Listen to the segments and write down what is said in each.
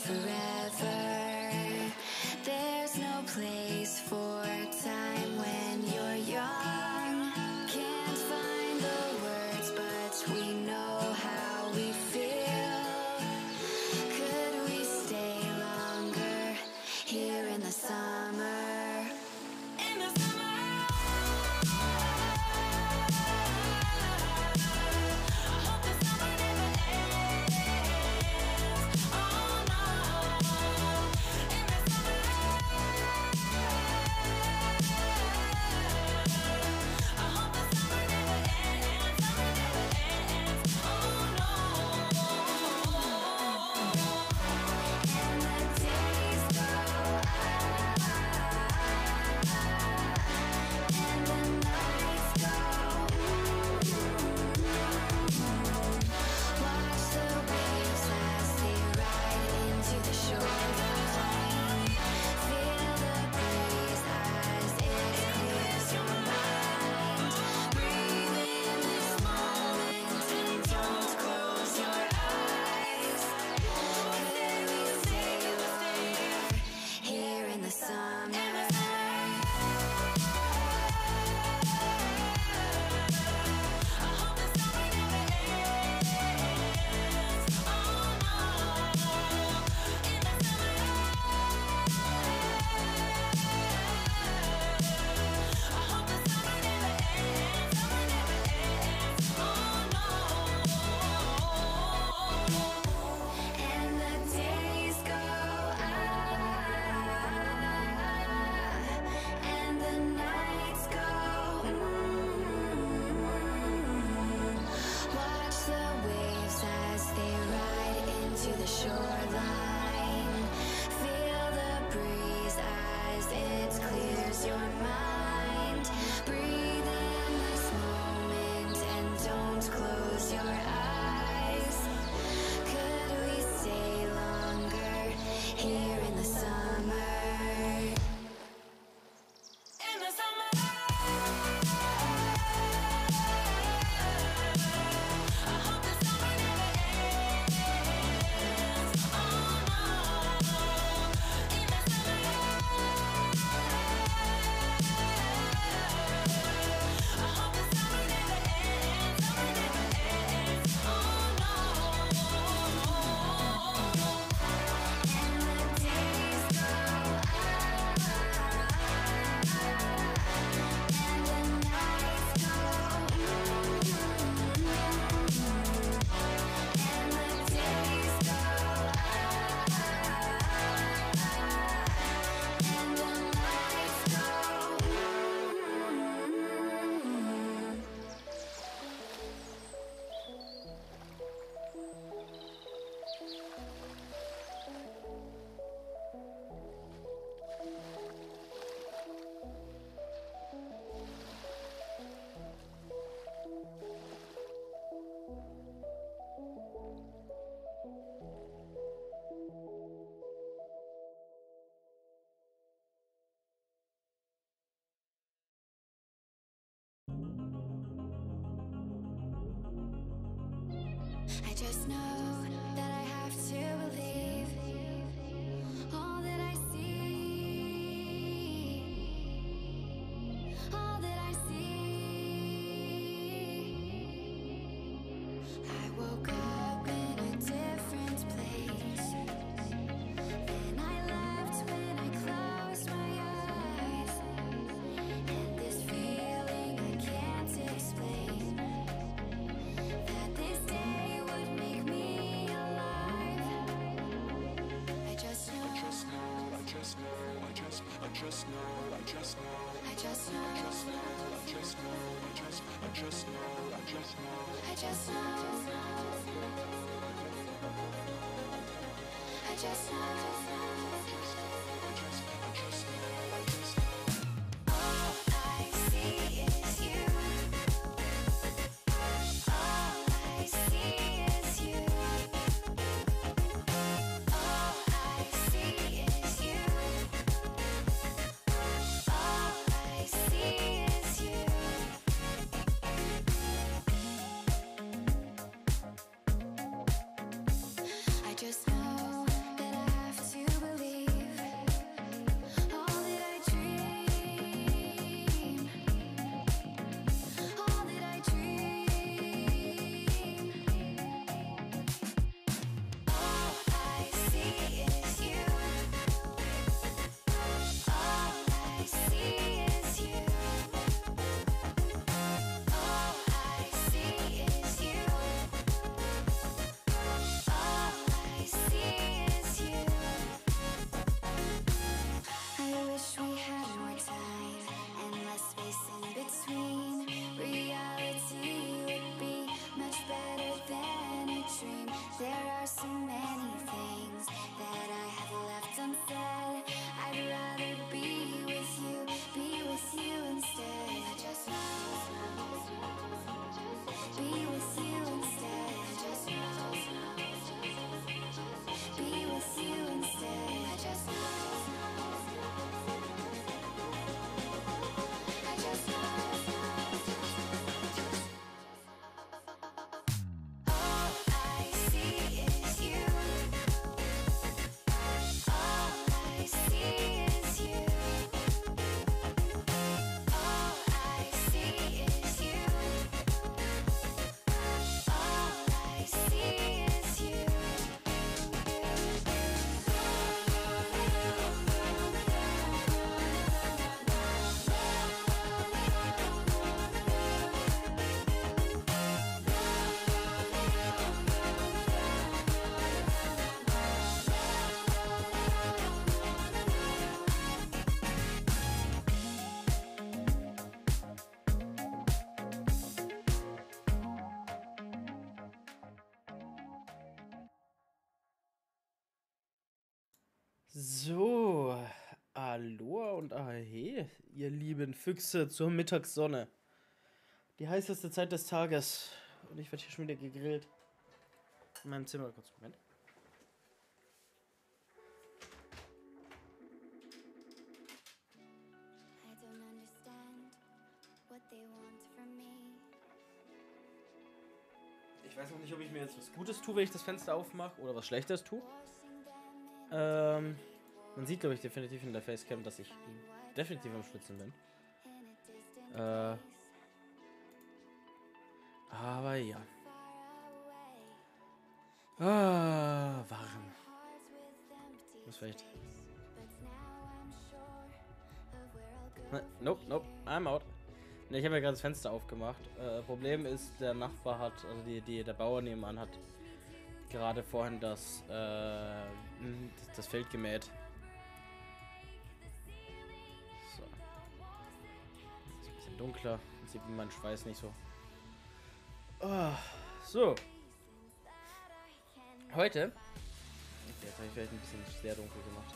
forever. There's no place for time when you're young. Can't find the words, but we know how we feel. Could we stay longer here in the summer? In the summer. I just know that I have to believe all that I see, all that I see. I woke up in a different place, then I left when I closed my eyes, and this feeling I can't explain. All I see is you. All I see is you. All I see is you. All I see is you. I just know that I So, Aloha und Ahe, ihr lieben Füchse zur Mittagssonne. Die heißeste Zeit des Tages. Und ich werde hier schon wieder gegrillt. In meinem Zimmer, kurz Moment. I don't understand what they want from me. Ich weiß noch nicht, ob ich mir jetzt was Gutes tue, wenn ich das Fenster aufmache, oder was Schlechtes tue. Washing them in Man sieht, glaube ich, definitiv in der Facecam, dass ich definitiv am Schwitzen bin. a distant Äh, place, aber ja. far away. Warm. Hearts with empty Muss vielleicht. space, but now I'm sure of where I'll go. Nope, I'm out. Ne, ich habe ja gerade das Fenster aufgemacht. Problem ist, der Nachbar hat, also der Bauer nebenan hat gerade vorhin das Feld gemäht. So. Ist ein bisschen dunkler. Man sieht mein Schweiß nicht so. So. Heute. Okay, jetzt habe ich vielleicht ein bisschen sehr dunkel gemacht.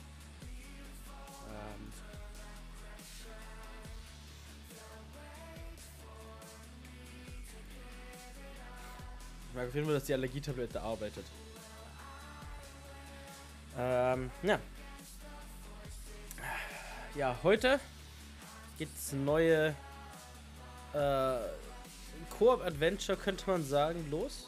Ich merke auf jeden Fall, dass die Allergietablette arbeitet. Ja. Ja, heute gibt's neue Koop-Adventure, könnte man sagen, los.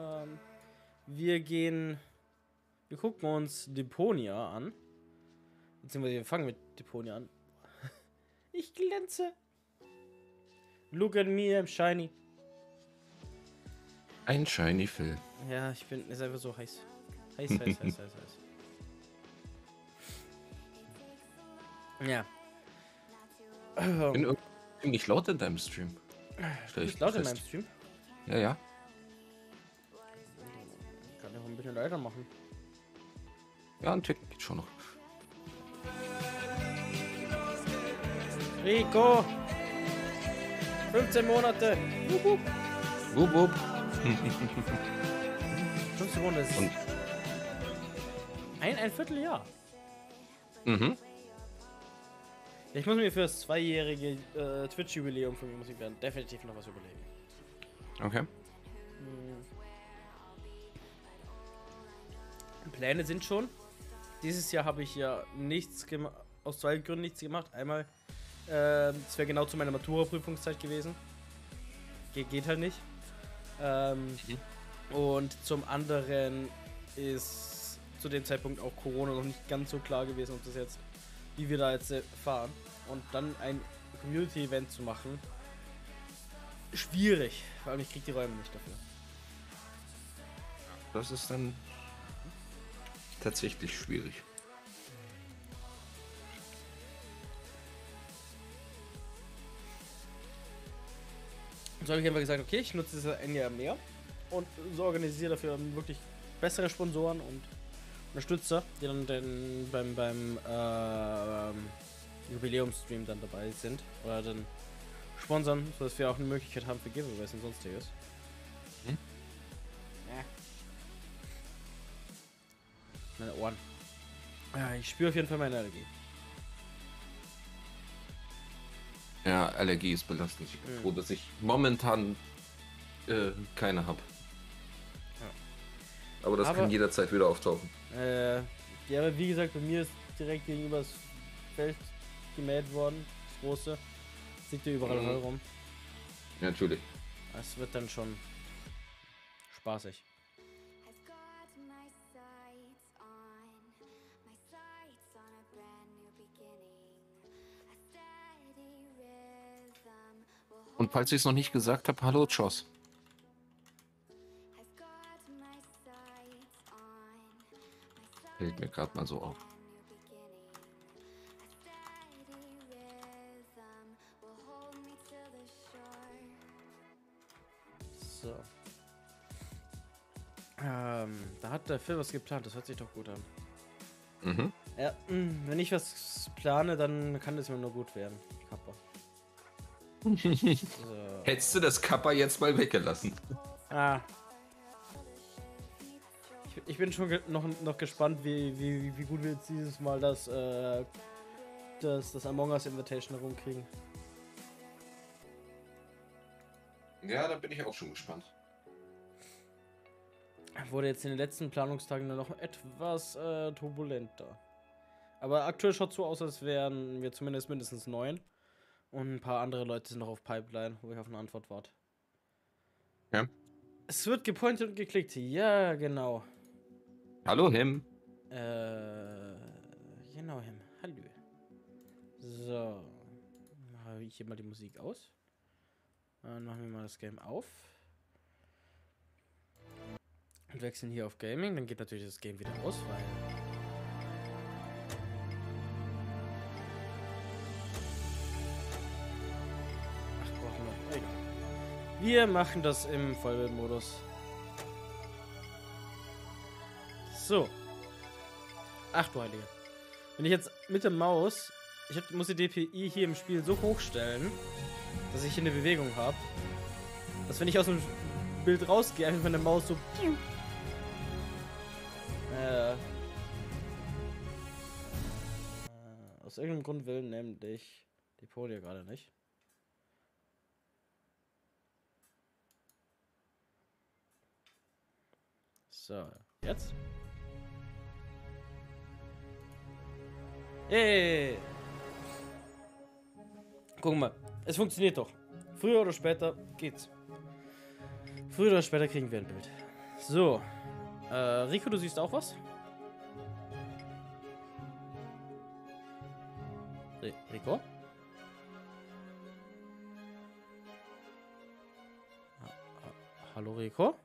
Wir gucken uns Deponia an. Beziehungsweise wir fangen mit Deponia an. Ich glänze. Look at me, I'm shiny. Ein Shiny Phil. Ja, ist einfach so heiß. Heiß. Ja. Bin irgendwie ziemlich laut in deinem Stream. Stell Ist ich laut in fest. meinem Stream. Ja. Kann ich auch ein bisschen leiser machen. Ja, ein Tick geht schon noch. Rico! 15 Monate! Wup. Wupp, wupp. 15 Monate ist Und- ein Vierteljahr. Mhm. Ich muss mir für das 2-jährige Twitch-Jubiläum von mir muss ich dann definitiv noch was überlegen. Okay. Pläne sind schon. Dieses Jahr habe ich ja nichts gemacht, aus 2 Gründen nichts gemacht. Einmal, es wäre genau zu meiner Matura-Prüfungszeit gewesen. Geht halt nicht. Und zum anderen ist zu dem Zeitpunkt auch Corona noch nicht ganz so klar gewesen, ob das jetzt, wie wir da jetzt fahren. Und dann ein Community-Event zu machen, schwierig, weil ich kriege die Räume nicht dafür. Das ist dann tatsächlich schwierig. Und so habe ich einfach gesagt, okay, ich nutze das ein Jahr mehr und so organisiere dafür wirklich bessere Sponsoren und Unterstützer, die dann beim Jubiläumsstream dann dabei sind oder dann sponsern, sodass wir auch eine Möglichkeit haben für Giveaways und sonstiges. Hm? Ja. Meine Ohren. Ja, ich spüre auf jeden Fall meine Allergie. Ja, Allergie ist belastend. Ich bin froh, dass ich momentan keine habe. Ja. Aber das kann jederzeit wieder auftauchen. Ja, aber wie gesagt, bei mir ist direkt gegenüber das Feld gemäht worden, das große. Das liegt ja überall rum. Ja, natürlich. Es wird dann schon spaßig. I've got my sights on a brand new beginning. A steady rhythm will Und falls ich es noch nicht gesagt habe, hallo Choss. I've got my sights on Fällt mir gerade mal so auf. new beginning. A steady rhythm will hold me to the shore. So. Da hat der Phil was geplant, das hört sich doch gut an. Mhm. Ja, wenn ich was plane, dann kann das mir nur gut werden. Kappa. So. Hättest du das Kappa jetzt mal weggelassen? Ah. Ich bin schon noch gespannt, wie gut wir jetzt dieses Mal das Among Us Invitation rumkriegen. Ja, da bin ich auch schon gespannt. Wurde jetzt in den letzten Planungstagen dann noch etwas turbulenter. Aber aktuell schaut es so aus, als wären wir zumindest mindestens 9. Und ein paar andere Leute sind noch auf Pipeline, wo ich auf eine Antwort warte. Ja. Es wird gepointet und geklickt. Ja, genau. Hallo, Him. Genau, Him. Hallo. So. Mache ich hier mal die Musik aus. Dann machen wir mal das Game auf. Und wechseln hier auf Gaming. Dann geht natürlich das Game wieder aus, weil... Ach, brauchen wir. Egal. Wir machen das im Vollbildmodus. So. Ach du Heilige. Wenn ich jetzt mit der Maus... muss die DPI hier im Spiel so hochstellen, dass ich hier eine Bewegung habe, dass wenn ich aus dem Bild rausgehe, einfach meine Maus so... aus irgendeinem Grund will nämlich die Podia gerade nicht. So, jetzt? Hey! Guck mal, es funktioniert doch. Früher oder später geht's. Früher oder später kriegen wir ein Bild. So. Rico, du siehst auch was? Rico? Hallo Rico?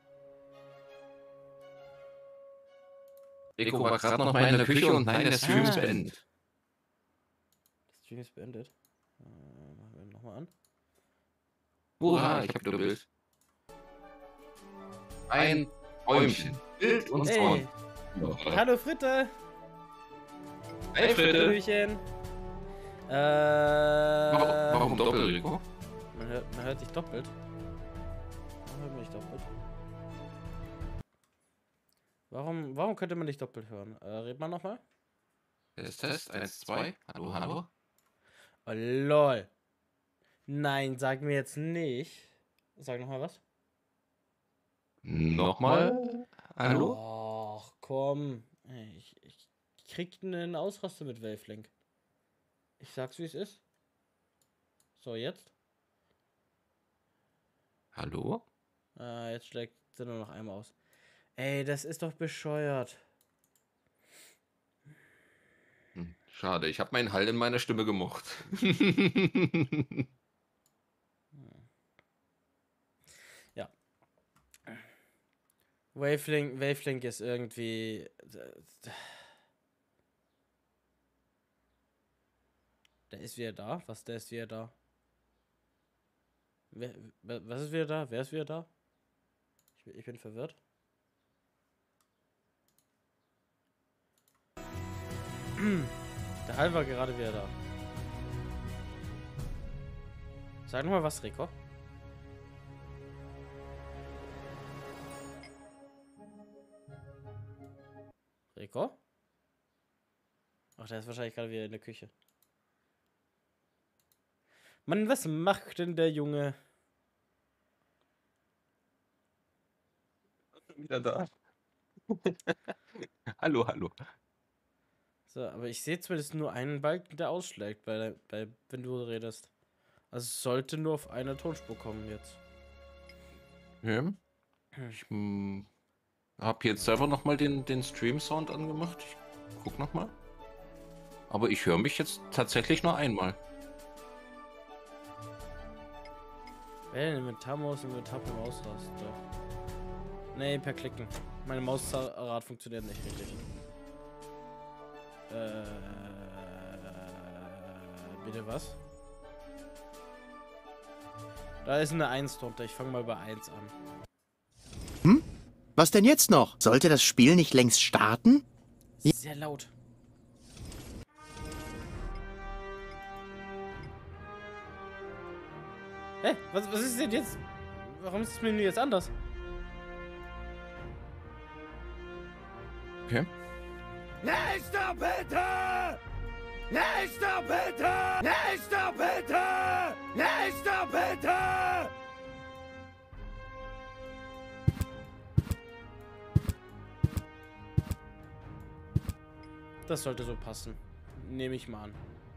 Rico war gerade noch mal in der Küche und nein, der Stream ist beendet. Der Stream ist beendet. Machen wir nochmal an. Hurra, ich hab nur Bild. Ein Bäumchen. Bild und Sound. Ja. Hallo Fritte! Hey Fritte! Hallöchen! Warum doppelt, Rico? Man hört dich doppelt. Man hört mich doppelt. Warum könnte man dich doppelt hören? Red mal nochmal. Test, 1, 2. Hallo, hallo. Oh, lol. Nein, sag mir jetzt nicht. Sag nochmal was. Nochmal? Hallo? Ach, komm. Ich krieg einen Ausraster mit Wavelink. Ich sag's, wie es ist. So, jetzt. Hallo? Jetzt schlägt sie nur noch einmal aus. Ey, das ist doch bescheuert. Schade, ich habe meinen Hall in meiner Stimme gemocht. Ja. Wavelink ist irgendwie... Der ist wieder da? Was, der ist wieder da? Was ist wieder da? Wer ist wieder da? Ich bin verwirrt. Der Hall war gerade wieder da. Sag noch mal was, Rico. Rico? Ach, der ist wahrscheinlich gerade wieder in der Küche. Mann, was macht denn der Junge? Wieder da. Hallo, hallo. So, aber ich sehe zumindest nur einen Balken, der ausschlägt, wenn du redest. Also es sollte nur auf eine Tonspur kommen jetzt. Ja. Ich habe jetzt selber nochmal den Stream-Sound angemacht. Ich guck nochmal. Aber ich höre mich jetzt tatsächlich nur einmal. Wähle den Inventarmaus und Inventar per Mausraster. Nee, per Klicken. Meine Mausrad funktioniert nicht richtig. Bitte was? Da ist eine 1 drunter. Ich fange mal bei 1 an. Hm? Was denn jetzt noch? Sollte das Spiel nicht längst starten? Sehr laut. Hä? Was ist denn jetzt? Warum ist das Menü jetzt anders? Okay. Nächster bitte! Nächster bitte! Nächster bitte! Nächster bitte! Das sollte so passen. Nehme ich mal an.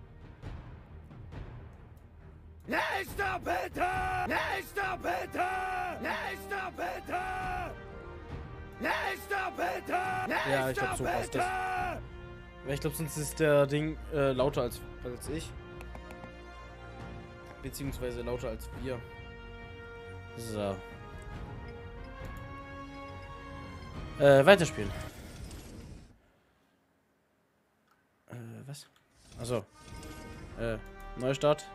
Nächster bitte! Nächster bitte! Nächster bitte! Nächster bitte! Ja, ich glaube, so passt das. Weil ich glaube, sonst ist der Ding lauter als ich. Beziehungsweise lauter als wir. So. Weiterspielen. Was? Achso. Neustart.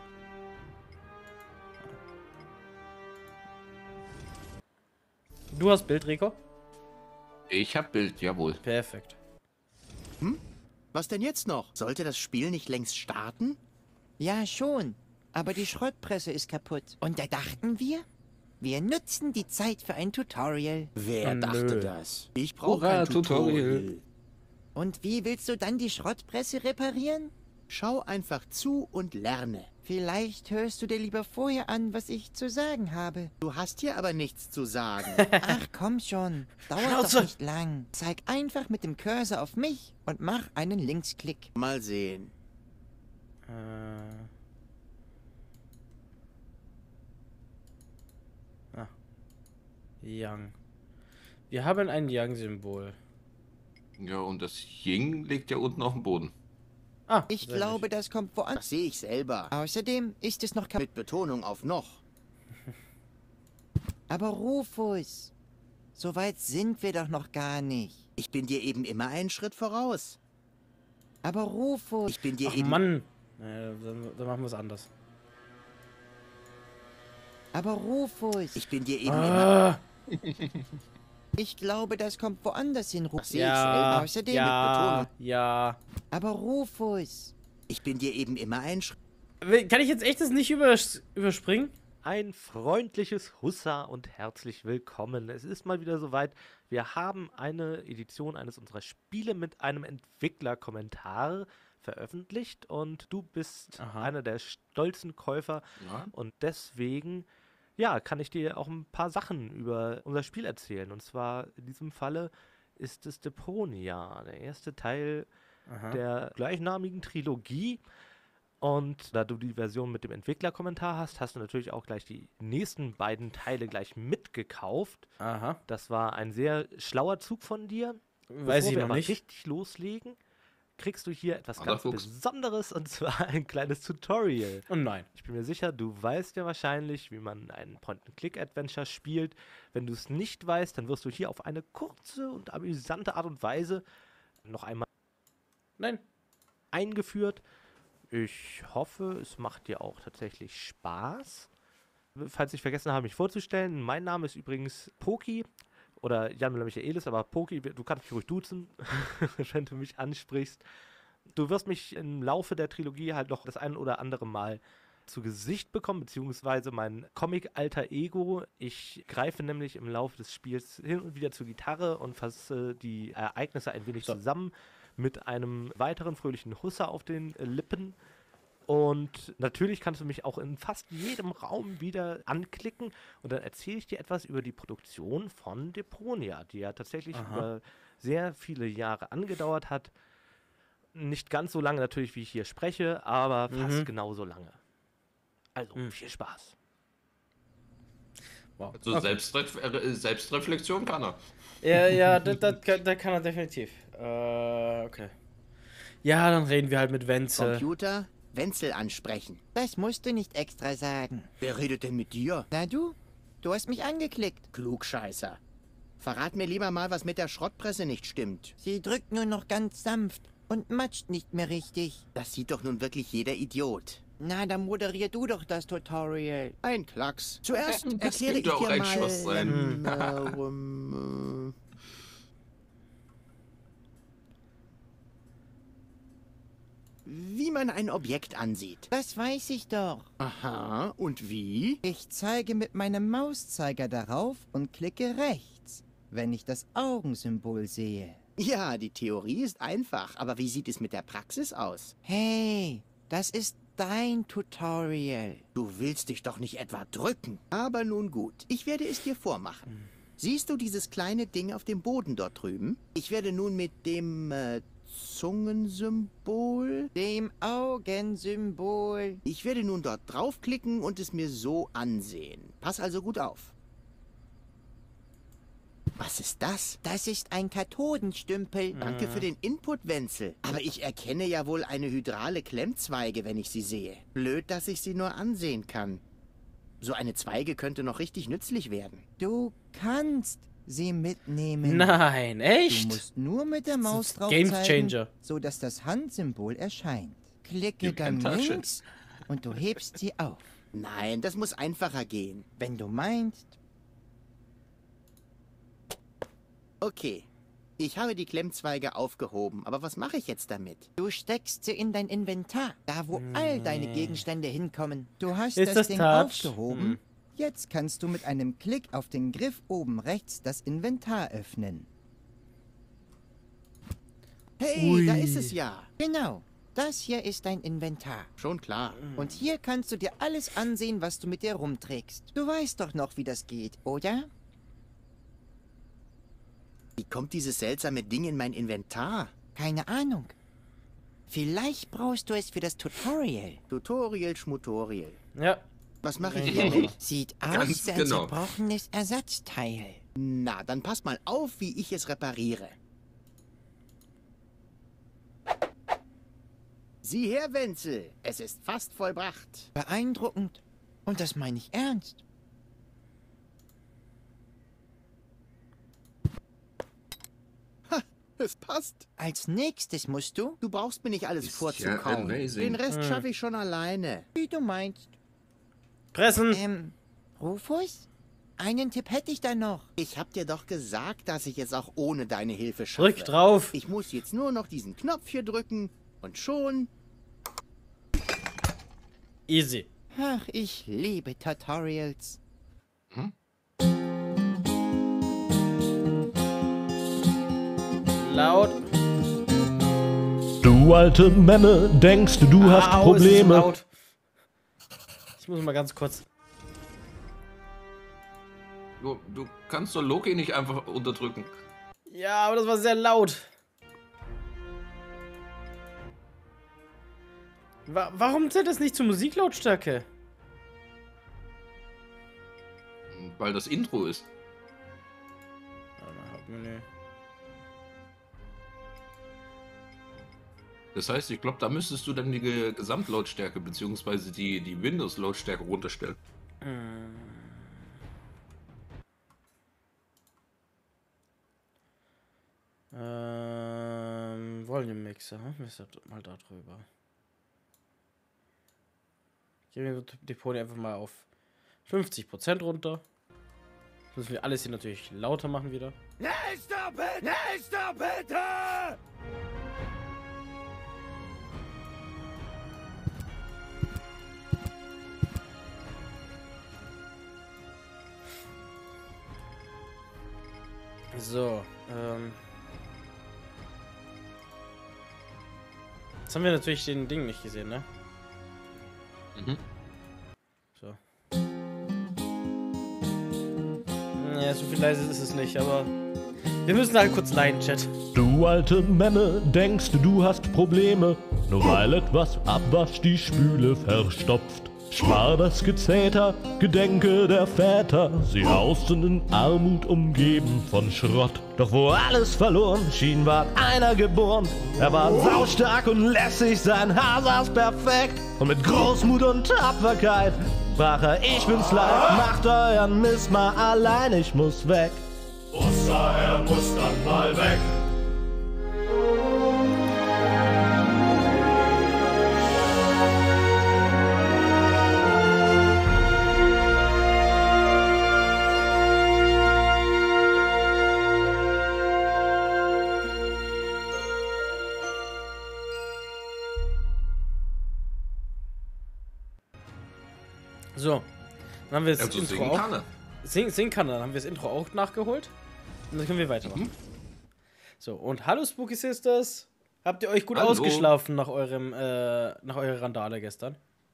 Du hast Bild, Rico? Ich hab Bild, jawohl. Perfekt. Was denn jetzt noch? Sollte das Spiel nicht längst starten? Ja, schon. Aber die Schrottpresse ist kaputt. Und da dachten wir nutzen die Zeit für ein Tutorial. Wer Nö. dachte das? Ich brauche Hurra, kein Tutorial. Tutorial. Und wie willst du dann die Schrottpresse reparieren? Schau einfach zu und lerne. Vielleicht hörst du dir lieber vorher an, was ich zu sagen habe. Du hast hier aber nichts zu sagen. Ach, komm schon. Dauert Schnauze. doch nicht lang. Zeig einfach mit dem Cursor auf mich und mach einen Linksklick. Mal sehen. Yang. Wir haben ein Yang-Symbol. Ja, und das Ying liegt ja unten auf dem Boden. Ah, Ich sehr glaube, gut. das kommt woanders. Das sehe ich selber. Außerdem ist es noch kaputt. Mit Betonung auf noch. Aber Rufus, so weit sind wir doch noch gar nicht. Ich bin dir eben immer einen Schritt voraus. Aber Rufus, Ich bin dir Ach eben... Mann. Dann machen wir es anders. aber Rufus. Ich bin dir eben immer... Ah, Ich glaube, das kommt woanders hin, Das Rufus. sehe ich ja, selber. Außerdem ja, ja. Aber Rufus, Ich bin dir eben immer einen Schritt... Kann ich jetzt echt das nicht überspringen? Ein freundliches Hussa und herzlich willkommen. Es ist mal wieder soweit. Wir haben eine Edition eines unserer Spiele mit einem Entwicklerkommentar veröffentlicht und du bist Aha. einer der stolzen Käufer Ja. und deswegen, ja, kann ich dir auch ein paar Sachen über unser Spiel erzählen. Und zwar in diesem Falle ist es Deponia, der erste Teil Aha. der gleichnamigen Trilogie. Und da du die Version mit dem Entwicklerkommentar hast, hast du natürlich auch gleich die nächsten beiden Teile gleich mitgekauft. Aha. Das war ein sehr schlauer Zug von dir. Weiß ich wir noch aber nicht. richtig loslegen, kriegst du hier etwas Alter ganz Fuchs. Besonderes und zwar ein kleines Tutorial. Oh nein. Ich bin mir sicher, du weißt ja wahrscheinlich, wie man ein Point-and-Click-Adventure spielt. Wenn du es nicht weißt, dann wirst du hier auf eine kurze und amüsante Art und Weise noch einmal Nein. eingeführt. Ich hoffe, es macht dir auch tatsächlich Spaß. Falls ich vergessen habe, mich vorzustellen, mein Name ist übrigens Poki oder Jan Müller-Michaelis, aber Poki, du kannst mich ruhig duzen, wenn du mich ansprichst. Du wirst mich im Laufe der Trilogie halt noch das ein oder andere Mal zu Gesicht bekommen, beziehungsweise mein Comic-Alter Ego. Ich greife nämlich im Laufe des Spiels hin und wieder zur Gitarre und fasse die Ereignisse ein wenig zusammen mit einem weiteren fröhlichen Hussa auf den Lippen. Und natürlich kannst du mich auch in fast jedem Raum wieder anklicken und dann erzähle ich dir etwas über die Produktion von Deponia, die ja tatsächlich über sehr viele Jahre angedauert hat. Nicht ganz so lange natürlich, wie ich hier spreche, aber fast genauso lange. Also, viel Spaß. Wow. Also Selbstreflexion kann er. Ja, das kann er definitiv. Okay. Ja, dann reden wir halt mit Wenzel. Computer, Wenzel ansprechen. das musst du nicht extra sagen. Wer redet denn mit dir? Na du hast mich angeklickt. Klugscheißer. Verrat mir lieber mal, was mit der Schrottpresse nicht stimmt. Sie drückt nur noch ganz sanft und matscht nicht mehr richtig. Das sieht doch nun wirklich jeder Idiot. Na, dann moderier du doch das Tutorial. Ein Klacks. Zuerst Das erkläre ich könnte auch dir ein Schuss mal... sein. Wie man ein Objekt ansieht. Das weiß ich doch. Aha, und wie? Ich zeige mit meinem Mauszeiger darauf und klicke rechts, wenn ich das Augensymbol sehe. Ja, die Theorie ist einfach, aber wie sieht es mit der Praxis aus? Hey, das ist dein Tutorial. Du willst dich doch nicht etwa drücken. Aber nun gut, ich werde es dir vormachen. Siehst du dieses kleine Ding auf dem Boden dort drüben? Ich werde nun mit dem Zungensymbol... Dem Augensymbol. Ich werde nun dort draufklicken und es mir so ansehen. Pass also gut auf. Was ist das? Das ist ein Kathodenstümpel. Danke für den Input, Wenzel. Aber ich erkenne ja wohl eine hydrale Klemmzweige, wenn ich sie sehe. Blöd, dass ich sie nur ansehen kann. So eine Zweige könnte noch richtig nützlich werden. Du kannst sie mitnehmen. Nein, Du echt? musst nur mit der Maus drauf Game zeigen, Changer. so dass das Handsymbol erscheint. Klicke You dann can touch it. links und du hebst sie auf. Nein, das muss einfacher gehen. Wenn du meinst, Okay, ich habe die Klemmzweige aufgehoben, aber was mache ich jetzt damit? du steckst sie in dein Inventar, da wo all deine Gegenstände hinkommen. Du hast Ist das das Ding Touch? aufgehoben. Jetzt kannst du mit einem Klick auf den Griff oben rechts das Inventar öffnen. Hey, da ist es ja. Genau, das hier ist dein Inventar. Schon klar. Und hier kannst du dir alles ansehen, was du mit dir rumträgst. Du weißt doch noch, wie das geht, oder? Wie kommt dieses seltsame Ding in mein Inventar? Keine Ahnung. Vielleicht brauchst du es für das Tutorial. Tutorial, Schmutorial. Ja. Was mache ich hiermit? Sieht Ganz aus wie ein genau. zerbrochenes Ersatzteil. Na, dann pass mal auf, wie ich es repariere. Sieh her, Wenzel. Es ist fast vollbracht. Beeindruckend. Und das meine ich ernst. Es passt. Als nächstes musst du, Du brauchst mir nicht alles Ist ja vorzukauen. amazing. Den Rest schaffe ich schon alleine. wie du meinst. Pressen. Rufus? Einen Tipp hätte ich da noch. Ich hab dir doch gesagt, dass ich es auch ohne deine Hilfe schaffe. Drück drauf. Ich muss jetzt nur noch diesen Knopf hier drücken und schon... Easy. Ach, ich liebe Tutorials. Laut. Du alte Memme, denkst du hast Au, es ist so Probleme. laut. Ich muss mal ganz kurz. Du kannst doch Loki nicht einfach unterdrücken. Ja, aber das war sehr laut. Warum zählt das nicht zur Musiklautstärke? Weil das Intro ist. Das heißt, ich glaube, da müsstest du dann die Gesamtlautstärke bzw. die Windows-Lautstärke runterstellen. Volume Mixer, wir sind mal da drüber. Gehen wir die Pony einfach mal auf 50% runter. Das müssen wir alles hier natürlich lauter machen wieder. Nächster bitte! Nächster bitte! So, jetzt haben wir natürlich den Ding nicht gesehen, ne? Mhm. So. Ja, so viel leise ist es nicht, aber wir müssen halt kurz leiden, Chat. Du alte Memme, denkst du hast Probleme, nur weil etwas abwascht die Spüle verstopft. Spar das Gezeter, gedenke der Väter, sie hausten in Armut umgeben von Schrott. Doch wo alles verloren schien, war einer geboren. Er war saustark und lässig, sein Haar saß perfekt. Und mit Großmut und Tapferkeit sprach er, ich bin's leid, macht euren Mist mal allein, ich muss weg. Oster, er muss dann mal weg. So, dann haben wir das Also Intro singen auch. kann er. Singen kann er, dann haben wir das Intro auch nachgeholt. Und dann können wir weitermachen. So, und hallo Spooky Sisters. Habt ihr euch gut Hallo. ausgeschlafen nach eurer Randale gestern?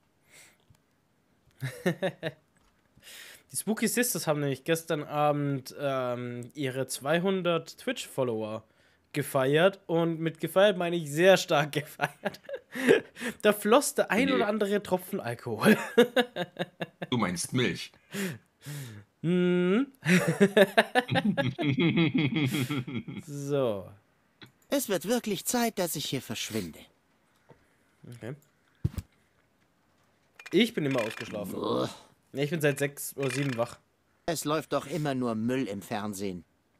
Die Spooky Sisters haben nämlich gestern Abend ihre 200 Twitch-Follower gefeiert. Und mit gefeiert meine ich sehr stark gefeiert. Da floss der ein oder andere Tropfen Alkohol. Du meinst Milch. So. Es wird wirklich Zeit, dass ich hier verschwinde. Okay. Ich bin immer ausgeschlafen. Uah. Nee, ich bin seit 6 oder 7 wach. Es läuft doch immer nur Müll im Fernsehen.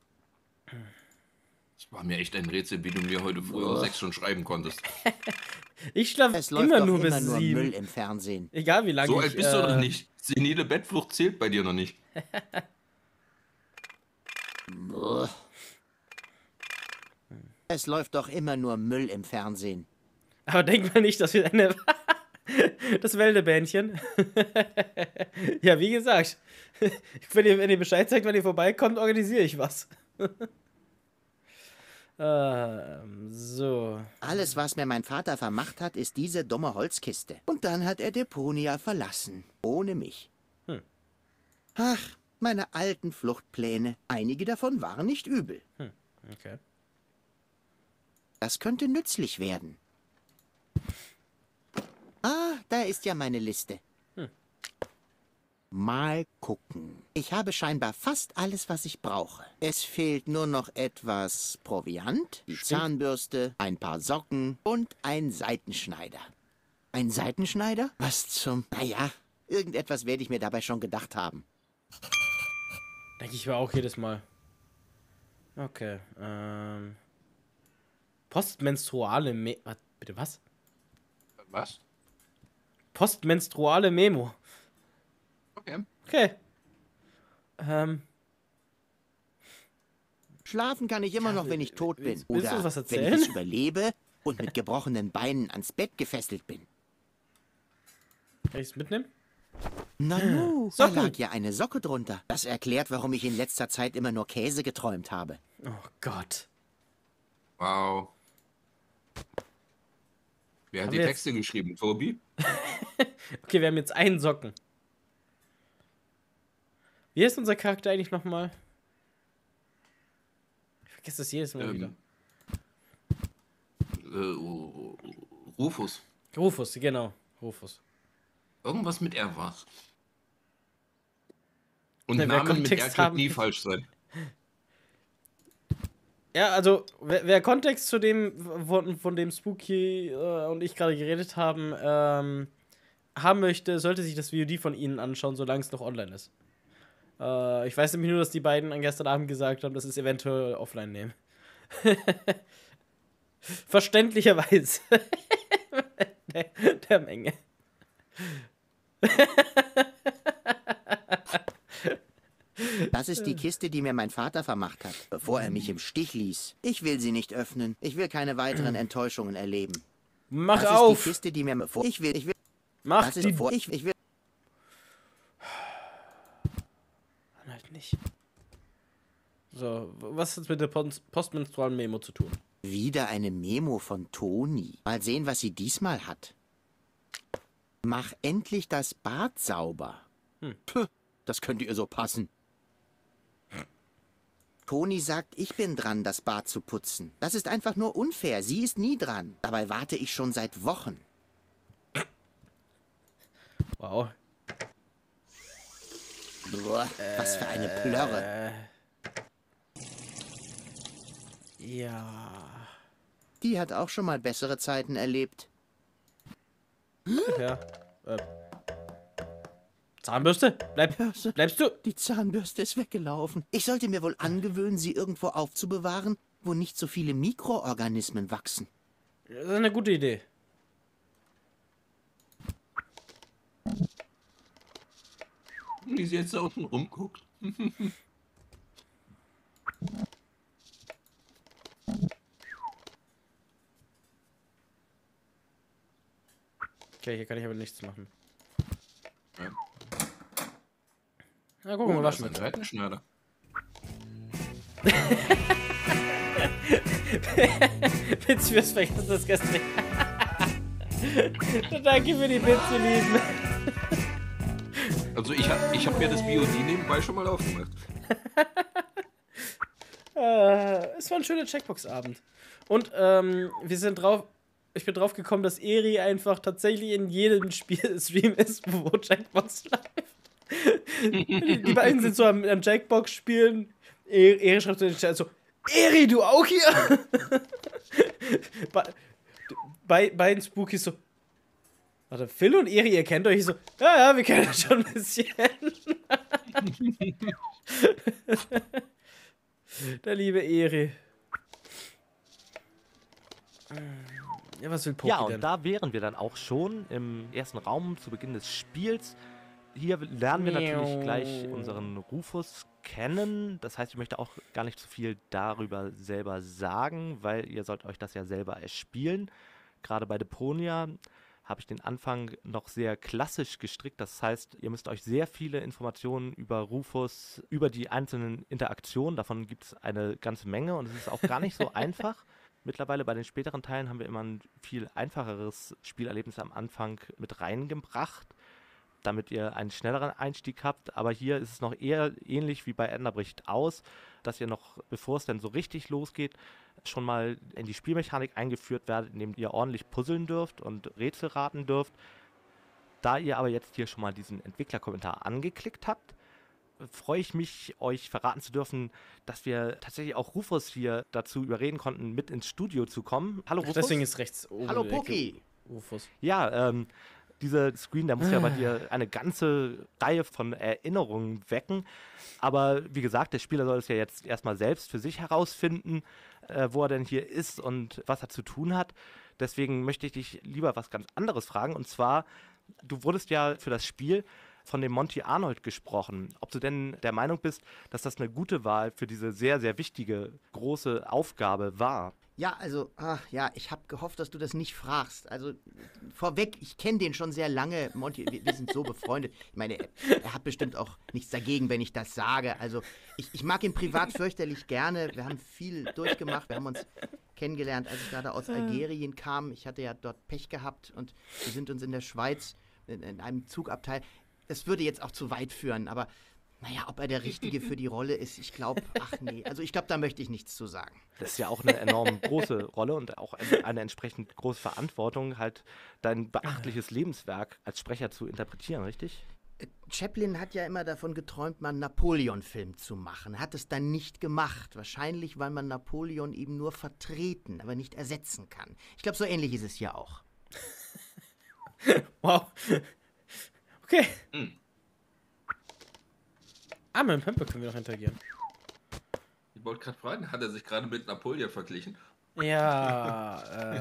Es war mir echt ein Rätsel, wie du mir heute früh um 6 schon schreiben konntest. Ich schlafe Es läuft immer doch nur immer bis nur 7. Müll im Fernsehen. Egal wie lange So ich... alt bist du doch nicht. Senile Bettflucht zählt bei dir noch nicht. Uah. Es läuft doch immer nur Müll im Fernsehen. Aber denk mal nicht, dass wir eine... Das Wäldebähnchen. Ja, wie gesagt. Wenn ihr Bescheid sagt, wenn ihr vorbeikommt, organisiere ich was. So. Alles, was mir mein Vater vermacht hat, ist diese dumme Holzkiste. Und dann hat er Deponia verlassen. Ohne mich. Ach, meine alten Fluchtpläne. Einige davon waren nicht übel. Okay. Das könnte nützlich werden. Ah, da ist ja meine Liste. Mal gucken. Ich habe scheinbar fast alles, was ich brauche. Es fehlt nur noch etwas Proviant, die Zahnbürste, ein paar Socken und ein Seitenschneider. Ein Seitenschneider? Was zum... Naja, irgendetwas werde ich mir dabei schon gedacht haben. Denke ich mir auch jedes Mal. Okay, Postmenstruale Bitte was? Was? Postmenstruale Memo. Okay. Okay. Schlafen kann ich immer noch, wenn ich tot bin. willst du Oder was wenn erzählen? ich es überlebe und mit gebrochenen Beinen ans Bett gefesselt bin. Kann ich es mitnehmen? Nanu, da Socken. lag ja eine Socke drunter. Das erklärt, warum ich in letzter Zeit immer nur Käse geträumt habe. Oh Gott. Wow. Wer hat Haben die wir jetzt- Texte geschrieben? Tobi? Okay, wir haben jetzt einen Socken. Wie heißt unser Charakter eigentlich nochmal? Ich vergesse das jedes Mal wieder. Rufus. Rufus, genau. Rufus. Irgendwas mit R war. Und Na, wer Namen mit R Kontext kann haben nie will. falsch sein. Ja, also, wer Kontext zu dem, von dem Spooky und ich gerade geredet haben, haben möchte, sollte sich das VOD von ihnen anschauen, solange es noch online ist. Ich weiß nämlich nur, dass die beiden an gestern Abend gesagt haben, dass sie es eventuell offline nehmen. Verständlicherweise. der Menge. Das ist die Kiste, die mir mein Vater vermacht hat, bevor er mich im Stich ließ. Ich will sie nicht öffnen. Ich will keine weiteren Enttäuschungen erleben. Mach Das auf! ist die Kiste, die mir bevor... Ich will... Mach Das ist die bevor... Ich will... halt nicht. So, was hat es mit der postmenstrualen Memo zu tun? Wieder eine Memo von Toni. Mal sehen, was sie diesmal hat. Mach endlich das Bad sauber. Puh, das könnte ihr so passen. Toni sagt, ich bin dran, das Bad zu putzen. Das ist einfach nur unfair. Sie ist nie dran. Dabei warte ich schon seit Wochen. Wow. Boah, was für eine Plörre. Ja. Die hat auch schon mal bessere Zeiten erlebt. Ja. Zahnbürste? Bleibst du? Die Zahnbürste ist weggelaufen. Ich sollte mir wohl angewöhnen, sie irgendwo aufzubewahren, wo nicht so viele Mikroorganismen wachsen. Das ist eine gute Idee. Wie sie jetzt da unten rumguckt. Okay, hier kann ich aber nichts machen. Ja. Na, gucken wir mal, was mit mit. Seitenschneider. Witz fürs Vergessen des Gestrigen. Danke für die Witze, Lieben. Also ich hab mir das VOD nebenbei schon mal aufgemacht. Es war ein schöner Checkbox-Abend. Und ich bin drauf gekommen, dass Eri einfach tatsächlich in jedem Stream ist, wo Jackbox läuft. Die beiden sind so am Jackbox spielen. Eri schreibt so in den Chat so, Eri, du auch hier? Beiden Spookies so, warte, Phil und Eri, ihr kennt euch? Ich so, ja, wir kennen uns schon ein bisschen. Der liebe Eri. Ja, was will Poki Ja, und denn? da wären wir dann auch schon im ersten Raum zu Beginn des Spiels. Hier lernen wir natürlich gleich unseren Rufus kennen. Das heißt, ich möchte auch gar nicht zu viel darüber selber sagen, weil ihr sollt euch das ja selber erspielen. Gerade bei Deponia habe ich den Anfang noch sehr klassisch gestrickt. Das heißt, ihr müsst euch sehr viele Informationen über Rufus, über die einzelnen Interaktionen, davon gibt es eine ganze Menge und es ist auch gar nicht so einfach. Mittlerweile bei den späteren Teilen haben wir immer ein viel einfacheres Spielerlebnis am Anfang mit reingebracht, damit ihr einen schnelleren Einstieg habt. Aber hier ist es noch eher ähnlich wie bei Edna bricht aus, dass ihr noch, bevor es dann so richtig losgeht, schon mal in die Spielmechanik eingeführt werdet, indem ihr ordentlich puzzeln dürft und Rätsel raten dürft. Da ihr aber jetzt hier schon mal diesen Entwicklerkommentar angeklickt habt, freue ich mich, euch verraten zu dürfen, dass wir tatsächlich auch Rufus hier dazu überreden konnten, mit ins Studio zu kommen. Hallo Rufus. Deswegen ist rechts oben. Hallo in der Ecke Poki. Rufus. Ja, dieser Screen, der muss ja bei dir eine ganze Reihe von Erinnerungen wecken. Aber wie gesagt, der Spieler soll es ja jetzt erstmal selbst für sich herausfinden, wo er denn hier ist und was er zu tun hat. Deswegen möchte ich dich lieber was ganz anderes fragen. Und zwar, du wurdest ja für das Spiel von dem Monty Arnold gesprochen. Ob du denn der Meinung bist, dass das eine gute Wahl für diese sehr, sehr wichtige, große Aufgabe war? Ja, also, ich habe gehofft, dass du das nicht fragst. Also, vorweg, ich kenne den schon sehr lange, Monty, wir sind so befreundet. Ich meine, er hat bestimmt auch nichts dagegen, wenn ich das sage. Also, ich mag ihn privat fürchterlich gerne. Wir haben viel durchgemacht, wir haben uns kennengelernt, als ich gerade aus Algerien kam. Ich hatte ja dort Pech gehabt und wir sind uns in der Schweiz in einem Zugabteil. Das würde jetzt auch zu weit führen, aber naja, ob er der Richtige für die Rolle ist, ich glaube, ich glaube, da möchte ich nichts zu sagen. Das ist ja auch eine enorm große Rolle und auch eine entsprechend große Verantwortung, halt dein beachtliches Lebenswerk als Sprecher zu interpretieren, richtig? Chaplin hat ja immer davon geträumt, mal einen Napoleon-Film zu machen. Er hat es dann nicht gemacht. Wahrscheinlich, weil man Napoleon eben nur vertreten, aber nicht ersetzen kann. Ich glaube, so ähnlich ist es hier auch. Wow. Okay. Mit dem Pempe können wir noch interagieren. Ich wollte gerade fragen, hat er sich gerade mit Napoleon verglichen? Ja,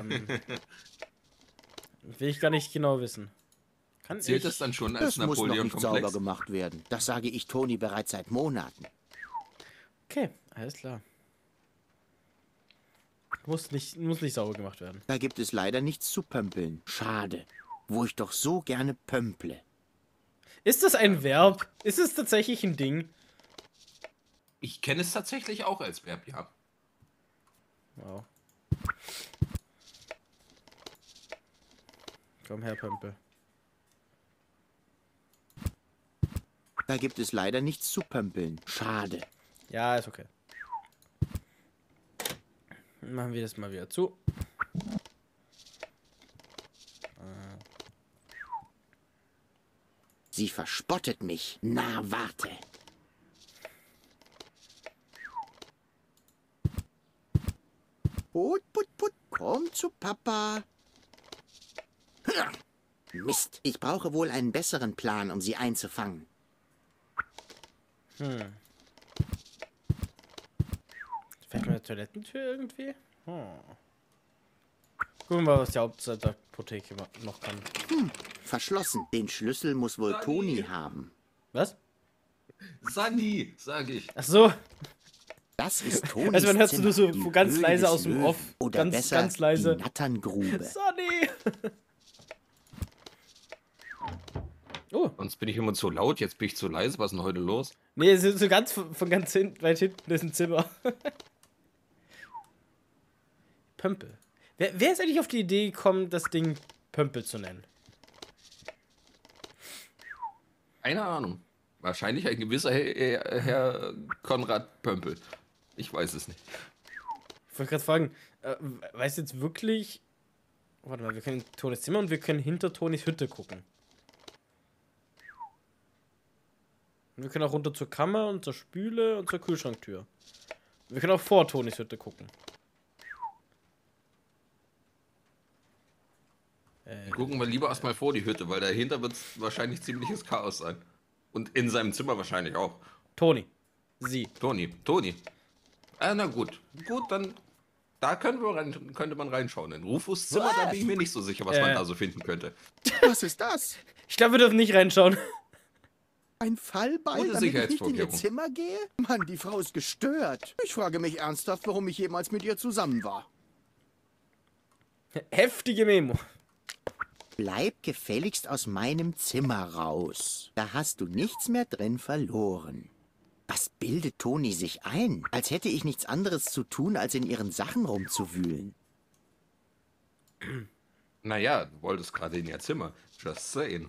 will ich gar nicht genau wissen. Zählt das dann schon als Das muss noch nicht sauber Napoleon-Komplex? gemacht werden. Das sage ich Toni bereits seit Monaten. Okay, alles klar. Muss nicht sauber gemacht werden. Da gibt es leider nichts zu pömpeln. Schade. Wo ich doch so gerne pömple. Ist das ein Verb? Ist es tatsächlich ein Ding? Ich kenne es tatsächlich auch als Verb, ja. Wow. Komm her, Pömpel. Da gibt es leider nichts zu pömpeln. Schade. Ja, ist okay. Machen wir das mal wieder zu. Sie verspottet mich. Na, warte. Put, put, put. Komm zu Papa. Mist. Ich brauche wohl einen besseren Plan, um sie einzufangen. Vielleicht mal eine Toilettentür irgendwie? Gucken wir mal, was die Hauptseite der Apotheke noch kann. Verschlossen. Den Schlüssel muss wohl Dani. Toni haben. Was? Sani, sag ich. Ach so. Das ist Tonis Also man hört es Zimmer, nur so die ganz Höhle leise des aus dem Löwen. Off. Oder Ganz, besser, ganz leise. die Natterngrube. Sonny! Oh, Sonst bin ich immer zu laut, jetzt bin ich zu leise. Was ist denn heute los? nee, es ist so ganz von ganz weit hinten ist ein Zimmer. Pömpel. Wer ist eigentlich auf die Idee gekommen, das Ding Pömpel zu nennen? Keine Ahnung. Wahrscheinlich ein gewisser Herr Konrad Pömpel. Ich weiß es nicht. Ich wollte gerade fragen, weiß jetzt wirklich... Warte mal, wir können in Tonis Zimmer und wir können hinter Tonis Hütte gucken. Und wir können auch runter zur Kammer und zur Spüle und zur Kühlschranktür. Wir können auch vor Tonis Hütte gucken. Gucken wir lieber erstmal vor die Hütte, weil dahinter wird es wahrscheinlich ziemliches Chaos sein. Und in seinem Zimmer wahrscheinlich auch. Toni. Sie. Toni. Na gut. Gut, dann da könnte man reinschauen. In Rufus Zimmer, da bin ich mir nicht so sicher, was man da so finden könnte. Was ist das? Ich glaube, wir dürfen nicht reinschauen. Ein Fallbeil, Gute damit ich nicht in ihr Sicherheitsvorkehrung. Zimmer gehe? Mann, die Frau ist gestört. Ich frage mich ernsthaft, warum ich jemals mit ihr zusammen war. Heftige Memo. Bleib gefälligst aus meinem Zimmer raus. Da hast du nichts mehr drin verloren. Was bildet Toni sich ein? Als hätte ich nichts anderes zu tun, als in ihren Sachen rumzuwühlen. Naja, du wolltest gerade in ihr Zimmer. Just saying.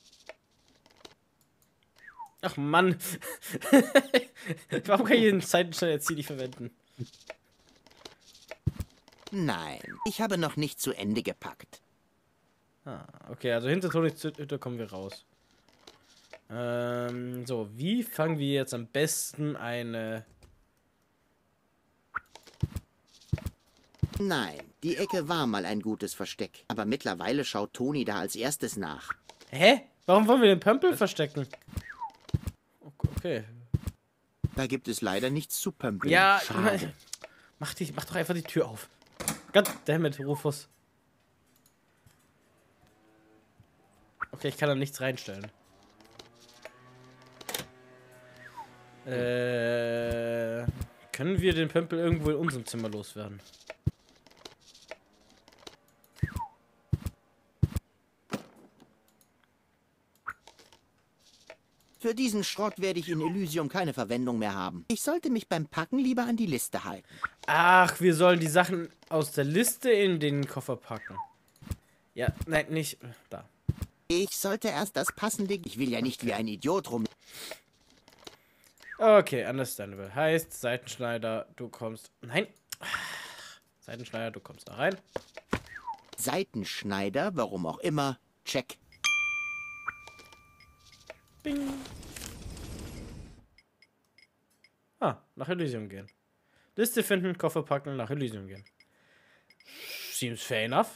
Ach Mann. Warum kann ich den Seitenstein jetzt hier nicht verwenden? Nein, ich habe noch nicht zu Ende gepackt. Okay, also hinter Tonis Hütte kommen wir raus. So, wie fangen wir jetzt am besten eine... Nein, die Ecke war mal ein gutes Versteck. Aber mittlerweile schaut Toni da als erstes nach. Hä? Warum wollen wir den Pömpel verstecken? Okay. Da gibt es leider nichts zu pömpeln. Ja, Schade. mach doch einfach die Tür auf. Goddammit, Rufus. Okay, ich kann da nichts reinstellen. Können wir den Pömpel irgendwo in unserem Zimmer loswerden? Für diesen Schrott werde ich in Elysium keine Verwendung mehr haben. Ich sollte mich beim Packen lieber an die Liste halten. Ach, wir sollen die Sachen aus der Liste in den Koffer packen. Ja, nein, nicht da. Ich sollte erst das passende... Ich will ja nicht wie ein Idiot rum... Okay, understandable. Heißt, Seitenschneider, du kommst... Nein. Seitenschneider, du kommst da rein. Seitenschneider, warum auch immer. Check. Bing. Nach Elysium gehen. Liste finden, Koffer packen, nach Elysium gehen. Seems fair enough.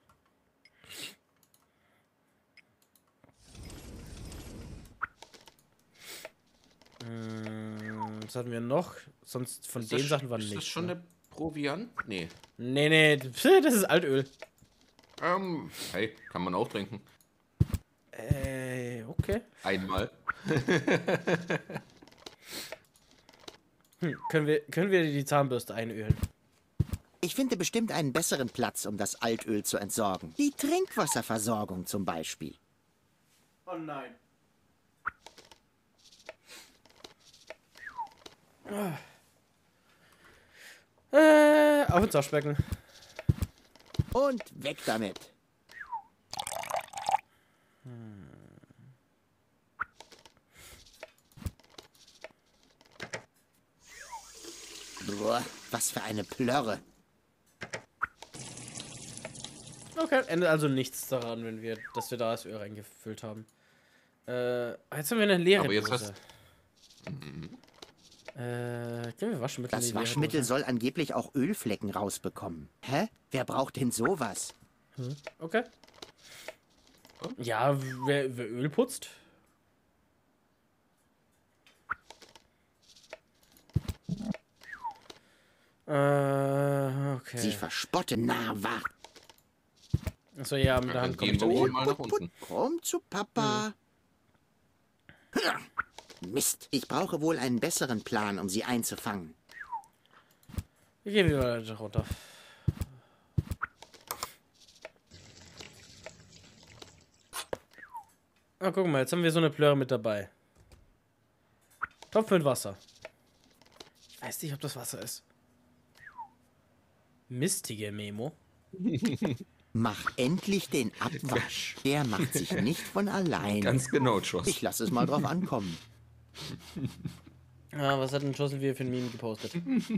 Was hatten wir noch? Sonst von den Sachen waren nichts. Ist das schon ne? der Proviant? Nee. Nee, das ist Altöl. Hey, kann man auch trinken. Okay. Einmal. Können wir die Zahnbürste einölen? Ich finde bestimmt einen besseren Platz, um das Altöl zu entsorgen. Die Trinkwasserversorgung zum Beispiel. Oh nein. Auf ins Waschbecken. Und weg damit. Boah, was für eine Plörre. Okay, ändert also nichts daran, dass wir da das Öl reingefüllt haben. Jetzt haben wir eine leere Aber jetzt Dose. Können wir Waschmittel in Das die leere Waschmittel Dose? soll angeblich auch Ölflecken rausbekommen. Hä? Wer braucht denn sowas? Okay. Ja, wer Öl putzt. Okay. Sie verspotten. Na, wart. Achso, ja, mit der Hand komme ich Gehen da wir nicht. mal nach unten. Komm zu Papa. Mist, ich brauche wohl einen besseren Plan, um sie einzufangen. Wir gehen wieder runter. Guck mal, jetzt haben wir so eine Plöre mit dabei. Topf mit Wasser. Ich weiß nicht, ob das Wasser ist. Mistige Memo. Mach endlich den Abwasch. Der macht sich nicht von allein. Ganz genau, Joss. Ich lasse es mal drauf ankommen. Ah, was hat denn Jossen wir für ein Meme gepostet?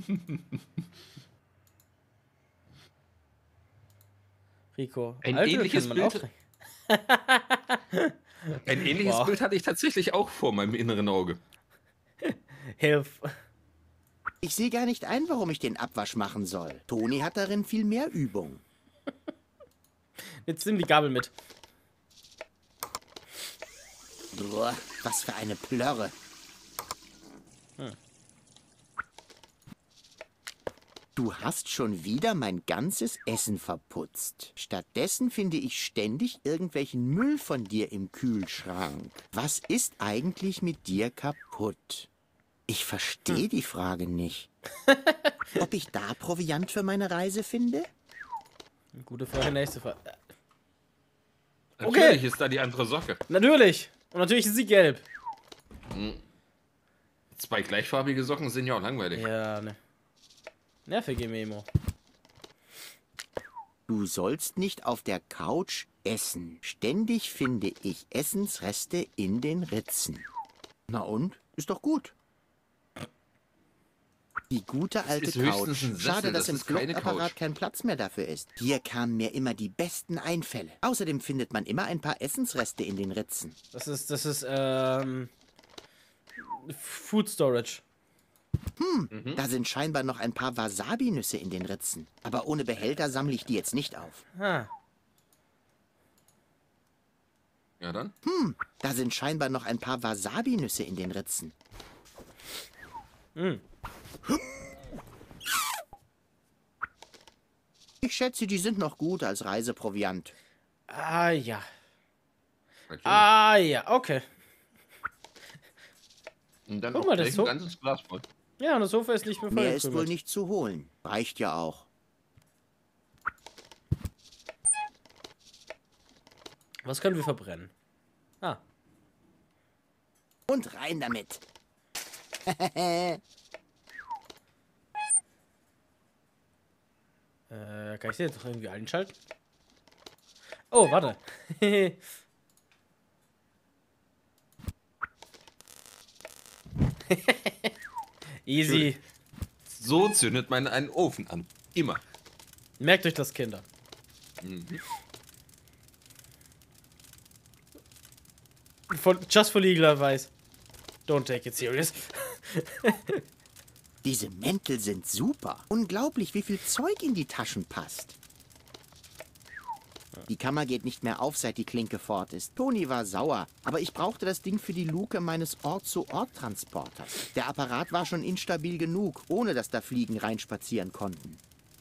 Rico. Ein Alkohol ähnliches kann man Bild- auch Ein ähnliches Boah. Bild hatte ich tatsächlich auch vor meinem inneren Auge. Hilf. Ich sehe gar nicht ein, warum ich den Abwasch machen soll. Toni hat darin viel mehr Übung. Jetzt nimm die Gabel mit. Boah, was für eine Plörre. Du hast schon wieder mein ganzes Essen verputzt. Stattdessen finde ich ständig irgendwelchen Müll von dir im Kühlschrank. Was ist eigentlich mit dir kaputt? Ich verstehe die Frage nicht. Ob ich da Proviant für meine Reise finde? Gute Frage, nächste Frage. Natürlich ist da die andere Socke. Natürlich. Und natürlich ist sie gelb. 2 gleichfarbige Socken sind ja auch langweilig. Ja, ne. Nervige Memo. Du sollst nicht auf der Couch essen. Ständig finde ich Essensreste in den Ritzen. Na und? Ist doch gut. Die gute alte ist höchstens Couch. ein Sessel, Schade, dass das im ist keine Flugapparat Couch. kein Platz mehr dafür ist. Hier kamen mir immer die besten Einfälle. Außerdem findet man immer ein paar Essensreste in den Ritzen. Das ist Food Storage. Da sind scheinbar noch ein paar Wasabi-Nüsse in den Ritzen. Aber ohne Behälter sammle ich die jetzt nicht auf. Ah. Ja dann? Da sind scheinbar noch ein paar Wasabi-Nüsse in den Ritzen. Ich schätze, die sind noch gut als Reiseproviant. Ah ja. Natürlich. Ah ja, okay. Und dann guck auch mal, das gleich so- ein ganzes Glas voll. Ja, und das Sofa ist nicht mehr Mehr ist wohl vollgekrümelt. nicht zu holen. Reicht ja auch. Was können wir verbrennen? Ah. Und rein damit. Kann ich den jetzt doch irgendwie einschalten? Oh, warte. Easy. So zündet man einen Ofen an. Immer. Merkt euch das, Kinder. Von Just for Legal Advice. Don't take it serious. Diese Mäntel sind super. Unglaublich, wie viel Zeug in die Taschen passt. Die Kammer geht nicht mehr auf, seit die Klinke fort ist. Toni war sauer, aber ich brauchte das Ding für die Luke meines Ort-zu-Ort-Transporters. Der Apparat war schon instabil genug, ohne dass da Fliegen reinspazieren konnten.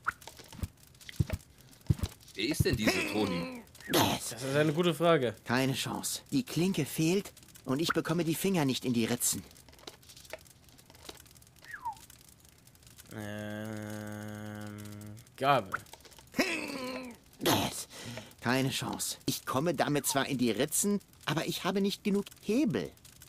Wer ist denn diese Toni? Das ist eine gute Frage. Keine Chance. Die Klinke fehlt und ich bekomme die Finger nicht in die Ritzen. Gabel. Keine Chance. Ich komme damit zwar in die Ritzen, aber ich habe nicht genug Hebel.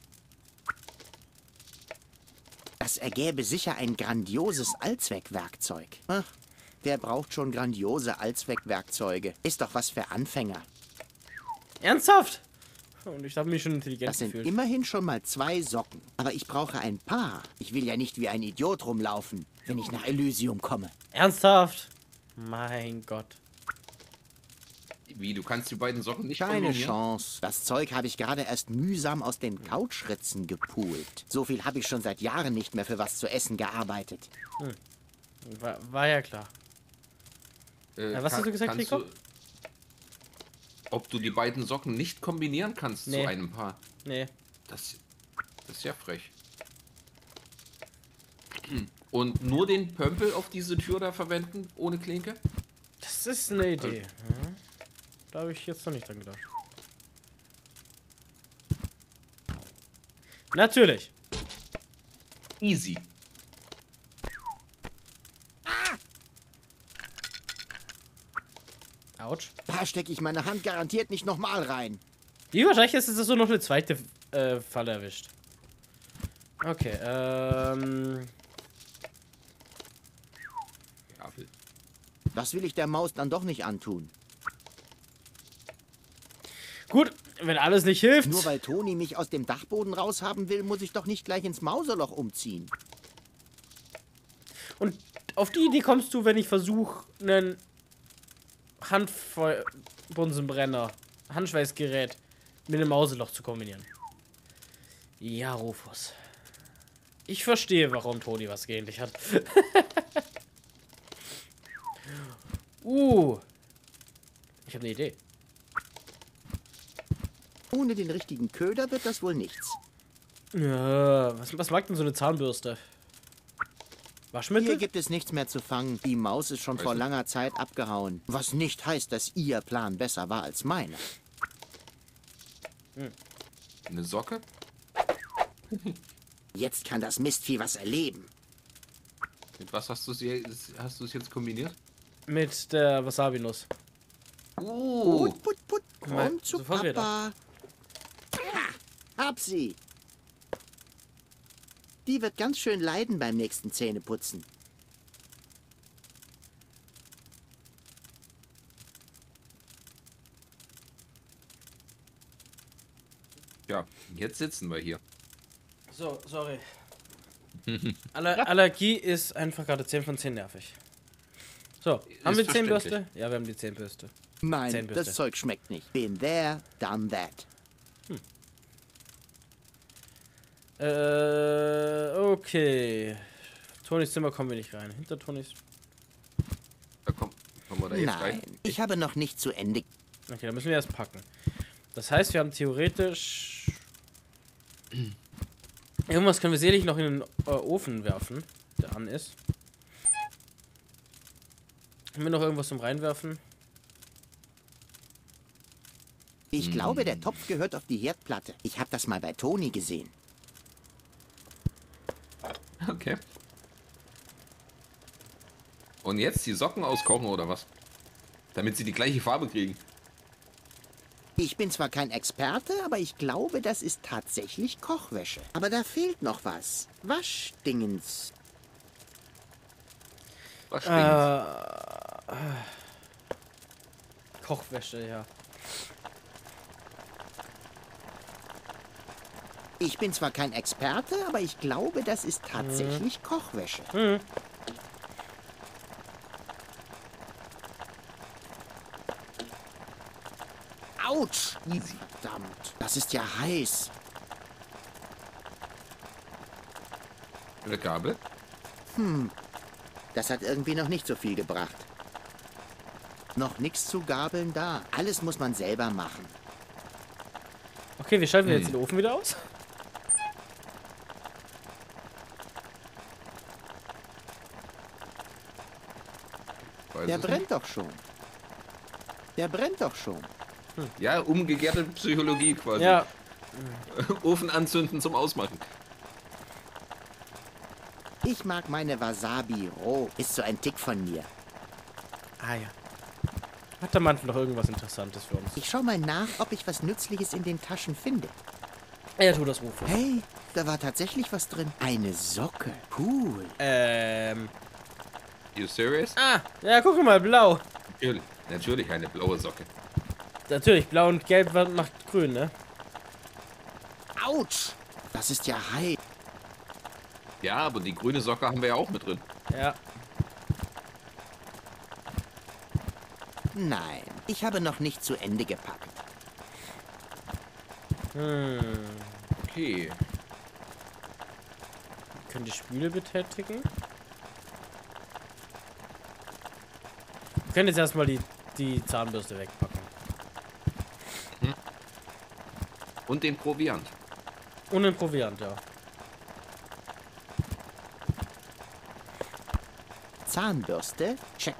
Das ergäbe sicher ein grandioses Allzweckwerkzeug. Ach, wer braucht schon grandiose Allzweckwerkzeuge? Ist doch was für Anfänger. Ernsthaft? Und ich habe mich schon intelligent Das sind gefühlt. immerhin schon mal 2 Socken. Aber ich brauche ein paar. Ich will ja nicht wie ein Idiot rumlaufen, wenn ich nach Elysium komme. Ernsthaft? Mein Gott. Wie, du kannst die beiden Socken nicht Keine kombinieren? Chance. Das Zeug habe ich gerade erst mühsam aus den Couchritzen gepult. So viel habe ich schon seit Jahren nicht mehr für was zu essen gearbeitet. War ja klar. Was hast du gesagt, kannst Rico? Ob du die beiden Socken nicht kombinieren kannst Nee. zu einem Paar? Nee. Das ist ja frech. Und nur den Pömpel auf diese Tür da verwenden, ohne Klinke? Das ist eine Idee. Ja. Da habe ich jetzt noch nicht dran gedacht. Natürlich. Easy. Autsch. Da stecke ich meine Hand garantiert nicht nochmal rein. Wie wahrscheinlich ist es, dass du noch eine zweite Falle erwischt? Okay, Gabel. Das will ich der Maus dann doch nicht antun. Gut, wenn alles nicht hilft. Nur weil Toni mich aus dem Dachboden raushaben will, muss ich doch nicht gleich ins Mauseloch umziehen. Und auf die Idee kommst du, wenn ich versuche, einen Handbunsenbrenner, Handschweißgerät mit einem Mauseloch zu kombinieren. Ja, Rufus. Ich verstehe, warum Toni was gegen dich hat. Ich habe eine Idee. Ohne den richtigen Köder wird das wohl nichts. Ja, was mag denn so eine Zahnbürste? Waschmittel? Hier gibt es nichts mehr zu fangen. Die Maus ist schon vor langer Zeit abgehauen. Was nicht heißt, dass ihr Plan besser war als meiner. Eine Socke? Jetzt kann das Mistvieh was erleben. Mit was hast du es jetzt kombiniert? Mit der Wasabi-Nuss. Put, put, put. Mal, Komm zu sofort wieder. Papa. Ha, hab sie. Die wird ganz schön leiden beim nächsten Zähneputzen. Ja, jetzt sitzen wir hier. So, sorry. Allergie ist einfach gerade 10 von 10 nervig. So, haben wir Zahnbürste? Ja, wir haben die Zahnbürste. Nein, Zahnbürste. das Zeug schmeckt nicht. Been there, done that. Okay. Tonis Zimmer kommen wir nicht rein. Hinter Tonis. Da kommen wir da jetzt rein. Nein, ich habe noch nicht zu Ende. Okay, dann müssen wir erst packen. Das heißt, wir haben theoretisch... Irgendwas können wir sicherlich noch in den Ofen werfen, der an ist. Haben wir noch irgendwas zum Reinwerfen? Ich glaube, der Topf gehört auf die Herdplatte. Ich habe das mal bei Toni gesehen. Okay. Und jetzt die Socken auskochen oder was? Damit sie die gleiche Farbe kriegen. Ich bin zwar kein Experte, aber ich glaube, das ist tatsächlich Kochwäsche. Aber da fehlt noch was. Waschdingens. Was stinkt? Kochwäsche, ja. Ich bin zwar kein Experte, aber ich glaube, das ist tatsächlich Kochwäsche. Autsch! Verdammt, das ist ja heiß. Eine Gabel? Das hat irgendwie noch nicht so viel gebracht. Noch nichts zu gabeln da. Alles muss man selber machen. Okay, wie schalten wir jetzt den Ofen wieder aus? Weiß Der es brennt doch schon. Der brennt doch schon. nicht. Ja, umgekehrte Psychologie quasi. Ja. Ofen anzünden zum Ausmachen. Ich mag meine Wasabi roh. Ist so ein Tick von mir. Ah ja. Hat der Mantel noch irgendwas Interessantes für uns? Ich schau mal nach, ob ich was Nützliches in den Taschen finde. Er tut das Rufus. Hey, da war tatsächlich was drin. Eine Socke. Cool. You serious? Ah, ja, guck mal, blau. Natürlich eine blaue Socke. Natürlich, blau und gelb macht grün, ne? Autsch! Das ist ja heiß. Ja, aber die grüne Socke haben wir ja auch mit drin. Ja. Nein, ich habe noch nicht zu Ende gepackt. Okay. Wir können die Spüle betätigen. Wir können jetzt erstmal die Zahnbürste wegpacken. Und den Proviant. Und den Proviant, ja. Zahnbürste, check.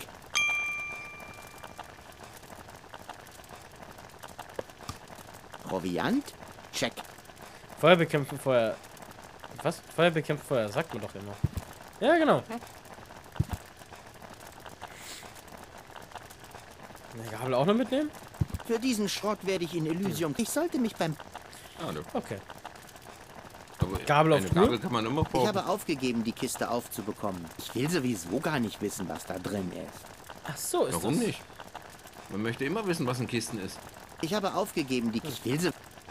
Proviant, check. Feuer bekämpfen Feuer. Was? Feuer bekämpft Feuer, sagt man doch immer. Ja, genau. Eine Gabel auch noch mitnehmen? Für diesen Schrott werde ich in Elysium. Ich sollte mich beim... Ah, ne. Okay. Aber Gabel auf eine Knopf? Gabel kann man immer Ich brauchen. habe aufgegeben, die Kiste aufzubekommen. Ich will sowieso gar nicht wissen, was da drin ist. Ach so, ist Warum das. nicht? Man möchte immer wissen, was in Kisten ist. Ich habe aufgegeben, ich will sie.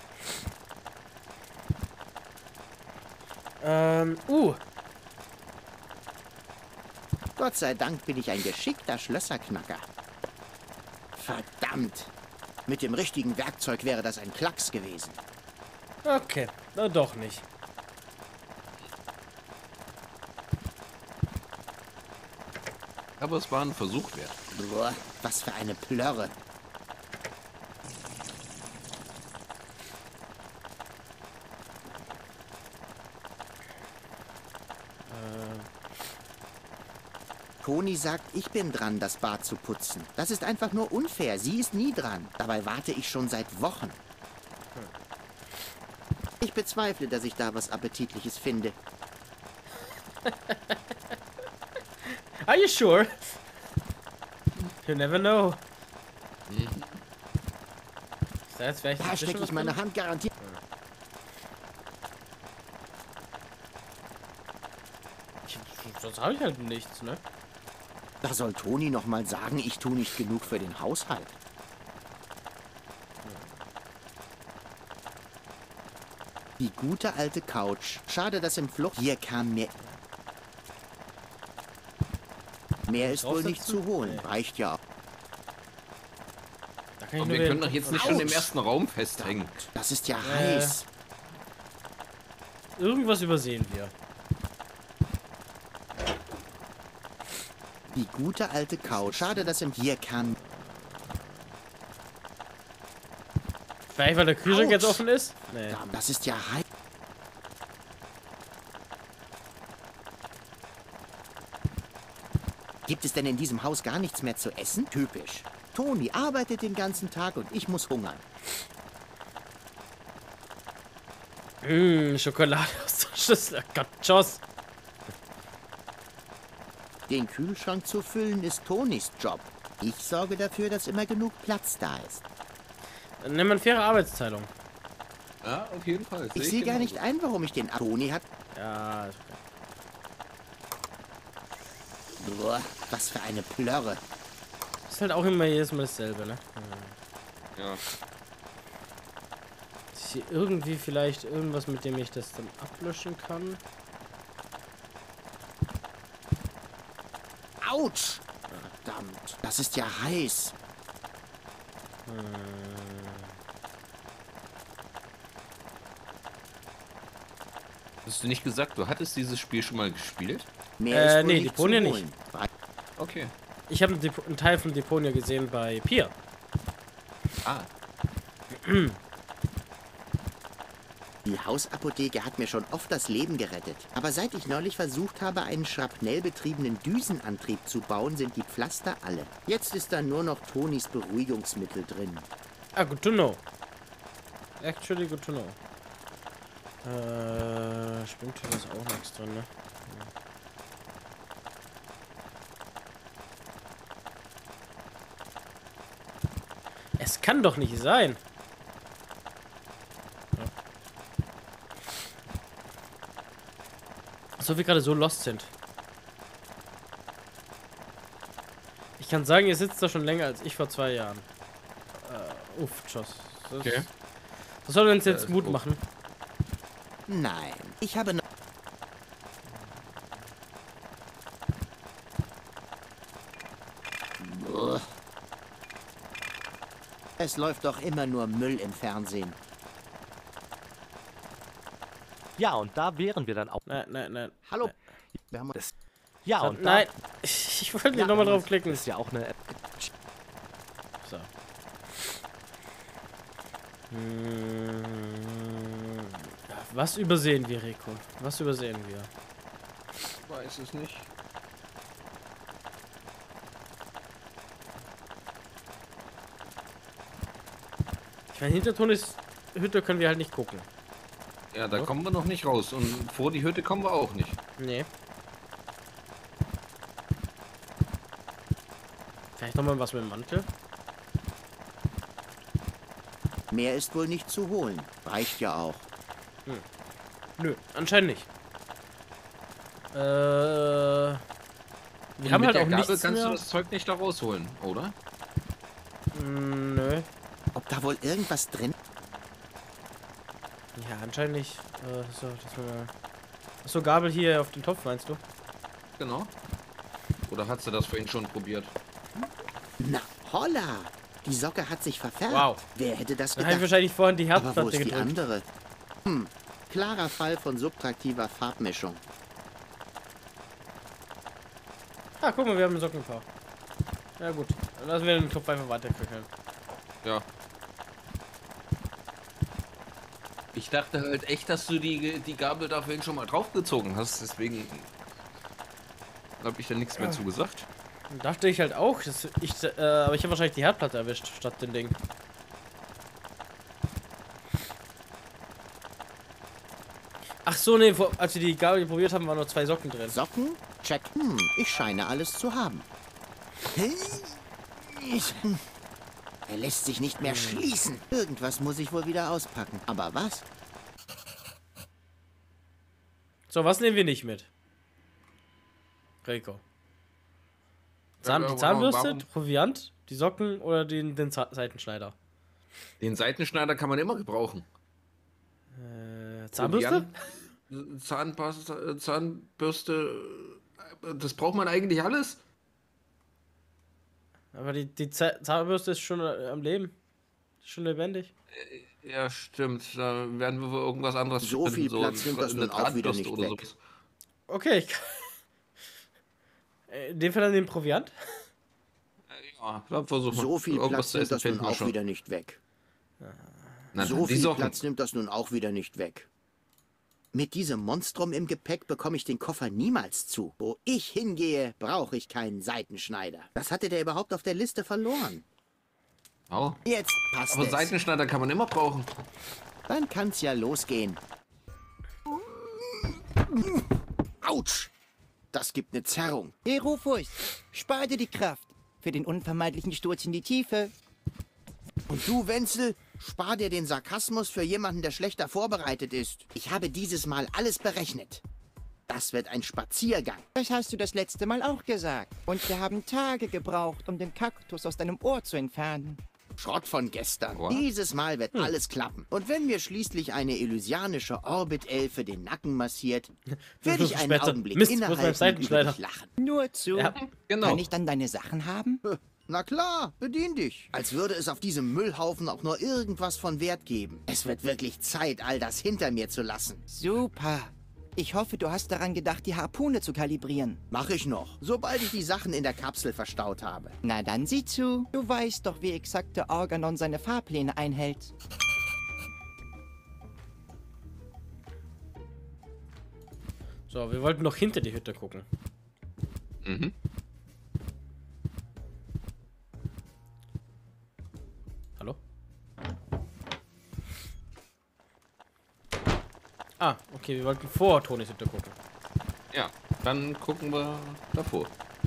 Gott sei Dank bin ich ein geschickter Schlösserknacker. Verdammt. Mit dem richtigen Werkzeug wäre das ein Klacks gewesen. Okay, na doch nicht. Aber es war ein Versuch wert. Boah, was für eine Plörre. Toni sagt, ich bin dran, das Bad zu putzen. Das ist einfach nur unfair. Sie ist nie dran. Dabei warte ich schon seit Wochen. Ich bezweifle, dass ich da was Appetitliches finde. Are you sure? You never know. Jetzt wäre ich Da stecke ich meine Hand garantiert. Das habe ich halt nichts, ne? Da soll Toni noch mal sagen, ich tue nicht genug für den Haushalt. Die gute alte Couch. Schade, dass im Flucht... Hier kam mehr... Mehr ist wohl nicht zu holen. Reicht ja auch. Da kann ich Und nur wir können den- doch jetzt nicht schon im Autsch. ersten Raum festhängen. Das ist ja heiß. Irgendwas übersehen wir. Die gute alte Couch. Schade, dass im... Hier kam... Vielleicht, weil der Kühlschrank jetzt Autsch. offen ist? Nee. Das ist ja heiß. Gibt es denn in diesem Haus gar nichts mehr zu essen? Typisch. Toni arbeitet den ganzen Tag und ich muss hungern. Schokolade aus der Schüssel. Gott, Joss. Den Kühlschrank zu füllen ist Tonis Job. Ich sorge dafür, dass immer genug Platz da ist. Dann nehmen wir eine faire Arbeitsteilung. Ja, auf jeden Fall. Ich sehe gar nicht ein, warum ich den... Toni hat... Ja, ist okay. Boah, was für eine Plörre. Ist halt auch immer jedes Mal dasselbe, ne? Ja. Ist hier irgendwie vielleicht irgendwas, mit dem ich das dann ablöschen kann? Autsch! Verdammt, das ist ja heiß. Hast du nicht gesagt, du hattest dieses Spiel schon mal gespielt? Mehr ist wohl nee, nicht Deponia zu nicht. holen. Okay. Ich habe einen Teil von Deponia gesehen bei Pia. Ah, Die Hausapotheke hat mir schon oft das Leben gerettet. Aber seit ich neulich versucht habe, einen schrapnellbetriebenen Düsenantrieb zu bauen, sind die Pflaster alle. Jetzt ist da nur noch Tonis Beruhigungsmittel drin. Ah, good to know. Actually good to know. Springt ist auch nichts drin, ne? Es kann doch nicht sein. So wie gerade so lost sind. Ich kann sagen, ihr sitzt da schon länger als ich vor 2 Jahren. Uff, Joss. Okay. Das soll uns jetzt ist Mut gut. machen. Nein, ich habe noch... Uah. Es läuft doch immer nur Müll im Fernsehen. Ja, und da wären wir dann auch. Nein. Hallo? Wir haben Das, ja, und da, Nein. Ich wollte ja, nochmal das drauf klicken. ist ja auch eine App. So. Hm. Was übersehen wir, Rico? Was übersehen wir? ich weiß es nicht. Ich meine, hinter Tonis Hütte können wir halt nicht gucken. Ja, da Ja. kommen wir noch nicht raus. Und vor die Hütte kommen wir auch nicht. Nee. Vielleicht nochmal was mit dem Mantel? Mehr ist wohl nicht zu holen. Reicht ja auch. Nö, anscheinend nicht. Wir haben halt der auch Gabel nichts kannst mehr. du das Zeug nicht da rausholen, oder? Nö. Ob da wohl irgendwas drin? Ja, anscheinend nicht. So, Achso, Gabel hier auf den Topf, meinst du? Genau. Oder hat sie das vorhin schon probiert? Na, holla! Die Socke hat sich verfärbt. Wow. Wer hätte das Dann habe ich gedacht? wahrscheinlich vorhin die Aber wo Herdplatte ist die gedrückt. andere? Klarer Fall von subtraktiver Farbmischung. Ah, guck mal, wir haben ein Sockenpaar. Ja gut, dann lassen wir den Topf einfach weiterköcheln. Ja. Ich dachte halt echt, dass du die Gabel da vorhin schon mal draufgezogen hast, deswegen habe ich da nichts mehr zu gesagt. Dachte ich halt auch, aber ich habe wahrscheinlich die Herdplatte erwischt, statt den Ding. Ach so, nee, als wir die Gabel probiert haben, waren nur 2 Socken drin. Socken? Check. Ich scheine alles zu haben. Er lässt sich nicht mehr schließen. Irgendwas muss ich wohl wieder auspacken. Aber was? So, was nehmen wir nicht mit? Rico. Die Zahnbürste, warum? Proviant, die Socken oder den Seitenschneider? Den Seitenschneider kann man immer gebrauchen. Zahnbürste? Zahnbürste, das braucht man eigentlich alles. Aber die Zahnbürste ist schon am Leben. Ist schon lebendig. Ja, stimmt. Da werden wir wohl irgendwas anderes So viel finden, Platz nimmt das eine nun auch wieder Drahtbürste nicht oder weg. sowas. Okay, ich kann... In dem Fall dann den Proviant? Ja, da versuchen wir So viel irgendwas Platz zu nimmt essen das nun finden wir auch schon. wieder nicht weg. Na, So die viel Socken. Platz nimmt das nun auch wieder nicht weg. Mit diesem Monstrum im Gepäck bekomme ich den Koffer niemals zu. Wo ich hingehe, brauche ich keinen Seitenschneider. Das hatte der überhaupt auf der Liste verloren. Oh. Jetzt passt Aber es. Seitenschneider kann man immer brauchen. Dann kann's ja losgehen. Autsch! Das gibt eine Zerrung. Hey Rufus, spar dir die Kraft für den unvermeidlichen Sturz in die Tiefe. Und du, Wenzel, spar dir den Sarkasmus für jemanden, der schlechter vorbereitet ist. Ich habe dieses Mal alles berechnet. Das wird ein Spaziergang. Das hast du das letzte Mal auch gesagt. Und wir haben Tage gebraucht, um den Kaktus aus deinem Ohr zu entfernen. Schrott von gestern. What? Dieses Mal wird alles klappen. Und wenn mir schließlich eine elysianische Orbit-Elfe den Nacken massiert, werde ich einen Später. Augenblick Mist, wo ist mein innehalten und über Seitenschneider? dich lachen. Nur zu. Ja, genau. Kann ich dann deine Sachen haben? Na klar, bedien dich. Als würde es auf diesem Müllhaufen auch nur irgendwas von Wert geben. Es wird wirklich Zeit, all das hinter mir zu lassen. Super. Ich hoffe, du hast daran gedacht, die Harpune zu kalibrieren. Mach ich noch, sobald ich die Sachen in der Kapsel verstaut habe. Na dann sieh zu. Du weißt doch, wie exakt der Organon seine Fahrpläne einhält. So, wir wollten noch hinter die Hütte gucken. Mhm. Hallo? Ah, okay, wir wollten vor Tonis Hütte gucken. Ja, dann gucken wir davor.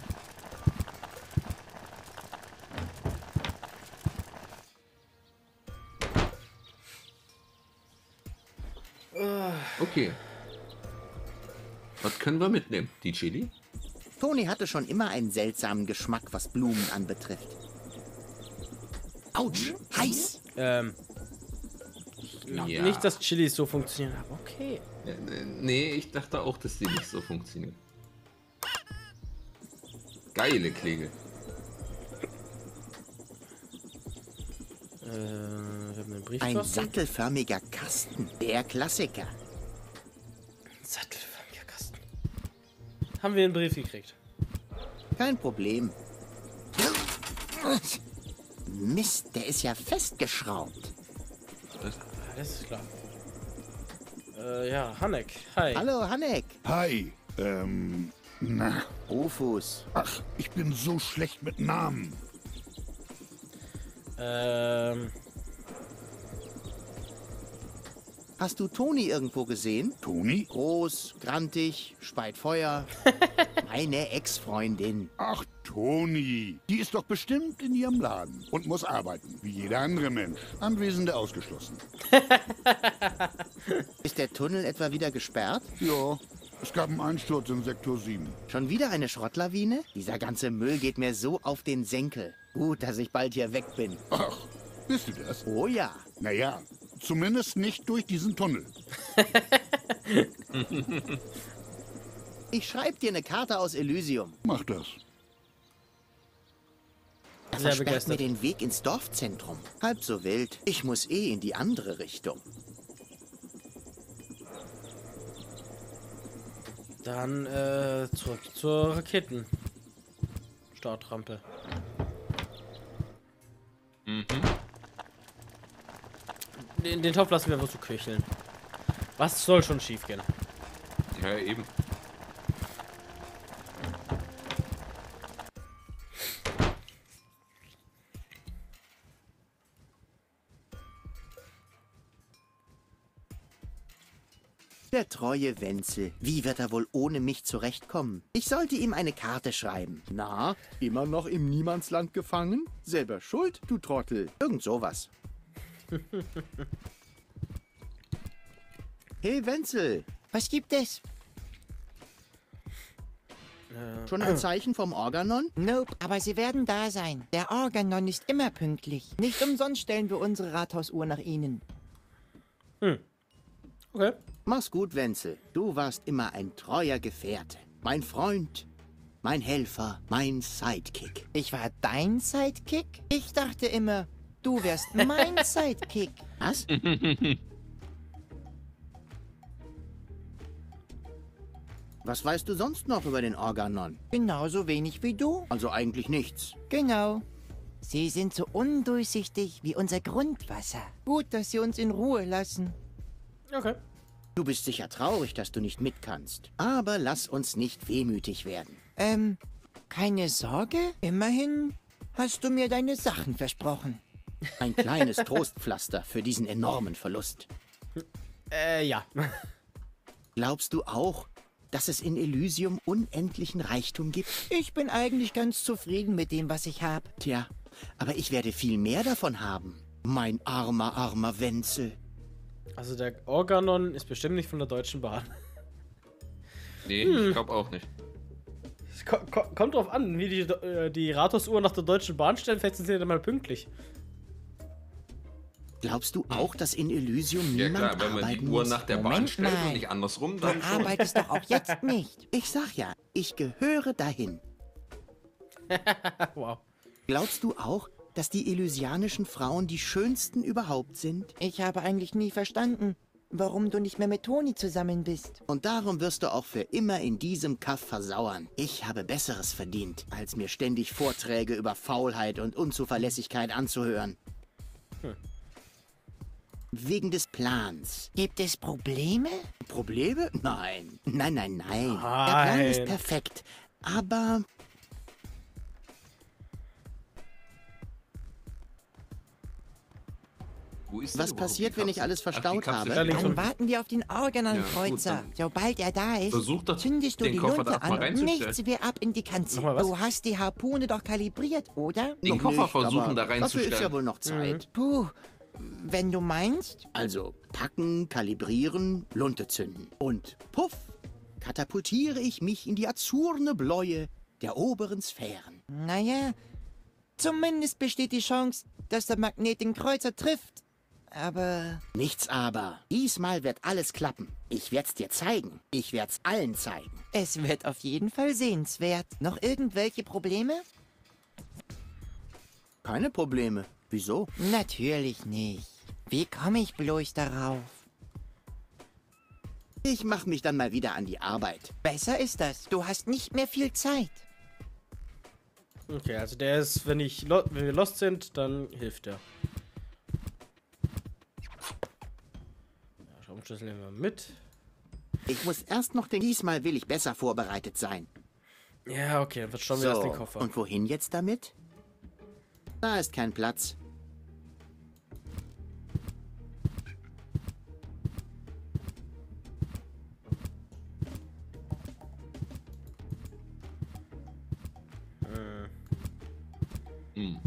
Okay. Was können wir mitnehmen? Die Chili? Toni hatte schon immer einen seltsamen Geschmack, was Blumen anbetrifft. Autsch, heiß! Ja. Nicht, dass Chilis so funktionieren, aber okay. Nee, ich dachte auch, dass die nicht so funktionieren. Geile Klinge. Wir haben einen Brief Ein draußen. sattelförmiger Kasten, der Klassiker. Sattelförmiger Kasten. Haben wir einen Brief gekriegt. Kein Problem. Mist, der ist ja festgeschraubt. Das ist klar. Ja, Hanek. Hi. Hallo, Hanek. Hi, na, Rufus. ach, ich bin so schlecht mit Namen. Hast du Toni irgendwo gesehen? Toni? Groß, grantig, speit Feuer. Meine Ex-Freundin. Ach, Toni. Die ist doch bestimmt in ihrem Laden und muss arbeiten, wie jeder andere Mensch. Anwesende ausgeschlossen. Ist der Tunnel etwa wieder gesperrt? Ja, Es gab einen Einsturz in Sektor 7. Schon wieder eine Schrottlawine? Dieser ganze Müll geht mir so auf den Senkel. Gut, dass ich bald hier weg bin. Ach, bist du das? Oh ja. Naja, zumindest nicht durch diesen Tunnel. Ich schreibe dir eine Karte aus Elysium. Mach das. Er Sehr versperrt begeistert. mir den Weg ins Dorfzentrum. Halb so wild. Ich muss eh in die andere Richtung. Dann zurück zur Raketen-Startrampe. Den Topf lassen wir einfach so köcheln. Was soll schon schief gehen? Ja, eben. Der treue Wenzel. Wie wird er wohl ohne mich zurechtkommen? Ich sollte ihm eine Karte schreiben. Na, immer noch im Niemandsland gefangen? Selber schuld, du Trottel. Irgend sowas. Hey Wenzel, Was gibt es? schon ein Zeichen vom Organon? Nope, aber sie werden da sein. Der Organon ist immer pünktlich. Nicht umsonst stellen wir unsere Rathausuhr nach ihnen. Okay. Mach's gut, Wenzel. Du warst immer ein treuer Gefährte. Mein Freund, mein Helfer, mein Sidekick. Ich war dein Sidekick? Ich dachte immer, du wärst mein Sidekick. Was? Was weißt du sonst noch über den Organon? Genauso wenig wie du. Also eigentlich nichts. Genau. Sie sind so undurchsichtig wie unser Grundwasser. Gut, dass sie uns in Ruhe lassen. Okay. Du bist sicher traurig, dass du nicht mit kannst. Aber lass uns nicht wehmütig werden. Keine Sorge. Immerhin hast du mir deine Sachen versprochen. Ein kleines Trostpflaster für diesen enormen Verlust. Ja. Glaubst du auch, dass es in Elysium unendlichen Reichtum gibt? Ich bin eigentlich ganz zufrieden mit dem, was ich habe. Tja, aber ich werde viel mehr davon haben. Mein armer, armer Wenzel. Also der Organon ist bestimmt nicht von der Deutschen Bahn. Nee, ich glaube auch nicht. Es kommt drauf an, wie die Rathausuhr nach der Deutschen Bahn stellen. Vielleicht sind sie ja mal pünktlich. Glaubst du auch, dass in Elysium Ja niemand klar, wenn man die arbeiten Uhr muss? nach der Bahn Moment stellt mal. und nicht andersrum, Du dann schon. arbeitest doch auch jetzt nicht. Ich sag ja, ich gehöre dahin. Wow. Glaubst du auch, dass die elysianischen Frauen die schönsten überhaupt sind? Ich habe eigentlich nie verstanden, warum du nicht mehr mit Toni zusammen bist. Und darum wirst du auch für immer in diesem Kaff versauern. Ich habe Besseres verdient, als mir ständig Vorträge über Faulheit und Unzuverlässigkeit anzuhören. Wegen des Plans. Gibt es Probleme? Probleme? Nein. Nein, nein, nein. Der Plan ist Nein. perfekt. Aber Wo ist denn was überhaupt passiert, die wenn ich Kapsel? alles Ach, die verstaut Kapsel. habe? Da links Dann unten. warten wir auf den Organon-Kreuzer. Ja, gut, Sobald er da ist, Versuch doch, zündest du den die Koffer Lunte da mal an und reinzustellen. nichts wie ab in die Kanzel. Nochmal was? Du hast die Harpune doch kalibriert, oder? Den Noch Koffer nicht, versuchen aber da Dafür ist reinzustellen. ja wohl noch Zeit. Puh, wenn du meinst. Also packen, kalibrieren, Lunte zünden. Und puff, katapultiere ich mich in die azurne Bläue der oberen Sphären. Naja, zumindest besteht die Chance, dass der Magnet den Kreuzer trifft. Aber Nichts aber. Diesmal wird alles klappen. Ich werd's dir zeigen. Ich werd's allen zeigen. es wird auf jeden Fall sehenswert. Noch irgendwelche Probleme? Keine Probleme. Wieso? Natürlich nicht. Wie komme ich bloß darauf? Ich mach mich dann mal wieder an die Arbeit. Besser ist das. Du hast nicht mehr viel Zeit. Okay, also der ist, wenn wir lost sind, dann hilft er. Ja, Schraubenschlüssel nehmen wir mit. Ich muss erst noch den... Diesmal will ich besser vorbereitet sein. Ja, okay, dann schauen wir erst den So, Koffer. und wohin jetzt damit? Da ist kein Platz. Hm.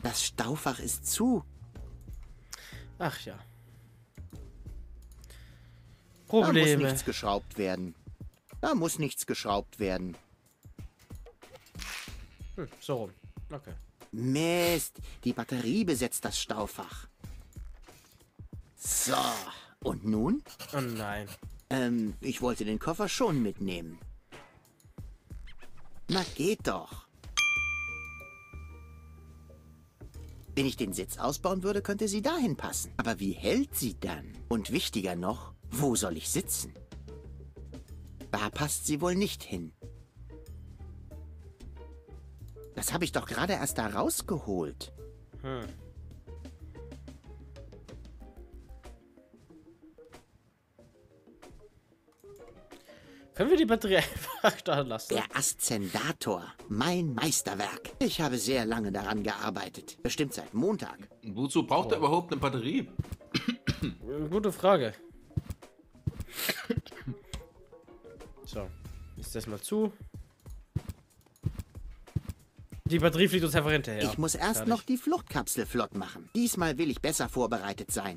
Das Staufach ist zu. Ach ja. Da muss Probleme. nichts geschraubt werden. Da muss nichts geschraubt werden. So rum. Okay. Mist, die Batterie besetzt das Staufach. So, und nun? Oh nein. Ich wollte den Koffer schon mitnehmen. Na, geht doch. Wenn ich den Sitz ausbauen würde, könnte sie dahin passen. Aber wie hält sie dann? Und wichtiger noch, wo soll ich sitzen? Da passt sie wohl nicht hin. Das habe ich doch gerade erst da rausgeholt. Können wir die Batterie einfach da lassen? Der Aszendator, mein Meisterwerk. Ich habe sehr lange daran gearbeitet. Bestimmt seit Montag. Wozu braucht er überhaupt eine Batterie? Gute Frage. So, ist das mal zu. Die Batterie fliegt uns einfach hinterher. Ich muss erst Fertig. noch die Fluchtkapsel flott machen. Diesmal will ich besser vorbereitet sein.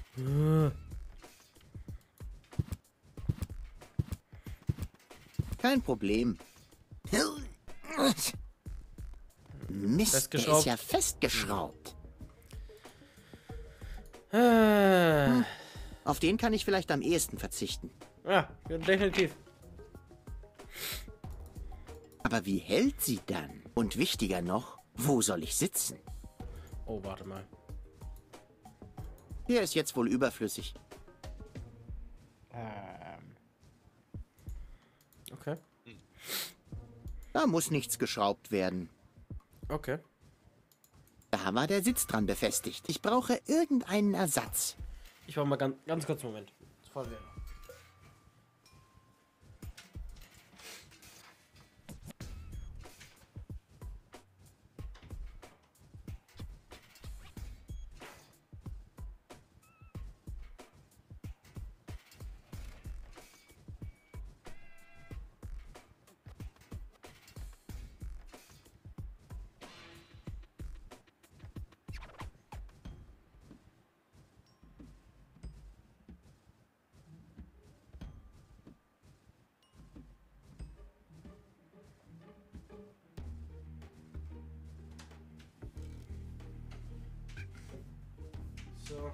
Kein Problem. Mist, der ist Festgeschraubt. ja festgeschraubt. Auf den kann ich vielleicht am ehesten verzichten. Ja, definitiv. Aber wie hält sie dann? Und wichtiger noch, wo soll ich sitzen? Oh, warte mal. Der ist jetzt wohl überflüssig. Okay. Da muss nichts geschraubt werden. Okay. Da war der Sitz dran befestigt. Ich brauche irgendeinen Ersatz. Ich brauche mal ganz kurz einen Moment. Sofort wieder. So.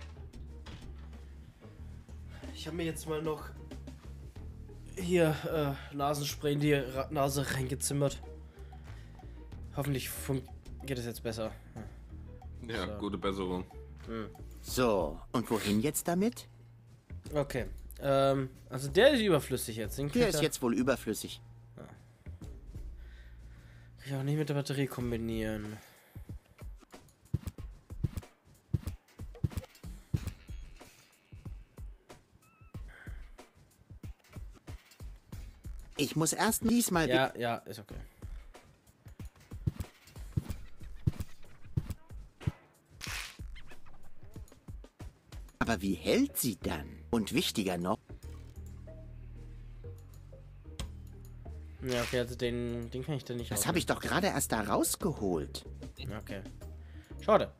Ich habe mir jetzt mal noch hier Nasenspray in die Nase reingezimmert. Hoffentlich geht es jetzt besser. Ja, So. gute Besserung. So, und wohin jetzt damit? Okay. Also der ist überflüssig jetzt. Den Der ist jetzt wohl überflüssig. kann ich auch nicht mit der Batterie kombinieren. Ich muss erst diesmal... Ja, ist okay. Aber wie hält sie dann? Und wichtiger noch... Ja, okay, also den kann ich dann nicht Das habe ich doch gerade erst da rausgeholt. Okay. Schade.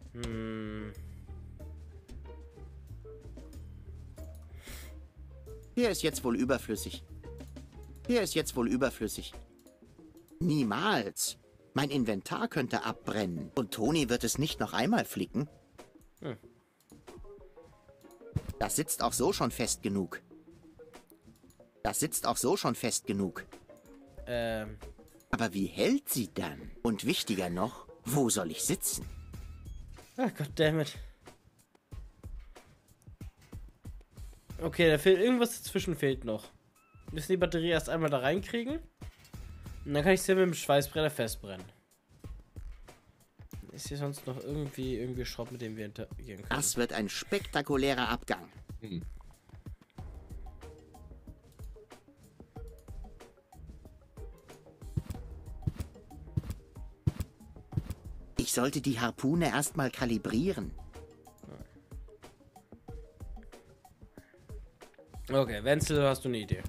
Der ist jetzt wohl überflüssig. Der ist jetzt wohl überflüssig. Niemals. Mein Inventar könnte abbrennen. Und Toni wird es nicht noch einmal flicken. Das sitzt auch so schon fest genug. Das sitzt auch so schon fest genug. Aber wie hält sie dann? Und wichtiger noch, wo soll ich sitzen? Ach goddammit. Okay, da fehlt irgendwas dazwischen fehlt noch. Wir müssen die Batterie erst einmal da reinkriegen. Und dann kann ich sie mit dem Schweißbrenner festbrennen. Ist hier sonst noch irgendwie Schrott, mit dem wir interagieren können? Das wird ein spektakulärer Abgang. Ich sollte die Harpune erstmal kalibrieren. Okay, Wenzel, hast du eine Idee?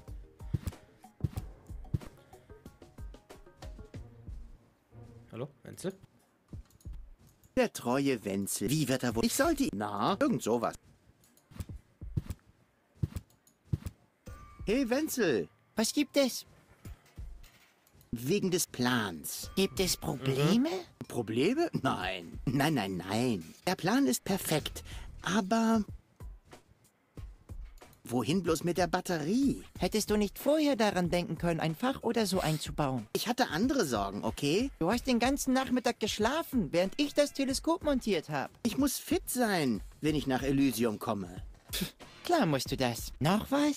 Hallo, Wenzel? Der treue Wenzel. Wie wird er wohl? Ich sollte... Na, irgend sowas. Hey, Wenzel. Was gibt es? Wegen des Plans. Gibt es Probleme? Probleme? Nein. Nein, nein, nein. Der Plan ist perfekt. Aber... wohin bloß mit der Batterie? Hättest du nicht vorher daran denken können, ein Fach oder so einzubauen? Ich hatte andere Sorgen, okay? Du hast den ganzen Nachmittag geschlafen, während ich das Teleskop montiert habe. Ich muss fit sein, wenn ich nach Elysium komme. Klar musst du das. Noch was?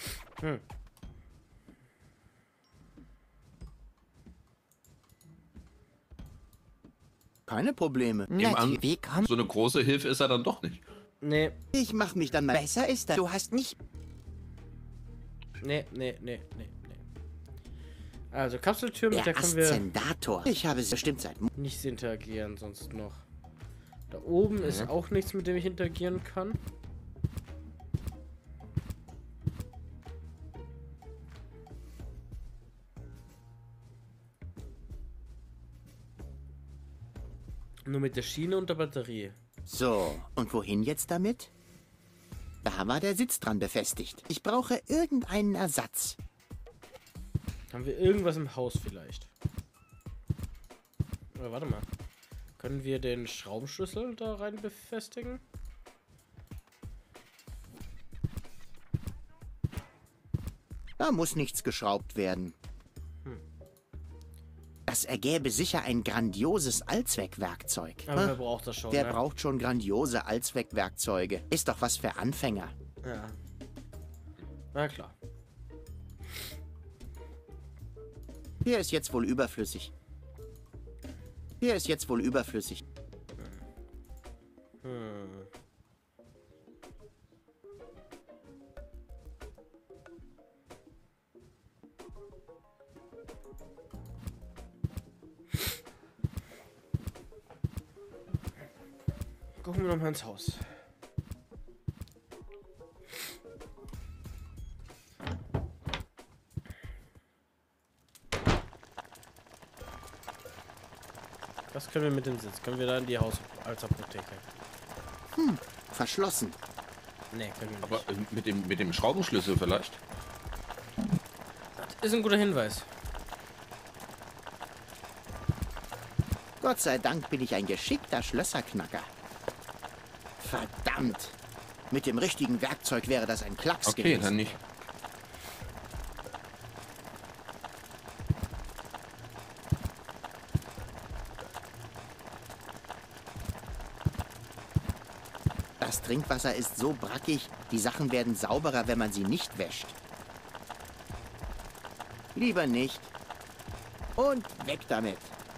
Keine Probleme. Nehmen an, Wie komm? so eine große Hilfe ist er dann doch nicht. Nee, Ich mach mich dann mal... Besser ist das. Du hast nicht... nee. Also, Kapseltür, mit der Der können wir Aszendator. Ich habe sie bestimmt seit... nichts interagieren, sonst noch. Da oben ist auch nichts, mit dem ich interagieren kann. Nur mit der Schiene und der Batterie. So, und wohin jetzt damit? Da war der Sitz dran befestigt. Ich brauche irgendeinen Ersatz. Haben wir irgendwas im Haus vielleicht? Oder warte mal. Können wir den Schraubenschlüssel da rein befestigen? Da muss nichts geschraubt werden. Das ergäbe sicher ein grandioses Allzweckwerkzeug. Aber wer braucht das schon? Wer ne? braucht schon grandiose Allzweckwerkzeuge? Ist doch was für Anfänger. Ja. Na klar. Hier ist jetzt wohl überflüssig. Hier ist jetzt wohl überflüssig. Gucken wir nochmal ins Haus. Was können wir mit dem Sitz? Können wir da in die Hausapotheke? Verschlossen. Nee, können wir nicht. Aber mit dem Schraubenschlüssel vielleicht? Ist ein guter Hinweis. Gott sei Dank bin ich ein geschickter Schlösserknacker. Verdammt. Mit dem richtigen Werkzeug wäre das ein Klacks Okay, gewesen. dann nicht. Das Trinkwasser ist so brackig, die Sachen werden sauberer, wenn man sie nicht wäscht. Lieber nicht. Und weg damit.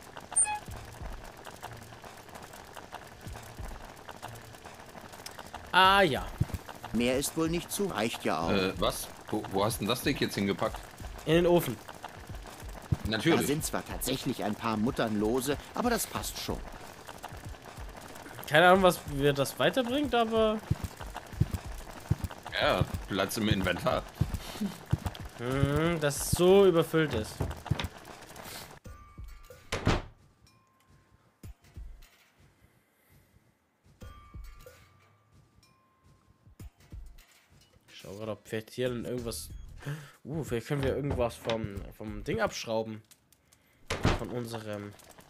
Ah ja. Mehr ist wohl nicht zu, reicht ja auch. Was? Wo hast denn das Ding jetzt hingepackt? In den Ofen. Da Natürlich. sind zwar tatsächlich ein paar Muttern lose, aber das passt schon. Keine Ahnung, was wir das weiterbringt, aber Ja, Platz im Inventar. das so überfüllt ist. Ich schau gerade, ob vielleicht hier dann irgendwas. Vielleicht können wir irgendwas vom Ding abschrauben. Von unserem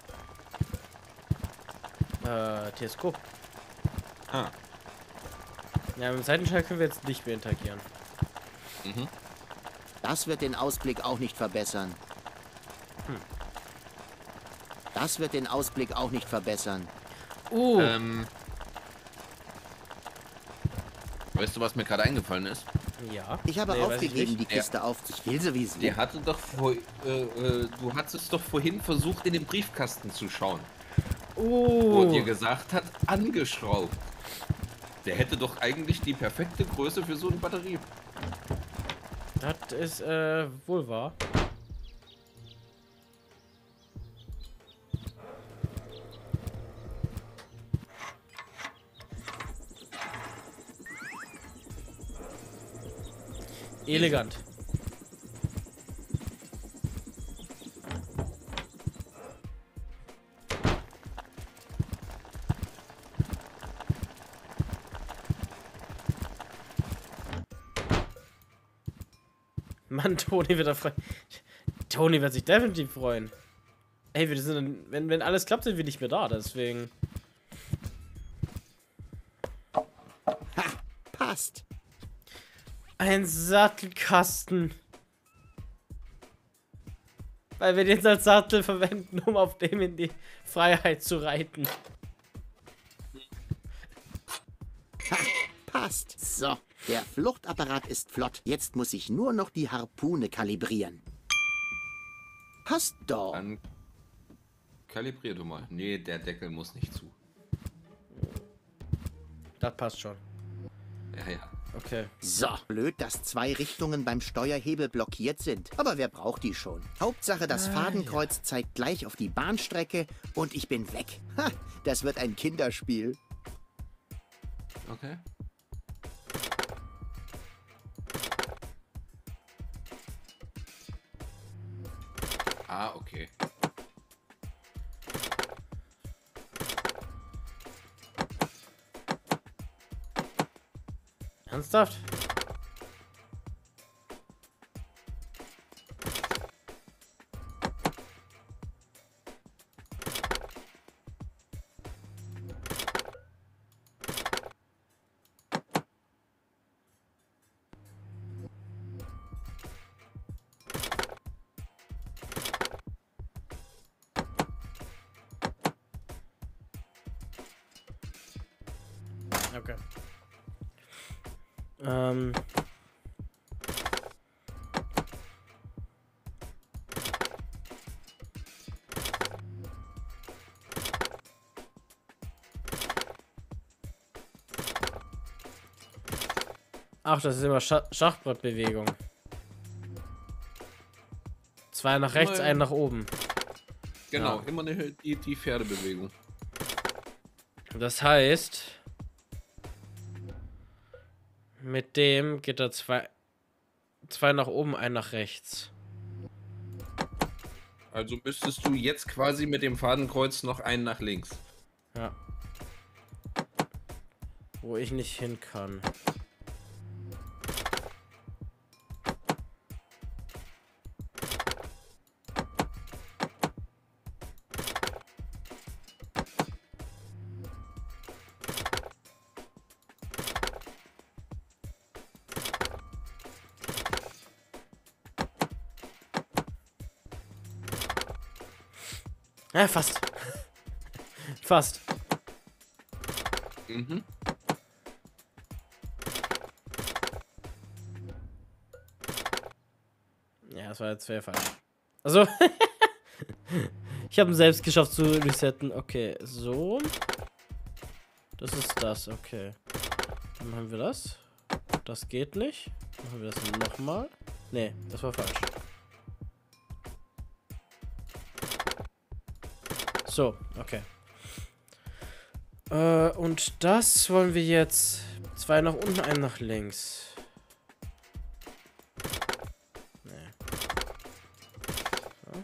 Teleskop. Ah. Ja, mit dem Seitenschall können wir jetzt nicht mehr interagieren. Das wird den Ausblick auch nicht verbessern. Das wird den Ausblick auch nicht verbessern. Weißt du, was mir gerade eingefallen ist? Ja. Ich habe Nee, weiß ich aufgegeben, nicht. die Kiste auf. Ich will sowieso. Der hatte doch du hattest doch vorhin versucht, in den Briefkasten zu schauen. Wo dir gesagt hat, angeschraubt. Der hätte doch eigentlich die perfekte Größe für so eine Batterie. Das ist wohl wahr. Elegant. Mann, Toni wird da freuen. Toni wird sich definitiv freuen. Ey, wir sind, wenn alles klappt, sind wir nicht mehr da, deswegen. Ha, passt. Ein Sattelkasten. Weil wir den als Sattel verwenden, um auf dem in die Freiheit zu reiten. Ha, passt. So, der Fluchtapparat ist flott. Jetzt muss ich nur noch die Harpune kalibrieren. Passt doch. Dann kalibrier du mal. Nee, der Deckel muss nicht zu. Das passt schon. Ja, ja. Okay. So, blöd, dass 2 Richtungen beim Steuerhebel blockiert sind. Aber wer braucht die schon? Hauptsache, das Fadenkreuz zeigt gleich auf die Bahnstrecke und ich bin weg. Ha, das wird ein Kinderspiel. Okay. Ah, okay. Ernsthaft? Okay. Ach, das ist immer Schachbrettbewegung. 2 nach rechts, Immer- 1 nach oben. Genau, Ja. immer die Pferdebewegung. Das heißt, mit dem geht er 2 nach oben, 1 nach rechts. Also müsstest du jetzt quasi mit dem Fadenkreuz noch einen nach links. Ja. Wo ich nicht hin kann. Ja, fast. Fast. Mhm. Ja, das war jetzt sehr falsch. Also, ich habe es selbst geschafft zu resetten. Okay, so. Das ist das, okay. Dann machen wir das. Das geht nicht. Machen wir das nochmal. Nee, das war falsch. So, okay. Und das wollen wir jetzt 2 nach unten, 1 nach links. Nee. So.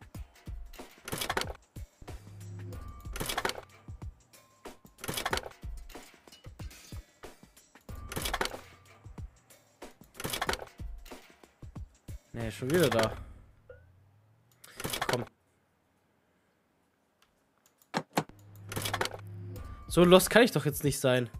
Nee, schon wieder da. Komm. So lost kann ich doch jetzt nicht sein.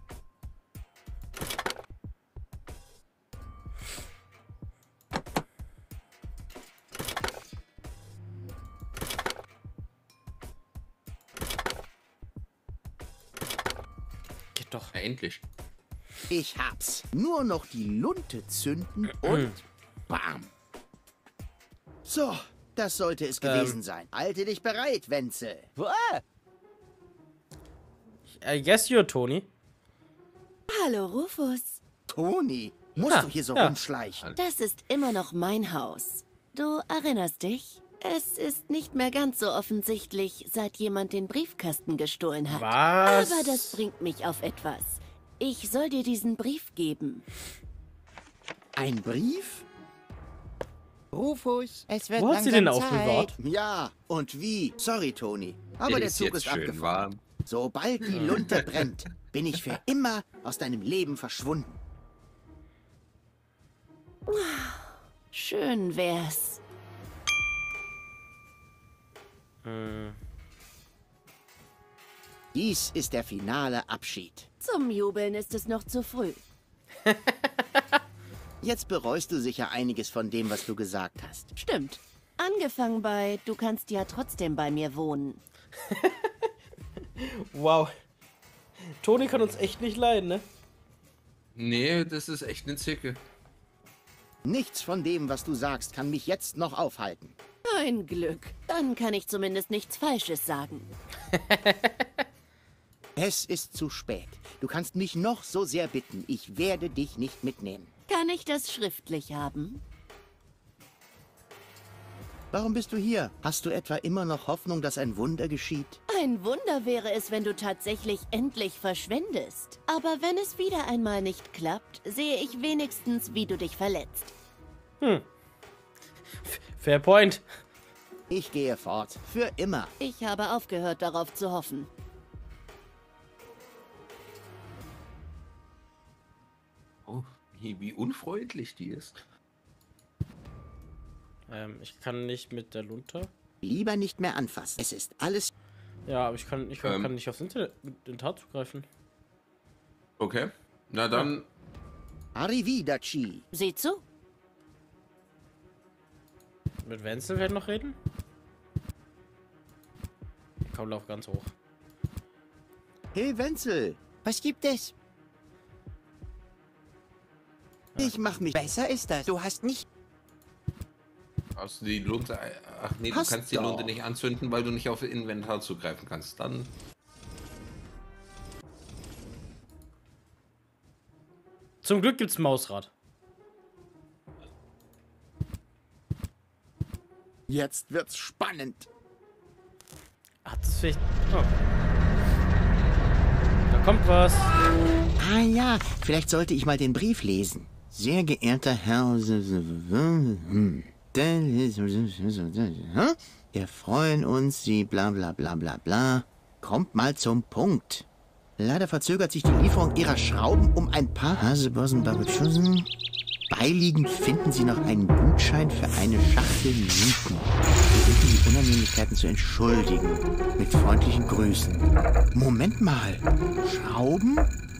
Geht doch. Ja, endlich. Ich hab's. Nur noch die Lunte zünden und bam. So, das sollte es gewesen sein. Halte dich bereit, Wenzel. I guess you're Toni. Hallo, Rufus. Toni, musst Ja, du hier so ja. rumschleichen? Das ist immer noch mein Haus. Du erinnerst dich? Es ist nicht mehr ganz so offensichtlich, seit jemand den Briefkasten gestohlen hat. Was? Aber das bringt mich auf etwas. Ich soll dir diesen Brief geben. Ein Brief? Rufus, es wird Wo hat sie langsam den Zeit. aufbewahrt? Ja, und wie? Sorry, Toni. Aber der Ist Zug jetzt ist schön abgefahren. warm. Sobald die Lunte brennt, bin ich für immer aus deinem Leben verschwunden. Schön wär's. Dies ist der finale Abschied. Zum Jubeln ist es noch zu früh. Jetzt bereust du sicher einiges von dem, was du gesagt hast. Stimmt. Angefangen bei, du kannst ja trotzdem bei mir wohnen. Wow. Toni kann uns echt nicht leiden, ne? Nee, das ist echt eine Zicke. Nichts von dem, was du sagst, kann mich jetzt noch aufhalten. Ein Glück. Dann kann ich zumindest nichts Falsches sagen. Es ist zu spät. Du kannst mich noch so sehr bitten. Ich werde dich nicht mitnehmen. Kann ich das schriftlich haben? Warum bist du hier? Hast du etwa immer noch Hoffnung, dass ein Wunder geschieht? Ein Wunder wäre es, wenn du tatsächlich endlich verschwendest. Aber wenn es wieder einmal nicht klappt, sehe ich wenigstens, wie du dich verletzt. Fair point. Ich gehe fort. Für immer. Ich habe aufgehört, darauf zu hoffen. Oh, wie unfreundlich die ist. Ich kann nicht mit der Lunte. Lieber nicht mehr anfassen. Es ist alles... Ja, aber ich kann nicht aufs Inventar zugreifen. Okay. Na dann. Arrivederci. Sieh zu. Mit Wenzel werden noch reden? Komm, lauf ganz hoch. Hey Wenzel, Was gibt es? ich mach mich... Besser ist das. Du hast nicht... Hast du die Lunte. Ach nee, Hast du kannst die doch. Lunte nicht anzünden, weil du nicht auf Inventar zugreifen kannst. Dann. Zum Glück gibt's ein Mausrad. Jetzt wird's spannend. Hat das vielleicht... Oh. Da kommt was. Ah ja, vielleicht sollte ich mal den Brief lesen. Sehr geehrter Herr... Wir freuen uns, Sie bla bla bla bla bla. Kommt mal zum Punkt. Leider verzögert sich die Lieferung Ihrer Schrauben um ein paar Hasebossen. Beiliegend finden Sie noch einen Gutschein für eine Schachtel Mythen. Wir bitten die Unannehmlichkeiten zu entschuldigen. Mit freundlichen Grüßen. Moment mal. Schrauben?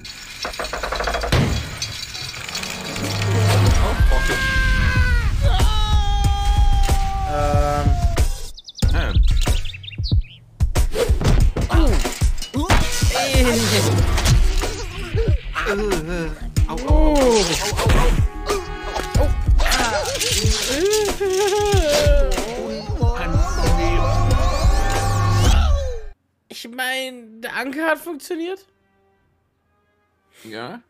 Ich meine, der Anker hat funktioniert. Ja.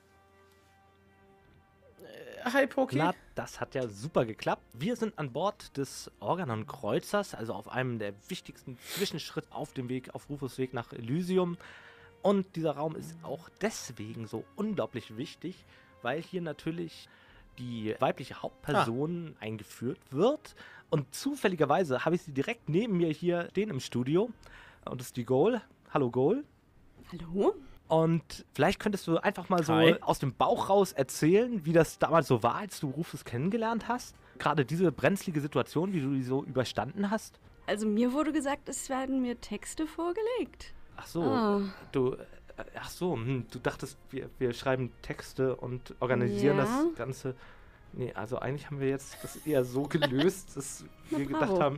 Hi, Poki. Na, das hat ja super geklappt. Wir sind an Bord des Organon-Kreuzers, also auf einem der wichtigsten Zwischenschritte auf dem Weg, auf Rufus Weg nach Elysium. Und dieser Raum ist auch deswegen so unglaublich wichtig, weil hier natürlich die weibliche Hauptperson eingeführt wird. Und zufälligerweise habe ich sie direkt neben mir hier stehen im Studio. Und das ist die Goal. Hallo Goal. Hallo? Und vielleicht könntest du einfach mal so Hi. aus dem Bauch raus erzählen, wie das damals so war, als du Rufus kennengelernt hast. Gerade diese brenzlige Situation, wie du die so überstanden hast. Also mir wurde gesagt, es werden mir Texte vorgelegt. Ach so, Ah. du dachtest, wir schreiben Texte und organisieren Ja. das Ganze. Nee, also eigentlich haben wir jetzt das eher so gelöst, dass Na, wir gedacht bravo. haben,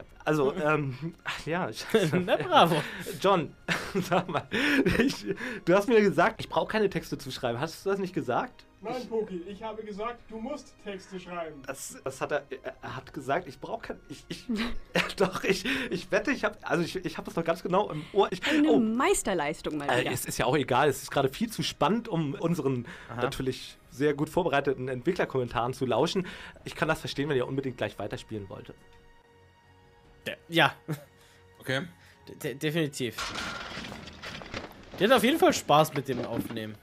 Na, bravo. John, sag mal, du hast mir gesagt, ich brauche keine Texte zu schreiben. Hast du das nicht gesagt? Nein, Poki, ich habe gesagt, du musst Texte schreiben. Das hat er hat gesagt, ich brauche kein, ich wette, ich habe das noch ganz genau im Ohr. Eine Meisterleistung mal wieder. Es ist ja auch egal, es ist gerade viel zu spannend, um unseren natürlich sehr gut vorbereiteten Entwicklerkommentaren zu lauschen. Ich kann das verstehen, wenn ihr unbedingt gleich weiterspielen wollt. Ja, Okay. definitiv. Die hat auf jeden Fall Spaß mit dem Aufnehmen.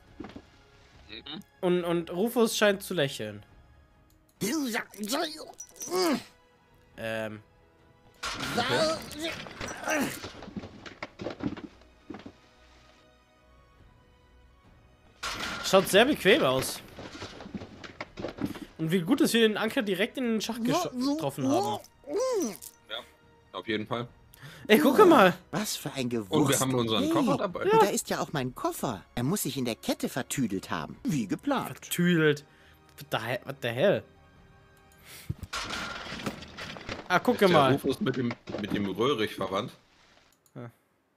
Und Rufus scheint zu lächeln. Schaut sehr bequem aus. Und wie gut, dass wir den Anker direkt in den Schacht getroffen haben. Ja, auf jeden Fall. Ey, gucke mal. Was für ein Gewurst. Und wir haben unseren Koffer dabei. Und da ist ja auch mein Koffer. Er muss sich in der Kette vertüdelt haben. Wie geplant. Vertüdelt. What the hell? Ah, gucke Der mal. Rufus mit dem Röhrig verwandt. Ja.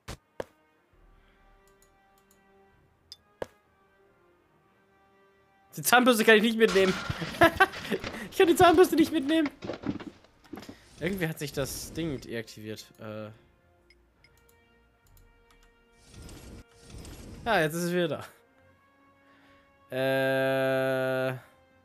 Die Zahnbürste kann ich nicht mitnehmen. Ich kann die Zahnbürste nicht mitnehmen. Irgendwie hat sich das Ding deaktiviert. Ja, jetzt ist es wieder da.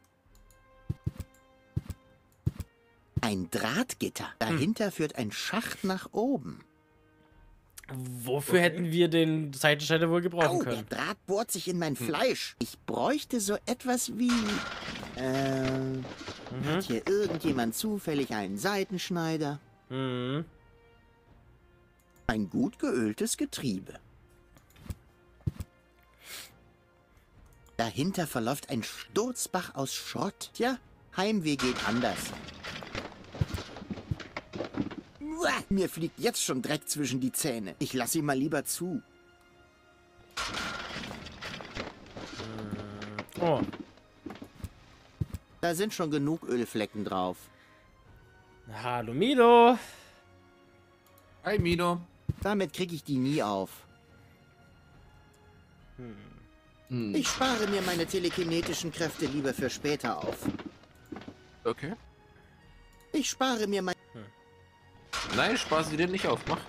Ein Drahtgitter. Dahinter führt ein Schacht nach oben. Wofür hätten wir den Seitenschneider wohl gebrauchen Der können? Draht bohrt sich in mein Fleisch. Ich bräuchte so etwas wie... Hat hier irgendjemand zufällig einen Seitenschneider? Mhm. Ein gut geöltes Getriebe. Dahinter verläuft ein Sturzbach aus Schrott. Tja, Heimweh geht anders. Uah, mir fliegt jetzt schon Dreck zwischen die Zähne. Ich lasse ihn mal lieber zu. Oh. Da sind schon genug Ölflecken drauf. Hallo Mido. Hi Mido. Damit kriege ich die nie auf. Ich spare mir meine telekinetischen Kräfte lieber für später auf. Okay. Ich spare mir mein... Nein, spar sie dir nicht auf, mach.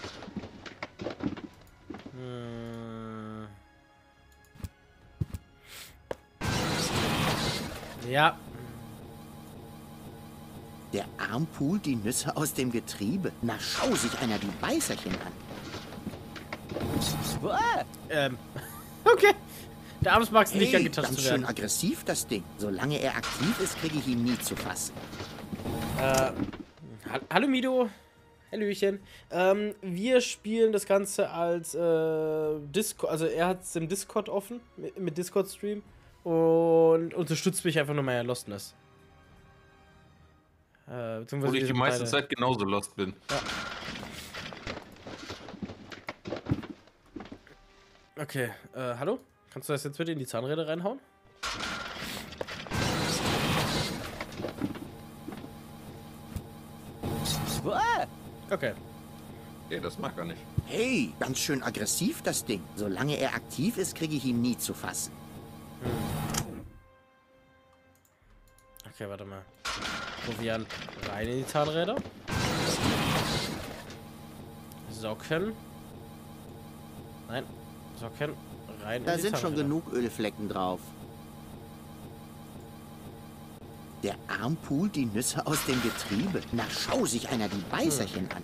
Ja. Der Arm pult die Nüsse aus dem Getriebe. Na, schau sich einer die Beißerchen an. Okay. Der Arm mag es nicht angetastet ganz zu schön werden. aggressiv, das Ding. Solange er aktiv ist, kriege ich ihn nie zu fassen. Hallo Mido. Hallöchen. Wir spielen das Ganze als Discord, also er hat es im Discord offen, mit Discord-Stream und unterstützt mich einfach nur mal Lostness. Obwohl ich die meiste Zeit genauso lost bin. Ja. Okay, hallo? Kannst du das jetzt bitte in die Zahnräder reinhauen? Okay. Nee, das mag er nicht. Hey, ganz schön aggressiv, das Ding. Solange er aktiv ist, kriege ich ihn nie zu fassen. Okay, warte mal. Proviant rein in die Zahnräder. Socken. Nein. Socken rein Da in die sind schon Zahnräder. genug Ölflecken drauf. Der Arm pult die Nüsse aus dem Getriebe. Na, schau sich einer die Beißerchen an.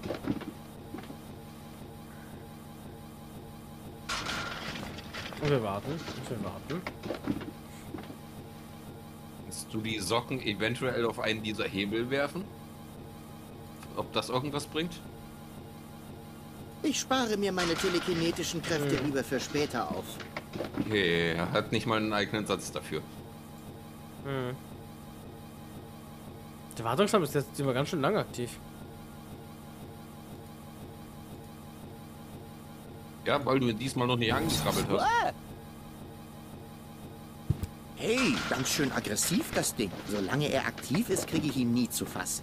Und wir warten. Und wir warten. Kannst du die Socken eventuell auf einen dieser Hebel werfen? Ob das irgendwas bringt? Ich spare mir meine telekinetischen Kräfte lieber für später auf. Okay, er hat nicht mal einen eigenen Satz dafür. Der Wartungsarm ist jetzt immer ganz schön lang aktiv. Ja, weil du ihn diesmal noch nicht angekrabbelt hast. Hey, ganz schön aggressiv, das Ding. Solange er aktiv ist, kriege ich ihn nie zu fassen.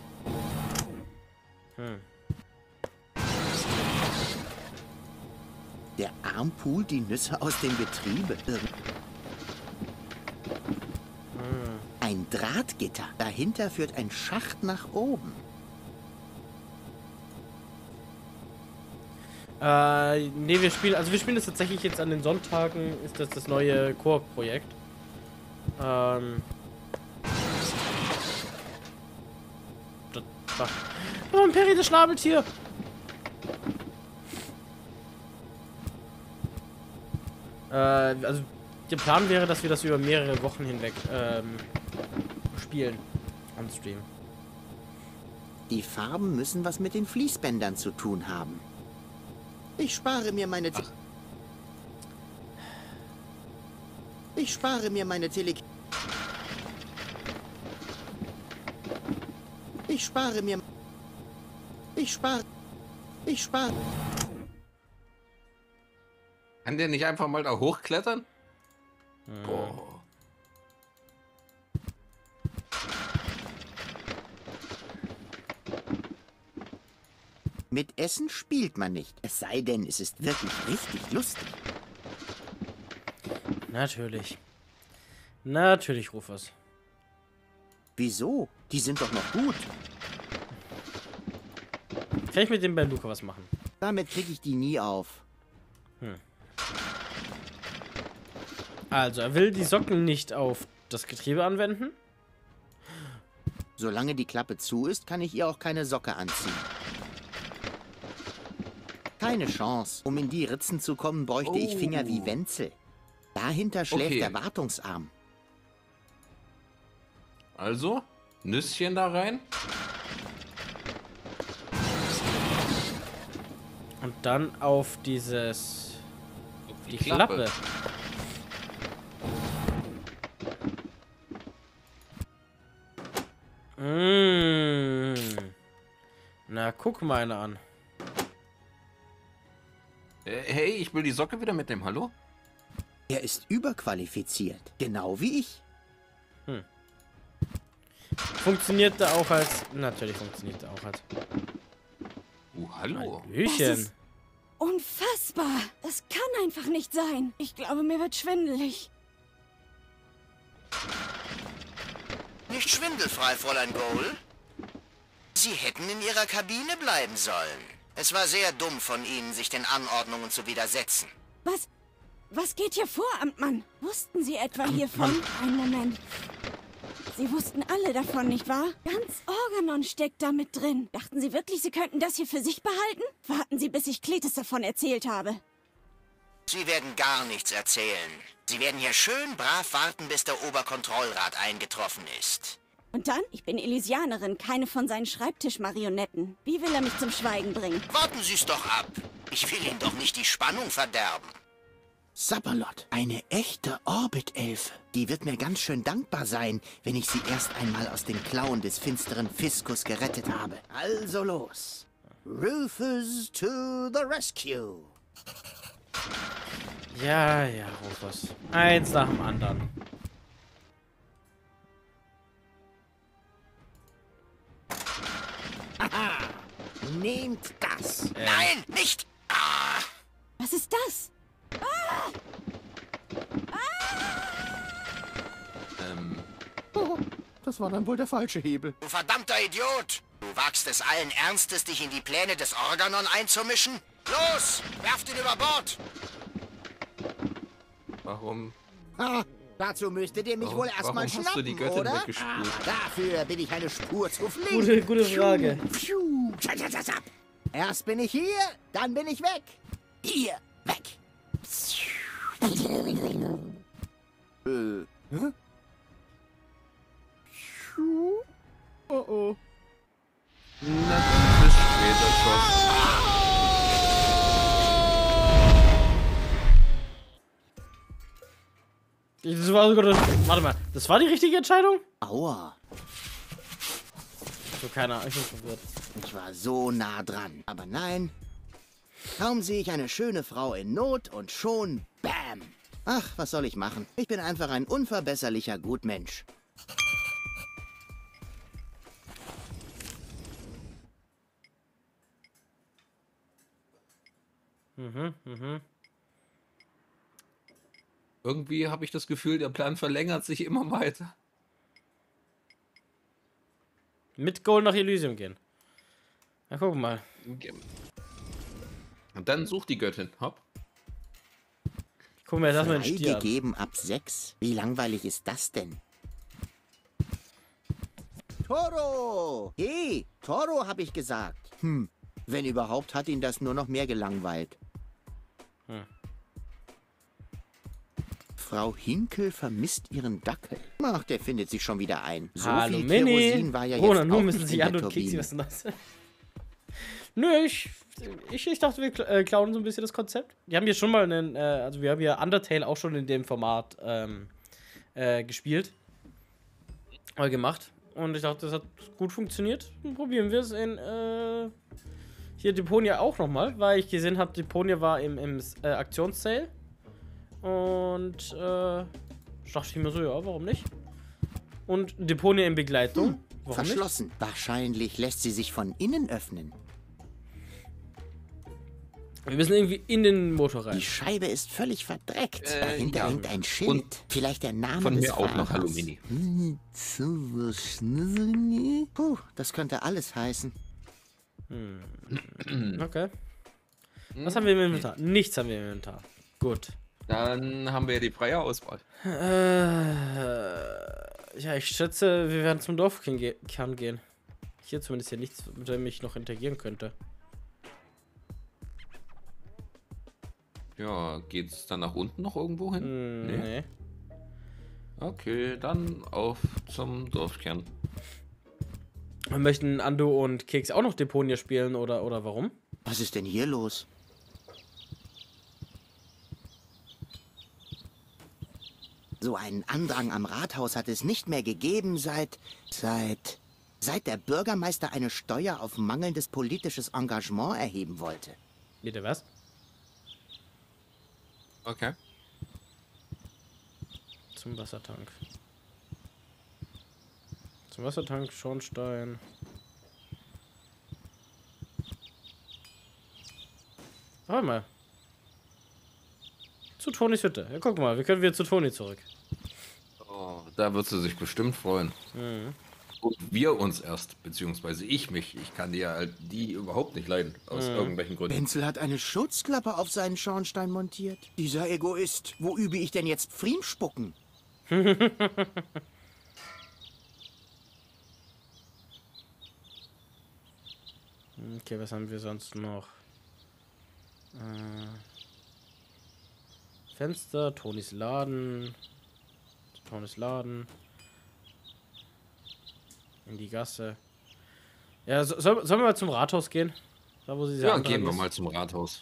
Der Arm pult die Nüsse aus dem Getriebe. Ein Drahtgitter. Dahinter führt ein Schacht nach oben. Nee, wir spielen das tatsächlich jetzt an den Sonntagen, ist das neue Koop-Projekt. Oh, ein Perry, das Schnabeltier! Also, der Plan wäre, dass wir das über mehrere Wochen hinweg spielen. On Stream. Die Farben müssen was mit den Fließbändern zu tun haben. Ich spare mir meine... Ich spare mir meine Ich spare mir... Ich spare... Kann der nicht einfach mal da hochklettern? Boah. Mit Essen spielt man nicht. Es sei denn, es ist wirklich richtig lustig. Natürlich. Natürlich, Rufus. Wieso? Die sind doch noch gut. Kann ich mit dem Bazooka was machen? Damit kriege ich die nie auf. Also, er will die Socken nicht auf das Getriebe anwenden. Solange die Klappe zu ist, kann ich ihr auch keine Socke anziehen. Keine Chance. Um in die Ritzen zu kommen, bräuchte ich Finger wie Wenzel. Dahinter schläft der Wartungsarm. Also, Nüsschen da rein. Und dann auf dieses... Die Klappe. Na, guck mal eine an. Hey, ich will die Socke wieder mitnehmen, hallo? Er ist überqualifiziert. Genau wie ich. Funktioniert da auch als... Natürlich funktioniert da auch als... Hallo. Hallöchen. Unfassbar! Es kann einfach nicht sein. Ich glaube, mir wird schwindelig. Nicht schwindelfrei, Fräulein Goal. Sie hätten in Ihrer Kabine bleiben sollen. Es war sehr dumm von Ihnen, sich den Anordnungen zu widersetzen. Was geht hier vor, Amtmann? Wussten Sie etwa hiervon? Einen Moment. Sie wussten alle davon, nicht wahr? Ganz Organon steckt da mit drin. Dachten Sie wirklich, Sie könnten das hier für sich behalten? Warten Sie, bis ich Kletis davon erzählt habe. Sie werden gar nichts erzählen. Sie werden hier schön brav warten, bis der Oberkontrollrat eingetroffen ist. Und dann? Ich bin Elysianerin, keine von seinen Schreibtischmarionetten. Wie will er mich zum Schweigen bringen? Warten Sie es doch ab. Ich will Ihnen doch nicht die Spannung verderben. Sapperlot, eine echte Orbit-Elfe. Die wird mir ganz schön dankbar sein, wenn ich sie erst einmal aus den Klauen des finsteren Fiskus gerettet habe. Also los. Rufus to the rescue. Ja, Rufus. Eins nach dem anderen. Haha. Nehmt das. Nein, nicht. Ah. Was ist das? Oh, das war dann wohl der falsche Hebel. Du verdammter Idiot! Du wagst es allen Ernstes, dich in die Pläne des Organon einzumischen? Los, werft ihn über Bord! Warum? Ah, dazu müsstet ihr mich wohl erstmal hast schnappen, du die Göttin oder? weggespült? Dafür bin ich eine Spur zu flink. Gute Frage. Pfiuh, tschatschatschatschap. Erst bin ich hier, dann bin ich weg. Hier, weg. Hä? Oh oh. Na, bis später, Schoss. Das war sogar warte mal, das war die richtige Entscheidung? Aua. So, keine Ahnung, ich bin verwirrt. Ich war so nah dran. Aber nein. Kaum sehe ich eine schöne Frau in Not und schon BAM! Ach, was soll ich machen? Ich bin einfach ein unverbesserlicher Gutmensch. Irgendwie habe ich das Gefühl, der Plan verlängert sich immer weiter. Mit Goal nach Elysium gehen. Na, guck mal. Und dann sucht die Göttin. Hopp. Guck mal, das mal den Stier an. Gegeben ab 6. Wie langweilig ist das denn? Toro! Hey, Toro, habe ich gesagt. Wenn überhaupt, hat ihn das nur noch mehr gelangweilt. Frau Hinkel vermisst ihren Dackel. Ach, der findet sich schon wieder ein. So Hallo, viel Mini. Kerosin war ja jetzt Ronan, auch nun müssen nicht sie in an der und Kiksi, Turbine. was ist denn das? Nö, ich dachte, wir klauen so ein bisschen das Konzept. Die haben hier schon mal einen, also wir haben ja Undertale auch schon in dem Format gespielt. Gemacht. Und ich dachte, das hat gut funktioniert. Dann probieren wir es in hier Deponia auch nochmal, weil ich gesehen habe, Deponia war im Aktionssale. Und dachte ich mir so, ja, warum nicht? Und Deponia in Begleitung. Warum Verschlossen. nicht? Wahrscheinlich lässt sie sich von innen öffnen. Wir müssen irgendwie in den Motor rein. Die Scheibe ist völlig verdreckt. Dahinter ja. hängt ein Schild. Und vielleicht der Name von des mir auch noch Fahrers. Alumini. Puh, das könnte alles heißen. Okay. Was haben wir im Inventar? Nichts haben wir im Inventar. Gut. Dann haben wir ja die freie Auswahl. Ja, ich schätze, wir werden zum Dorfkern gehen. Hier zumindest hier nichts, mit dem ich noch interagieren könnte. Ja, geht's dann nach unten noch irgendwo hin? Nee. Okay, dann auf zum Dorfkern. Wir möchten Ando und Keks auch noch Deponia spielen, oder warum? Was ist denn hier los? So einen Andrang am Rathaus hat es nicht mehr gegeben seit der Bürgermeister eine Steuer auf mangelndes politisches Engagement erheben wollte. Bitte was? Okay. Zum Wassertank. Zum Wassertank, Schornstein. Warte mal. Zu Tonys Hütte. Ja, guck mal, wir können wieder zu Toni zurück. Oh, da wird sie sich bestimmt freuen. Und wir uns erst, beziehungsweise ich mich. Ich kann die überhaupt nicht leiden, aus irgendwelchen Gründen. Wenzel hat eine Schutzklappe auf seinen Schornstein montiert. Dieser Egoist. Wo übe ich denn jetzt Pfriemspucken? Okay, was haben wir sonst noch? Fenster, Tonis Laden. Tonis Laden. In die Gasse. Ja, sollen wir mal zum Rathaus gehen? Da, wo sie Ja, gehen wir mal zum Rathaus.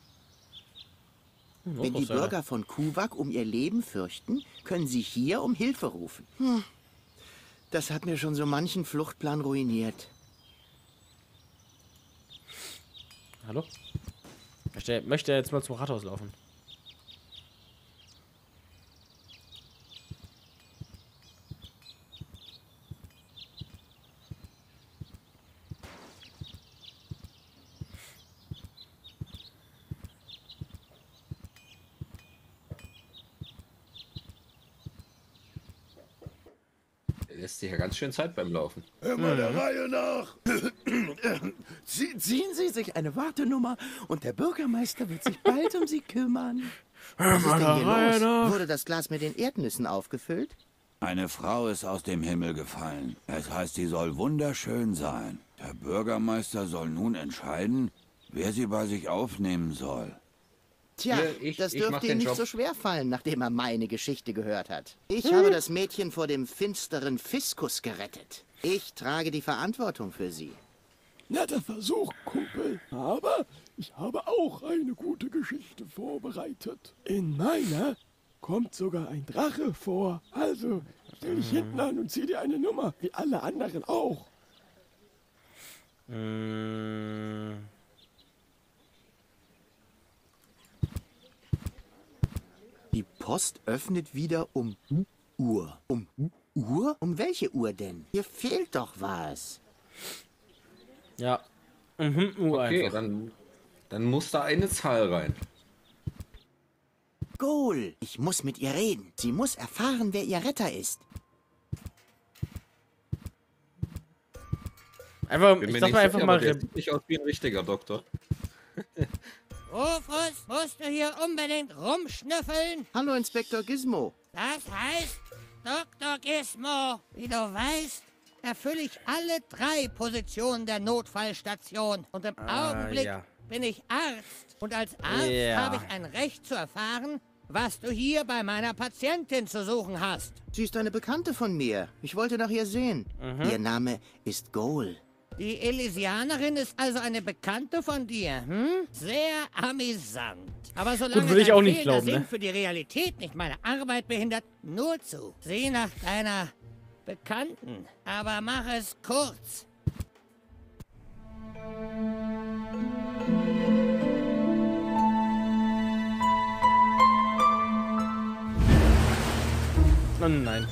Wenn die Bürger von Kuwak um ihr Leben fürchten, können sie hier um Hilfe rufen. Das hat mir schon so manchen Fluchtplan ruiniert. Hallo? Möchte er jetzt mal zum Rathaus laufen? Der lässt sich ja ganz schön Zeit beim Laufen. Immer der Reihe nach. Ziehen Sie sich eine Wartenummer und der Bürgermeister wird sich bald um Sie kümmern. Was ist denn hier los? Wurde das Glas mit den Erdnüssen aufgefüllt? Eine Frau ist aus dem Himmel gefallen. Es heißt, sie soll wunderschön sein. Der Bürgermeister soll nun entscheiden, wer sie bei sich aufnehmen soll. Tja, Hier, das ich mach dürfte den ihm nicht Job. so schwer fallen, nachdem er meine Geschichte gehört hat. Ich habe das Mädchen vor dem finsteren Fiskus gerettet. Ich trage die Verantwortung für sie. Netter Versuch, Kumpel. Aber ich habe auch eine gute Geschichte vorbereitet. In meiner kommt sogar ein Drache vor. Also stell dich hinten an und zieh dir eine Nummer, wie alle anderen auch. Die Post öffnet wieder um Uhr. Um Uhr? Um welche Uhr denn? Hier fehlt doch was. Ja. Okay, Einfach. dann muss da eine Zahl rein. Goal, ich muss mit ihr reden. Sie muss erfahren, wer ihr Retter ist. Einfach, Bin ich mir sag nicht mal einfach sicher, mal. aber der sieht nicht aus wie ein richtiger Doktor. Rufus, musst du hier unbedingt rumschnüffeln? Hallo, Inspektor Gizmo. Das heißt, Dr. Gizmo, wie du weißt, erfülle ich alle 3 Positionen der Notfallstation. Und im Augenblick ja. bin ich Arzt. Und als Arzt Ja. habe ich ein Recht zu erfahren, was du hier bei meiner Patientin zu suchen hast. Sie ist eine Bekannte von mir. Ich wollte nach ihr sehen. Ihr Name ist Goal. Die Elysianerin ist also eine Bekannte von dir, hm? Sehr amüsant. Aber solange Gut, will ich dein auch nicht fehlender glauben, Sinn ne? für die Realität nicht meine Arbeit behindert, nur zu. Sieh nach deiner Bekannten. Aber mach es kurz. Oh nein.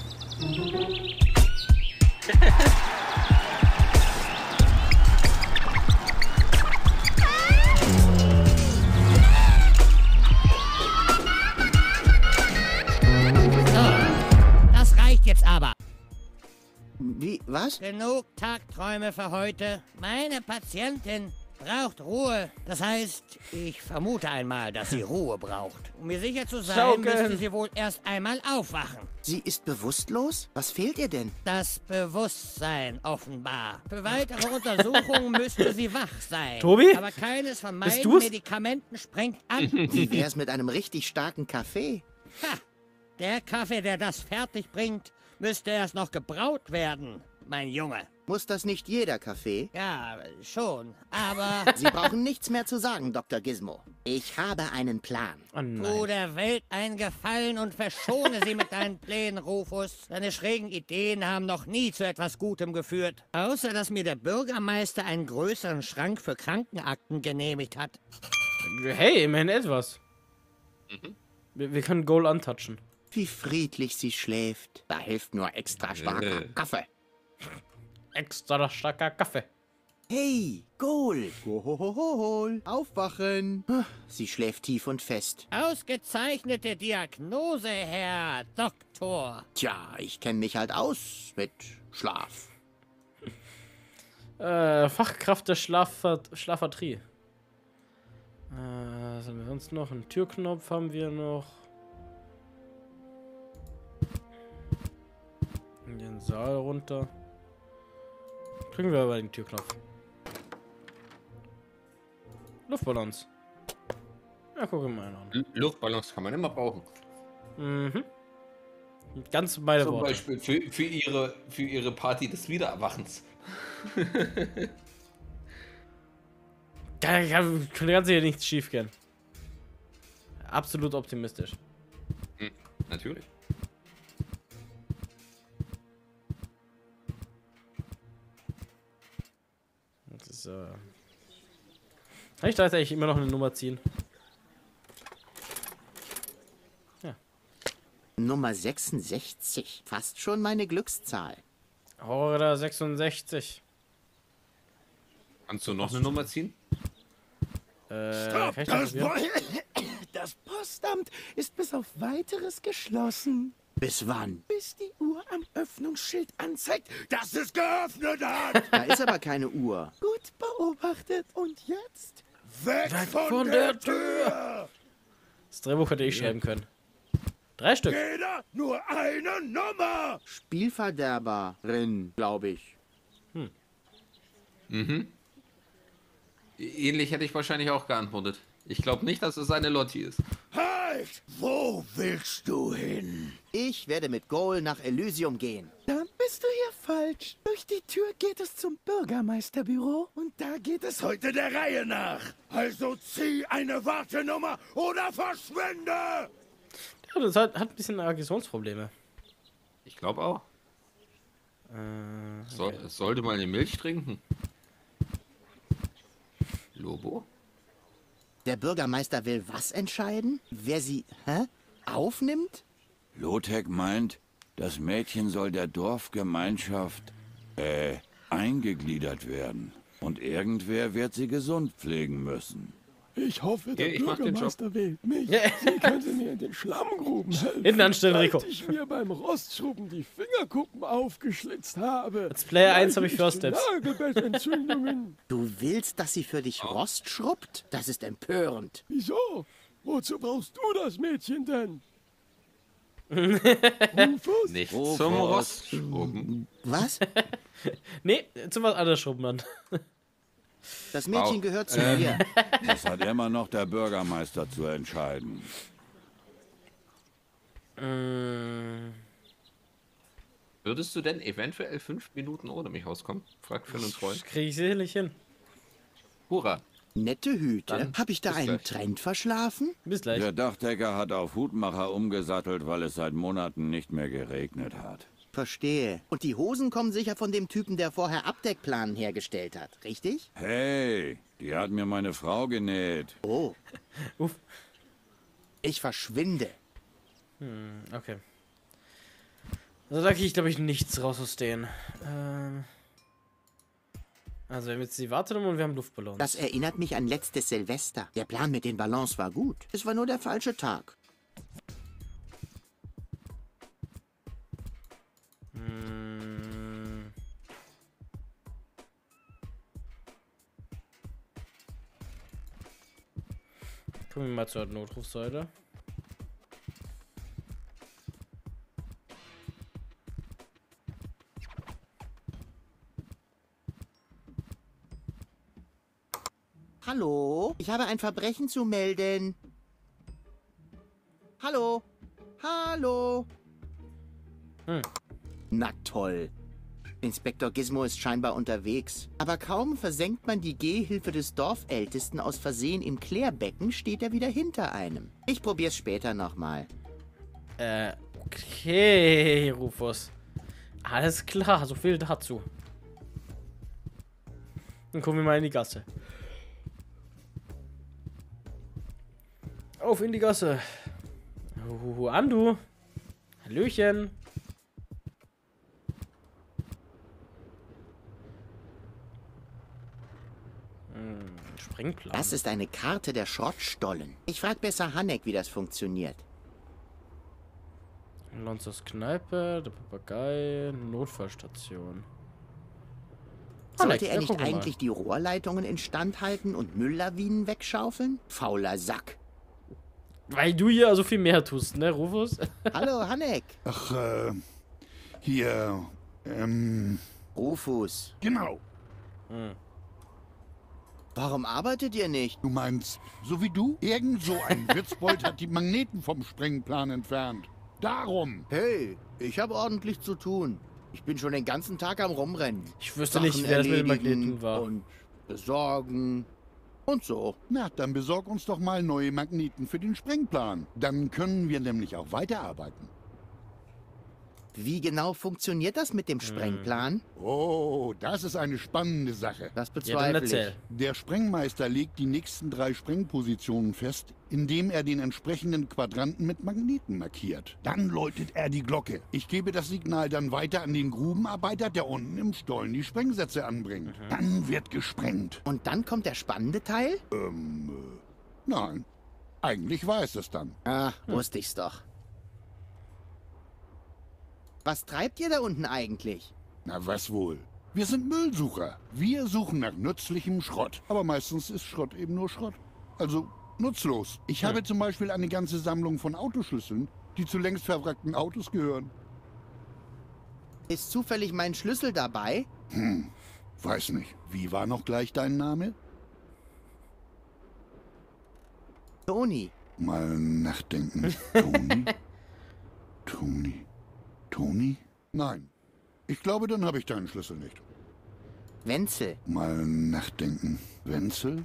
Das reicht jetzt aber. Wie, was? Genug Tagträume für heute. Meine Patientin braucht Ruhe. Das heißt, ich vermute einmal, dass sie Ruhe braucht. Um mir sicher zu sein, Schaukeln. müsste sie wohl erst einmal aufwachen. Sie ist bewusstlos? Was fehlt ihr denn? Das Bewusstsein offenbar. Für weitere Untersuchungen müsste sie wach sein. Tobi? Aber keines von Bist meinen du's? Medikamenten sprengt an. Wie wär's mit einem richtig starken Kaffee? Ha! Der Kaffee, der das fertig bringt, müsste erst noch gebraut werden, mein Junge. Muss das nicht jeder Kaffee? Ja, schon, aber... Sie brauchen nichts mehr zu sagen, Dr. Gizmo. Ich habe einen Plan. Oh nein. Tu der Welt einen Gefallen und verschone sie mit deinen Plänen, Rufus. Deine schrägen Ideen haben noch nie zu etwas Gutem geführt. Außer, dass mir der Bürgermeister einen größeren Schrank für Krankenakten genehmigt hat. Hey, immerhin etwas. Wir können Goal antatschen. Wie friedlich sie schläft. Da hilft nur extra starker Kaffee. Extra starker Kaffee. Hey, Goal. Gohohohol. Aufwachen. Sie schläft tief und fest. Ausgezeichnete Diagnose, Herr Doktor. Tja, ich kenne mich halt aus mit Schlaf. Fachkraft der Schlafatrie. Was haben wir sonst noch? Einen Türknopf haben wir noch. In den Saal runter. Kriegen wir aber den Türknopf. Luftballons. Ja, guck mal an. Luftballons kann man immer brauchen. Mhm. Ganz meine Zum Worte. Beispiel für ihre Party des Wiedererwachens. Kann hier nichts schief gehen. Absolut optimistisch. Natürlich. Das ist, kann ich da jetzt eigentlich immer noch eine Nummer ziehen? Ja. Nummer 66. Fast schon meine Glückszahl. Horror 66. Kannst du noch eine Nummer ziehen? Stopp! kann ich das probieren? Das Postamt ist bis auf Weiteres geschlossen. Bis wann? Bis die Uhr am Öffnungsschild anzeigt, dass es geöffnet hat. Da ist aber keine Uhr. Gut beobachtet. Und jetzt? Weg von der Tür! Das Drehbuch hätte ich schreiben können. 3 Stück. Jeder nur eine Nummer! Spielverderberin, glaube ich. Mhm. Ähnlich hätte ich wahrscheinlich auch geantwortet. Ich glaube nicht, dass es eine Lotti ist. Halt! Wo willst du hin? Ich werde mit Goal nach Elysium gehen. Dann bist du hier falsch. Durch die Tür geht es zum Bürgermeisterbüro und da geht es heute der Reihe nach. Also zieh eine Wartenummer oder verschwinde! Ja, das hat ein bisschen Aggressionsprobleme. Ich glaube auch. Sollte mal eine Milch trinken. Lobo? Der Bürgermeister will was entscheiden? Wer sie, aufnimmt? Lothek meint, das Mädchen soll der Dorfgemeinschaft, eingegliedert werden. Und irgendwer wird sie gesund pflegen müssen. Ich hoffe, der Ich mach den Bürgermeister wählt mich. Ja. Sie könnte mir in den Schlammgruben helfen. Hinten anstellen, Rico. Seit ich mir beim Rostschrubben die Fingerkuppen aufgeschlitzt habe. Als Player 1 habe ich First Steps. Nagelbettentzündungen. Du willst, dass sie für dich Rost schrubbt? Das ist empörend. Wieso? Wozu brauchst du das Mädchen denn? Rufus? Nicht Rufus. zum Rostschrubben. Was? Nee, zum was anderes schrubben dann. Das Mädchen gehört zu mir. Das hat immer noch der Bürgermeister zu entscheiden. Würdest du denn eventuell 5 Minuten ohne mich auskommen? Fragt Finn und Freund. Kriege ich sicherlich hin. Hurra. Nette Hüte. Dann Habe ich da bis einen gleich. Trend verschlafen? Bis gleich. Der Dachdecker hat auf Hutmacher umgesattelt, weil es seit Monaten nicht mehr geregnet hat. Verstehe. Und die Hosen kommen sicher von dem Typen, der vorher Abdeckplanen hergestellt hat, richtig? Hey, die hat mir meine Frau genäht. Oh. Uff. Ich verschwinde. Okay. Also da kriege ich, glaube ich, nichts raus aus denen. Also wir haben jetzt die Wartenummer und wir haben Luftballons. Das erinnert mich an letztes Silvester. Der Plan mit den Ballons war gut. Es war nur der falsche Tag. Kommen wir mal zur Notrufsäule. Hallo? Ich habe ein Verbrechen zu melden. Hallo? Hallo? Na toll. Inspektor Gizmo ist scheinbar unterwegs. Aber kaum versenkt man die Gehhilfe des Dorfältesten aus Versehen im Klärbecken, steht er wieder hinter einem. Ich probier's später nochmal. Okay, Rufus. Alles klar, so viel dazu. Dann kommen wir mal in die Gasse. Auf in die Gasse. Andu. Hallöchen. Sprengplan. Das ist eine Karte der Schrottstollen. Ich frage besser Hanek, wie das funktioniert. Lonzos Kneipe, der Papagei, Notfallstation. Sollte er nicht eigentlich die Rohrleitungen instand halten und Mülllawinen wegschaufeln? Fauler Sack. Weil du hier also viel mehr tust, ne, Rufus? Hallo, Hanek. Ach, hier, Rufus. genau. Warum arbeitet ihr nicht? Du meinst, so wie du? Irgend so ein Witzbold hat die Magneten vom Sprengplan entfernt. Darum. Hey, ich habe ordentlich zu tun. Ich bin schon den ganzen Tag am Rumrennen. Ich wüsste nicht, wer das mit den Magneten war. Und besorgen und so. Na, dann besorg uns doch mal neue Magneten für den Sprengplan. Dann können wir nämlich auch weiterarbeiten. Wie genau funktioniert das mit dem Sprengplan? Oh, das ist eine spannende Sache. Das bezweifle ich. Der Sprengmeister legt die nächsten 3 Sprengpositionen fest, indem er den entsprechenden Quadranten mit Magneten markiert. Dann läutet er die Glocke. Ich gebe das Signal dann weiter an den Grubenarbeiter, der unten im Stollen die Sprengsätze anbringt. Dann wird gesprengt. Und dann kommt der spannende Teil? Nein. Eigentlich war es das dann. Ah, wusste ich's doch. Was treibt ihr da unten eigentlich? Na, was wohl? Wir sind Müllsucher. Wir suchen nach nützlichem Schrott. Aber meistens ist Schrott eben nur Schrott. Also nutzlos. Ich habe zum Beispiel eine ganze Sammlung von Autoschlüsseln, die zu längst verwrackten Autos gehören. Ist zufällig mein Schlüssel dabei? Weiß nicht. Wie war noch gleich dein Name? Toni. Mal nachdenken. Toni? Toni? Nein. Ich glaube, dann habe ich deinen Schlüssel nicht. Wenzel. Mal nachdenken. Wenzel?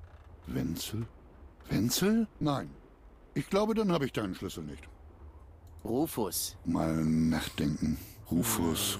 Nein. Ich glaube, dann habe ich deinen Schlüssel nicht. Rufus. Mal nachdenken. Rufus.